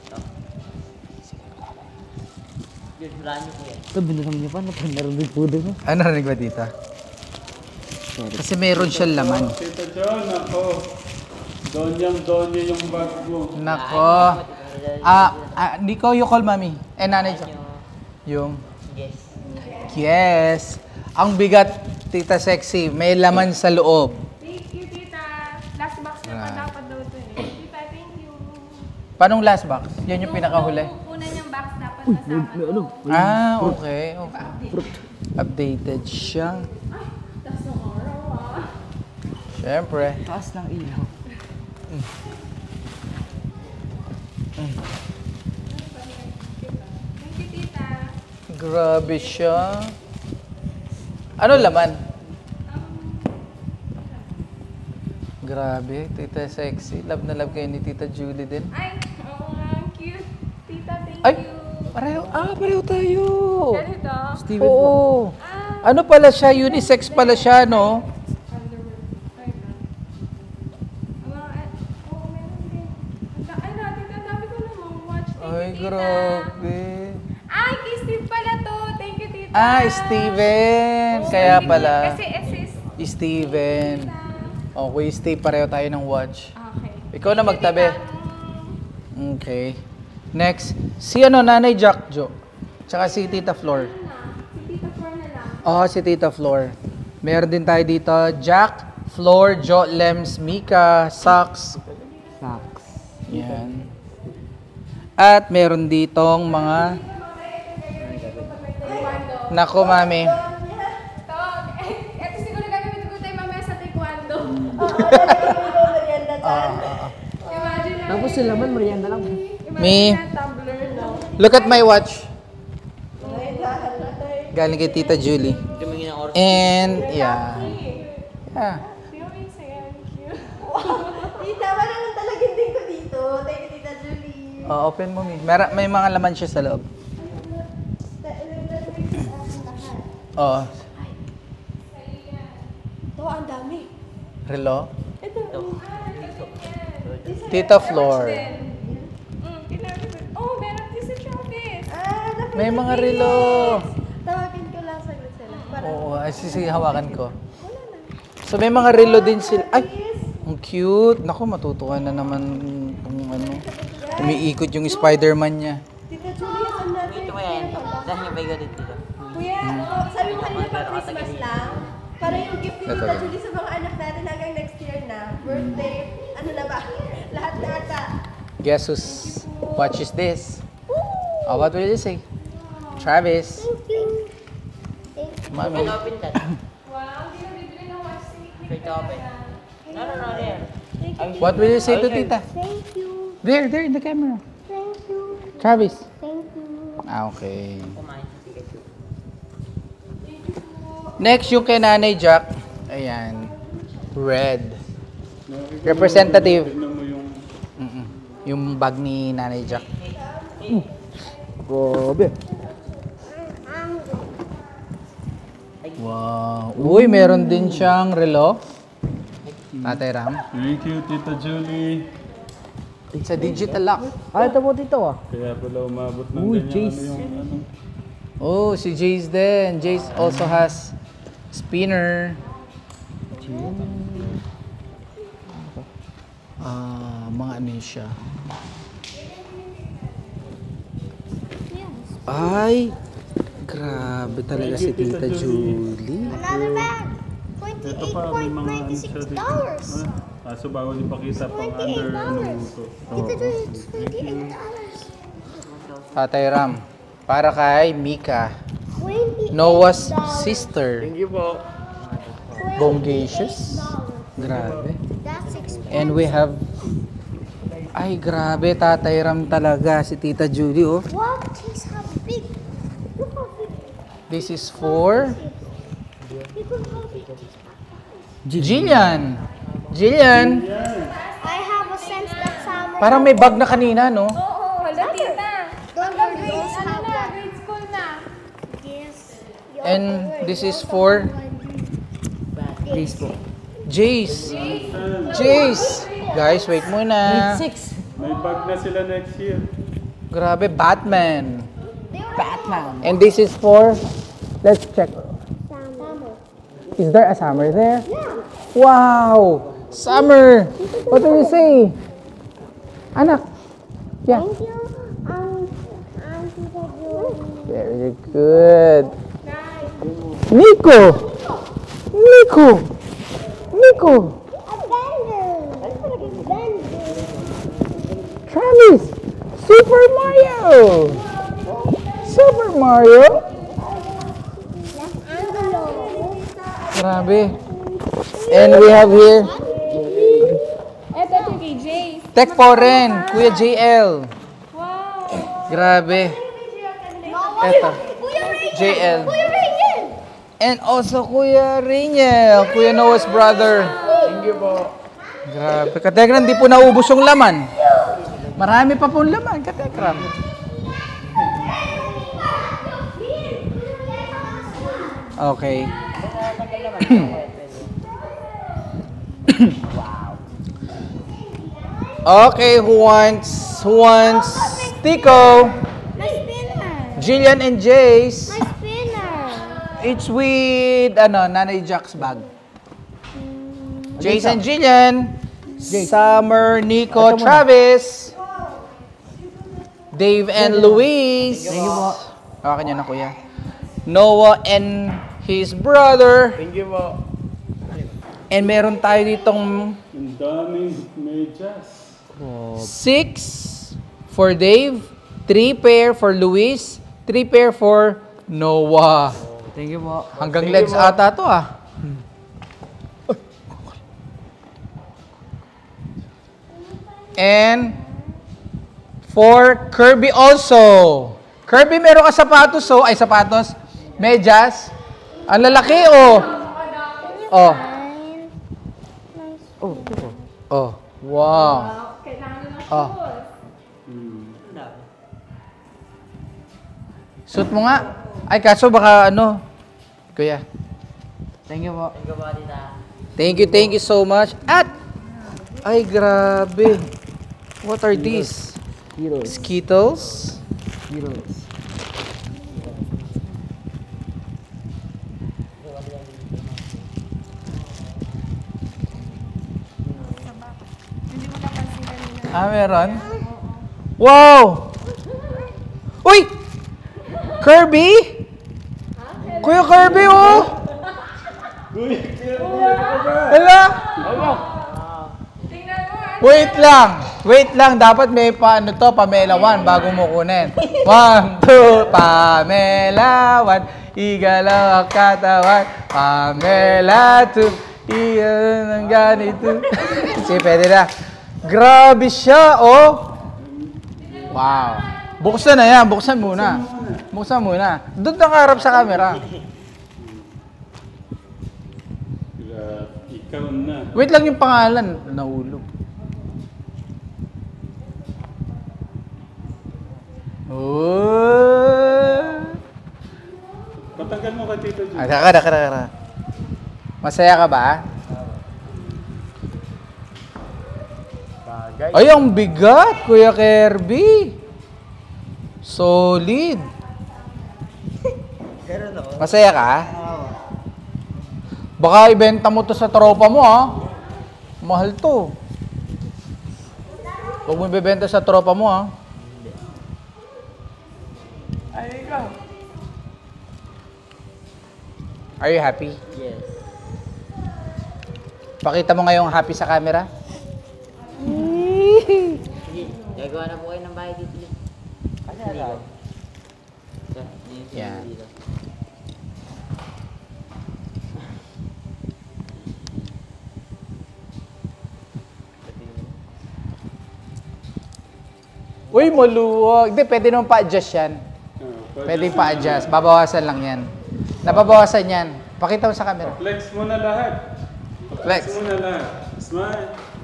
Ito, binasam niyo pa. Narinig po doon. Ano narinig ba dito? Kasi meron siyang laman. Tita John, ako. Donyang donya yung bag mo. Nako. Ah, ah, Nico, you call mommy. Eh, nanay Jack. Yung? Yes. Yes. Ang bigat, Tita Sexy. May laman sa loob. Thank you, tita. Last box na pa dapat daw ito eh. Tita, thank you. Paanong last box? Yan yung pinakahuli. Una niyang box dapat kasama to. Ah, okay. okay. Updated siya. Tapos ng araw ah. Siyempre. Taas ng ilaw. Thank you, tita. Grabe siya. Ano laman? Grabe, Tita Sexy. Love na love kayo ni Tita Julie din. Ay, oo nga, ang cute. Tita, thank Ay, you. pareho. Ah, pareho tayo. Ganito. Steven po. Oo. Ano pala siya? Unisex pala siya, no? Underwear. Ay, na. Ang mga, eh, oo, meron din. Ang da- Ay, natin, ang dami ko namang watch. Thank Ay, you, tita. grabe. Ay, kay Steve pala to. Thank you, tita. Ah, Steven. Kaya pala. Kasi assist. Steven. Okay, Steve, pareho tayo ng watch. Okay. Ikaw na Thank you, magtabi. tita. Okay. Next, si ano, Nanay Jack Jo. Tsaka si Tita Flor. Si Tita Flor na lang. Oo, si Tita Flor. Meron din tayo dito, Jack, Flor, Jo, Lems, Mika, Sax. Socks. Yan. At meron ditong mga... Nako, mami. To, merienda dyan. Imagine na. Tapos sila man, merienda lang. Me, Imagine na tumbler, no? look at my watch. Galing kay Tita Julie. And, yeah. Yeah. Tita, wala nang talagin din ko dito. Thank you, Tita Julie. Oh, open mo, Mi. Mer- may mga laman siya sa loob. Oh, Ito, ang dami. relo. Ito. Tita Flor. Mm, kinakabit. Oh, meron din sa Travis. Ah, dapat May mga relo. tawagin ko lang saglit sila. Para Oo, ay, sige, hawakan ko. So, may mga relo din sila. Ay, ang cute. Naku, matutuwa na naman kung ano. Umiikot yung Spider-Man niya. Tita Julie, ang natin. Ito mo yan. Dahil yung bago dito. Kuya, oh, sabi mo kanina pa Christmas lang. Para yung gift ni Ito, Tita ito. Julie sa mga anak natin hanggang next year na. Birthday, ano na ba? Lahat na ata. Guess who's watches this? Oh, what will you say? Travis. Mami. Open that. Wow, hindi na bibili ng watch si Nick. Wait, open. No, no, no, there. What will you say to Tita? Thank you. There, there in the camera. Thank you. Travis. Thank you. Ah, okay. Kumain. Sige. Next, yung kay Nanay Jack. Ayan. Red. Representative. Tignan mo yung... Mm-mm. Yung bag ni Nanay Jack. Mm. Grabe. Wow. Uy, meron din siyang relo. Tatay Ram. Thank you, Tita Julie. It's a digital lock. Ah, ito po dito ah. Kaya pala umabot ng Uy, ganyan Jace. ano yung ano. Oh, si Jace din. Jace also has spinner. Ah, mga ano yun siya. Ay, grabe talaga si Tita Julie. Another bag. Ito pa, may mga ano siya dito. Ah, kaso bawal ipakita pang under ano mo to. Tita Julie, it's twenty-eight dollars. Tatay Ram, para kay Mika, twenty-eight Noah's dollars. sister. Thank you po. Bongacious. Grabe. That's expensive. And we have... Ay, grabe, Tatay Ram talaga si Tita Julie, oh. Wow, cheese how big. Look how big. This is for Look how big. Jillian. Jillian, I have a sense that summer. parang may bag na kanina, no? Oo, hala, tita. Don't Hanggang worry, grade, those ano have na, one. grade school na. Yes. And this is for Jace po. Jace. Jace. Guys, wait muna. Six. May bag na sila next year. Grabe, Batman. Batman. And this is for... Let's check. Summer. Is there a summer there? Yeah. Wow! Summer! What do you say? Anak. Yeah. Thank you. Um, um, Tita Julie. Very good. Nico! Nico! Nico! A vendor. Vendor. Travis! Super Mario! Super Mario? Envelope. Grabe. And we have here Eto, ito kay Jace. Tech po rin, Kuya J L. Wow. Grabe. Eto, Kuya Rainier. J L. Kuya Rainier. And also Kuya Rainiel, Kuya Noah's brother. Thank you po. Grabe. Katekram, di po naubos yung laman. Marami pa pong laman, Katekram. Okay. Okay, who wants, who wants Tico? My spinner. Jillian and Jace. My spinner. It's with, ano, Nanay Jack's bag. Jace and Jillian. Summer, Nico, Travis. Dave and Luis. Thank you po. Hawakan niyo na, kuya. Noah and his brother. Thank you po. And meron tayo ditong Ang daming medyas. six for Dave, three pair for Luis, three pair for Noah. Thank you po. Hanggang legs ata to ah. And for Kirby also. Kirby, meron ka sapatos, oh. Ay, sapatos. Medyas. Ang lalaki, oh. Oh. Oh, ito. Oh. Wow. Kailangan na ng Oh. shoes. Suit mo nga. Ay, kaso baka ano. Kuya. Thank you po. Thank you, thank you so much. At, ay, grabe. What are these? Heroes. Skittles? Heroes. Ah, meron? Wow! Uy! Kirby? Kuya Kirby, oh! Hala! Tingnan mo, ah. Wait lang! Wait lang, dapat may paano to, Pamela one, bago mo kunin. One, two, Pamela one, igalaw ang katawan. Pamela two, igalaw ng ganito. Sige, pwede na. Grabe siya, oh! Wow! Buksan na yan, buksan muna. Buksan muna. Doon nakaharap sa camera. Ikaw na. Wait lang yung pangalan. Nahulog. Oh! Patanggal mo kay Tito Jun. Ah, kara, kara, kara. Masaya ka ba? Ay, ang bigat, Kuya Kirby. Solid. Masaya ka? Baka ibenta mo to sa tropa mo, ha? Mahal to. Huwag mo ibebenta sa tropa mo, ha? Are you happy? Yes. Pakita mo ngayong happy sa camera. Sige, gagawa na po kayo ng bahay dito. Ano yan? Yan. Uy, maluwag. Hindi, pwede naman pa-adjust yan. Pwede pa-adjust. Babawasan lang yan. Nababawasan yan. Pakita mo sa camera. Flex mo na lahat. Flex. Flex mo na lahat. Smile.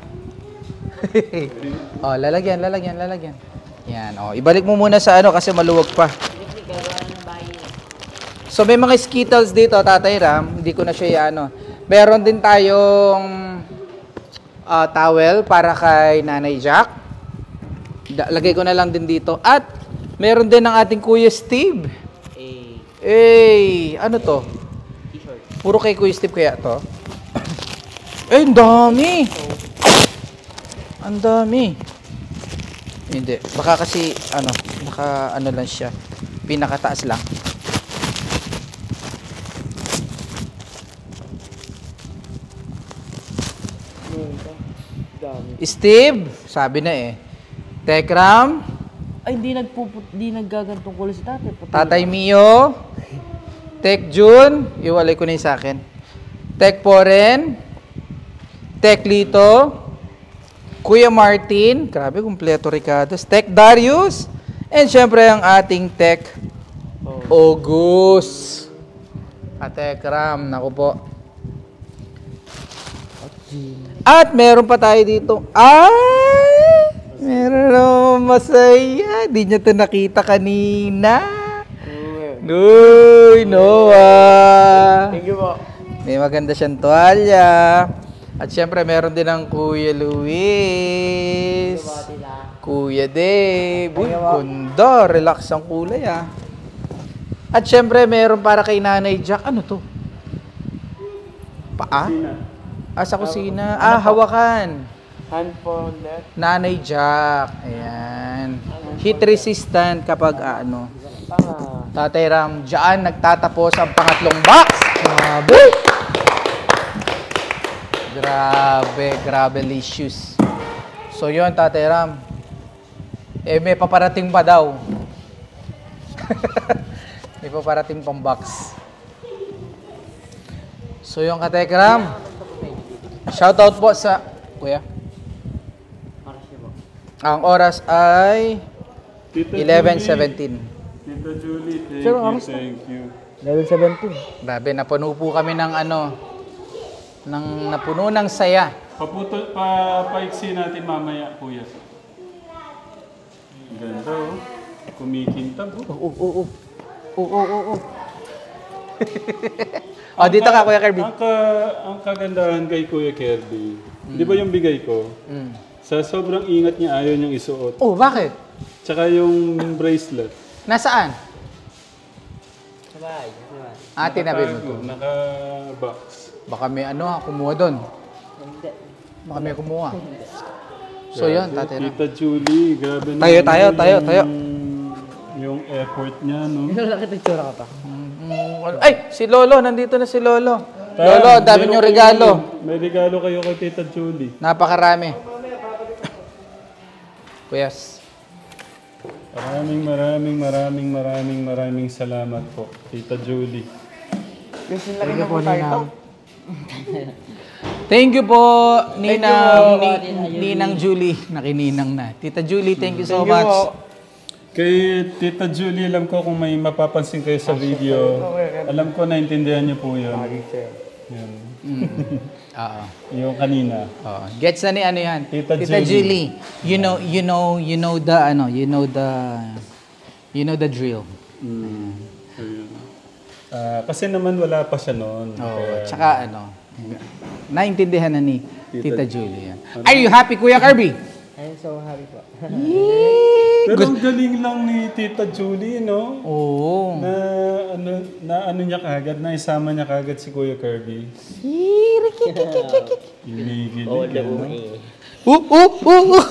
Oh, lalagyan, lalagyan, lalagyan. Yan, oh. Ibalik mo muna sa ano kasi maluwag pa. So may mga Skittles dito, Tatay Ram. Hindi ko na siya ano. Meron din tayong uh, towel para kay Nanay Jack. Da- lagay ko na lang din dito. At meron din ng ating Kuya Steve. Eh, Eh, ano to? t-shirt. Puro kay Kuya Steve kaya to? Eh, ang dami! Ang dami. Hindi. Baka kasi, ano, naka, ano lang siya. Pinakataas lang. Steve, sabi na eh. Tekram, Ay, di nagpuput, di naggagantong kulay si tatay. Puti. Tatay Mio, Tek Jun, iwalay ko na yung sa akin. Tek Poren, Tek Lito, Kuya Martin, grabe, kumpleto Ricardos, Tek Darius, and syempre ang ating Tek August. At Tek Ram, naku po. At meron pa tayo dito. Ay! Meron naman masaya. Di niya ito nakita kanina. Uy, Noah. Thank you po. May maganda siyang tuwalya. At syempre, meron din ang Kuya Luis. Kuya Dave. Uy, kundo. Relax ang kulay, ah. At syempre, meron para kay Nanay Jack. Ano to? Paa? Ah, sa kusina. Ah, hawakan. Handphone left. Nanay Jack. Ayan. Heat resistant kapag ah, ano. Tatay Ram, dyan nagtatapos ang pangatlong box. Grabe. Grabe, grabe licious. So yun, Tatay Ram. Eh, may paparating pa daw. May paparating pang box. So yung Katekram, shoutout po sa... Kuya? Ang oras ay Tita eleven Julie. seventeen. Tita Julie, thank Sir, you, oras na. thank you. Level seventeen. Grabe, napuno po kami ng ano, ng napuno ng saya. Paputo, pa, paiksi natin mamaya, kuya. Ganda, oh. Kumikintab, oh. Oo, oo, oo. Oo, oo, oo. O, dito ka, Kuya Kirby. Ang, ka, ang kagandahan kay Kuya Kirby, di ba yung bigay ko? Mm. Sa sobrang ingat niya, ayaw niyang isuot. Oh, bakit? Tsaka yung bracelet. Nasaan? Sabay. Ah, tinabi mo to. Naka- Naka-box. Baka may ano ha, kumuha doon. Baka may kumuha. So yun, tatay na. Tita Julie, grabe na. Tayo, tayo, tayo, tayo. Yung effort niya, no? Ito lang kita tsura ka pa. Mm, Ay, si Lolo, nandito na si Lolo. Tayo, Lolo, dami meron niyong kayo- regalo. May regalo kayo kay Tita Julie. Napakarami. Kuyas. Maraming, maraming, maraming, maraming, maraming salamat po, Tita Julie. Thank you po, Ninang. Thank you po, Ninang, Ni- Ninang Julie. Nakininang na. Tita Julie, thank you so much. Kay Tita Julie, alam ko kung may mapapansin kayo sa video, alam ko naintindihan niyo po yun. Yan. Oo. Yung kanina. Oo. Gets na ni ano yan? Tita Tita Julie. Julie. You know, you know, you know the ano, you know the you know the drill. Mm. Ayun. Ah, kasi naman wala pa siya noon. Oo. Kaya- Tsaka ano, naintindihan na ni Tita- Tita Julie yan. Are you happy, Kuya Kirby? I'm so happy po. Pero ang galing lang ni Tita Julie, no? Oo. Na ano, na ano niya kagad, na isama niya kagad si Kuya Kirby. Inigilig yan. Uh, uh, uh, uh.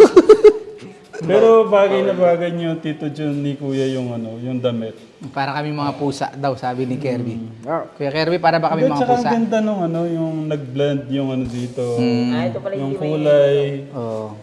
Pero bagay na bagay niyo, Tito John, ni Kuya, yung ano, yung damit. Para kami mga pusa daw, sabi ni Kirby. Kuya Kirby, para ba kami At mga saka pusa? ang ganda nung ano, yung nag-blend yung ano dito. Ah, ito pala Yung yung kulay. Oo.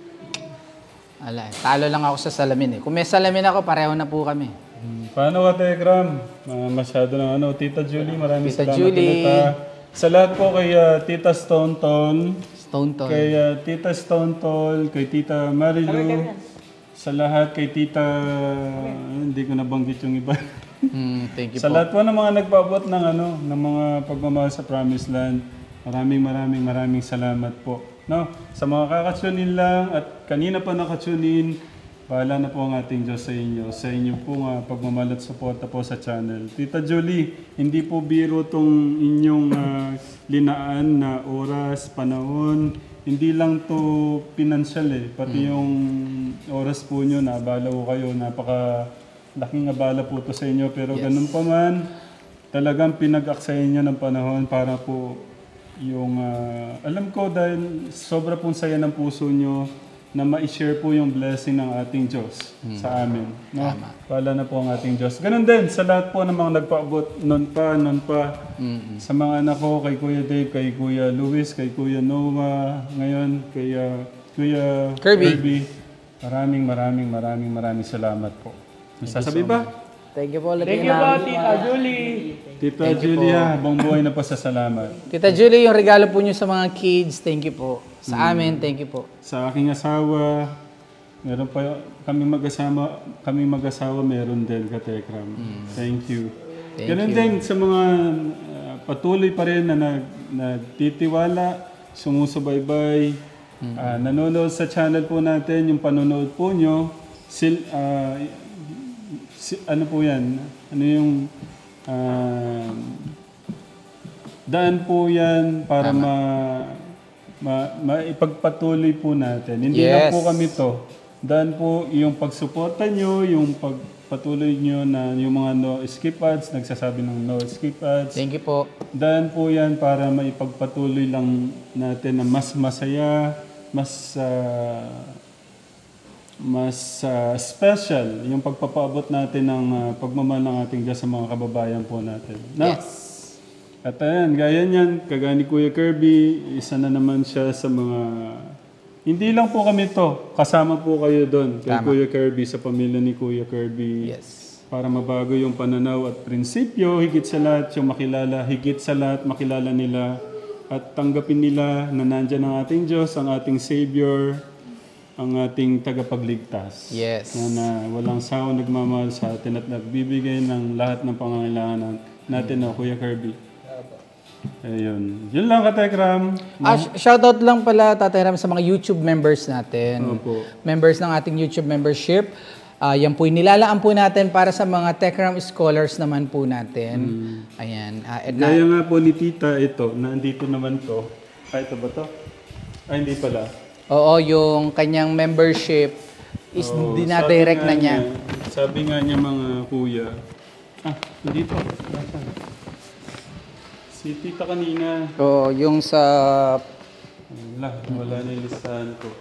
Ala, talo lang ako sa salamin eh. Kung may salamin ako, pareho na po kami. Hmm. Paano ka, Telegram? Uh, masyado na ano. Tita Julie, maraming Tita salamat Julie. ulit, ha. Sa lahat po kay uh, Tita Stone Tall, Stone Tall. kay uh, Tita Stone Tall, kay Tita Marilu, sa lahat kay Tita, hindi ko nabanggit yung iba. Mm, thank you Sa po. lahat po ng mga nagpaabot ng ano, ng mga pagmamahal sa Promised Land, maraming maraming maraming salamat po. No, sa mga kakatsunin lang at kanina pa nakatsunin, bahala na po ang ating Diyos sa inyo. Sa inyo po nga pagmamahal at suporta po sa channel. Tita Julie, hindi po biro tong inyong uh, linaan na oras, panahon. Hindi lang to pinansyal eh, pati yung oras po nyo, naabala po kayo, napaka laking abala po to sa inyo. Pero ganun pa man, talagang pinag-aksayan nyo ng panahon para po yung, uh, alam ko dahil sobra pong saya ng puso nyo na ma-share po yung blessing ng ating Diyos sa amin. No? Tama. Pala na po ang ating Diyos. Ganun din, sa lahat po ng mga nagpaabot, noon pa, noon pa, sa mga anak ko, kay Kuya Dave, kay Kuya Luis, kay Kuya Noah, ngayon, kay uh, Kuya Kirby. Maraming, maraming, maraming, maraming salamat po. Masasabi ba? Thank you po ulit. Thank you po, Tita Julie. Tita Julia, habang buhay na pasasalamat. Tita Julie, yung regalo po nyo sa mga kids, thank you po. Sa amin, thank you po. Sa aking asawa, meron pa kami mag-asama, kami mag-asawa meron din Katekram. Thank you. Thank Ganun you. din sa mga uh, patuloy pa rin na nag, nagtitiwala, sumusubaybay, ah, nanonood sa channel po natin, yung panonood po nyo, sil, ah, si, ano po yan? Ano yung ah, daan po yan para ma Ma, maipagpatuloy po natin. Hindi lang Yes. po kami to. Dahil po yung pagsuporta nyo, yung pagpatuloy nyo na yung mga no skip ads, nagsasabi ng no skip ads. Thank you po. Dahil po yan para maipagpatuloy lang natin na mas masaya, mas ah, mas ah, special yung pagpapaabot natin ng ah, pagmamahal ng ating Diyos sa mga kababayan po natin. No? Yes. At ayan, gaya niyan, kagaya ni Kuya Kirby, isa na naman siya sa mga... Hindi lang po kami to, kasama po kayo doon kay Tama. Kuya Kirby, sa pamilya ni Kuya Kirby. Yes. Para mabago yung pananaw at prinsipyo, higit sa lahat yung makilala, higit sa lahat makilala nila at tanggapin nila na nandyan ang ating Diyos, ang ating Savior. ang ating tagapagligtas. Yes. Na, na walang sawang nagmamahal sa atin at nagbibigay ng lahat ng pangangailangan natin na Kuya Kirby. Ayun. Yun lang Katekram. Ah, sh- shoutout lang pala Tatay Ram sa mga YouTube members natin. Opo. Members ng ating YouTube membership. Ah, yan po nilalaan po natin para sa mga Techram scholars naman po natin. Ayan. Ah, and Gaya nga po ni Tita ito, nandito naman to. Ay, ito ba to? Ay, hindi pala. Oo, yung kanyang membership is Oo, dinadirect sabi na nga niya. Sabi nga niya mga kuya. Ah, nandito. Nasaan? Si Tita kanina. Oo, yung sa... Wala, wala na yung listahan ko.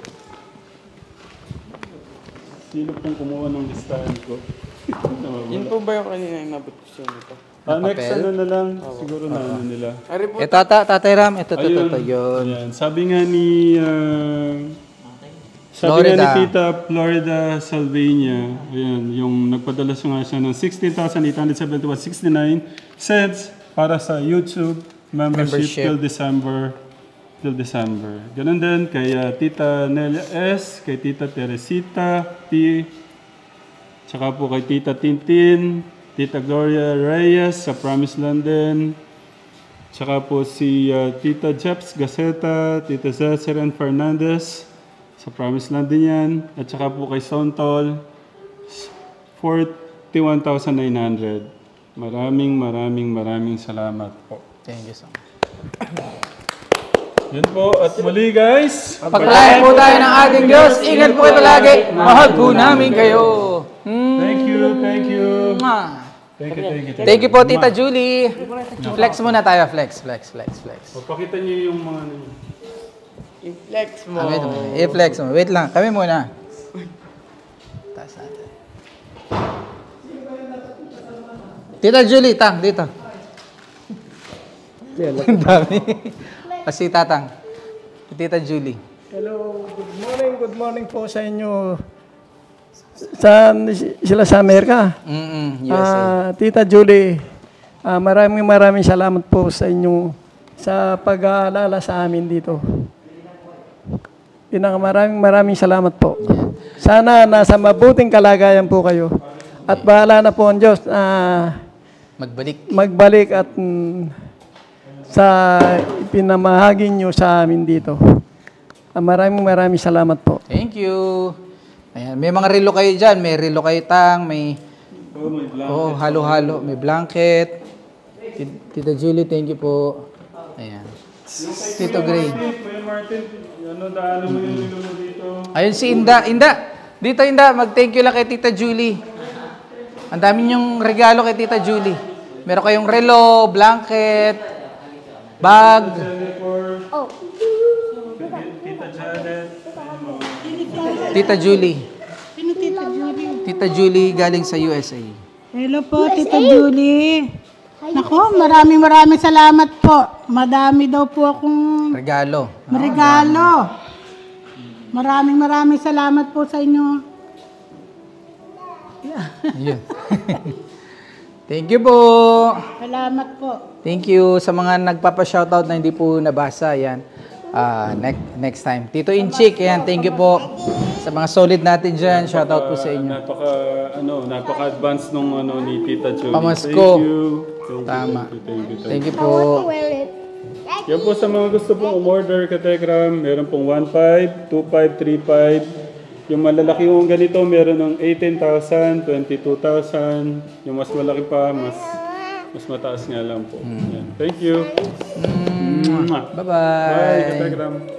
Sino pong kumuha ng listahan ko? Yun po ba yung kanina yung nabot ko sa inyo ito? Ah, next papel? ano na lang. Siguro na ano nila. Ari po, Ito, ta, Tatay Ram. Ito, ito, ito, Ayun. ito, yun. Ayan. Sabi nga ni... ah, sabi nga ni Florida. Tita Florida Salvania, ayan, yung nagpadala siya nga siya ng sixteen thousand eight hundred seventy-one point six nine cents para sa YouTube membership, Membership. till December. Till December. Ganun din kay ah, Tita Nelia S, kay Tita Teresita P, tsaka po kay Tita Tintin, Tita Gloria Reyes sa Promised Land din. Tsaka po si ah, Tita Jeps Gaceta, Tita Zezeran Fernandez sa Promised Land din yan. At saka po kay Sontol, forty-one thousand nine hundred. Maraming maraming maraming salamat po. Thank you so much. Yun po. At muli guys, Pagpalain po tayo ng ating Diyos. Ingat po kayo palagi. Mahal po namin kayo. Hmm. thank you, thank you. Mwah. Thank you, thank you. Thank you po, Tita Julie. Flex muna tayo. Flex, flex, flex, flex. Pakita niyo yung mga... i-flex mo. Ah, wait, wait. I-flex mo. Wait lang. Kami muna. Taas natin. Tita Julie, tang, dito. Ang dami. Kasi tatang. Tita Julie. Hello, good morning, good morning po sa inyo. Saan sila sa Amerika? Mm-mm, U S A. Ah, Tita Julie, ah, maraming maraming salamat po sa inyo sa pag-aalala sa amin dito. Pinaka maraming maraming salamat po. Sana nasa mabuting kalagayan po kayo. At bahala na po ang Diyos na Magbalik. magbalik at mm, sa pinamahagi nyo sa amin dito. Ah, maraming maraming salamat po. Thank you. Ayan, may mga relo kayo dyan. May relo kayo tang, may... Oh, may blanket. Oh, halo-halo. May blanket. Tita Julie, thank you po. Ayan. Tito Gray. Kuya Martin, ano daanan mo yung nilulo dito? Ayun si Inda. Inda! Dito Inda, mag-thank you lang kay Tita Julie. Ang dami niyong regalo kay Tita Julie. Meron kayong relo, blanket, bag. Oh. Tita Janet. Tita Julie. Sino Tita Julie? Tita Julie galing sa U S A. Hello po, Tita Julie. Nako, maraming maraming salamat po. Madami daw po akong Regalo. regalo. Maraming maraming salamat po sa inyo. Ayun. Thank you po. Salamat po. Thank you sa mga nagpapa-shoutout na hindi po nabasa. Yan. Ah, next next time. Tito Inchik, yan. Thank you po sa mga solid natin dyan. Shoutout po sa inyo. Napaka, ano, napaka-advance nung ano ni Tita Julie. Pamasko. Thank you. Thank Tama. You, thank you, Thank you I want to po. wear it. Yan po sa mga gusto pong umorder ka Telegram, meron pong one five, two five, three five. Yung malalaki yung ganito, meron ng eighteen thousand, twenty-two thousand. Yung mas malaki pa, mas mas mataas nga lang po. Yan. Thank you. Mm. Mwah. Bye-bye. Bye, ka Telegram.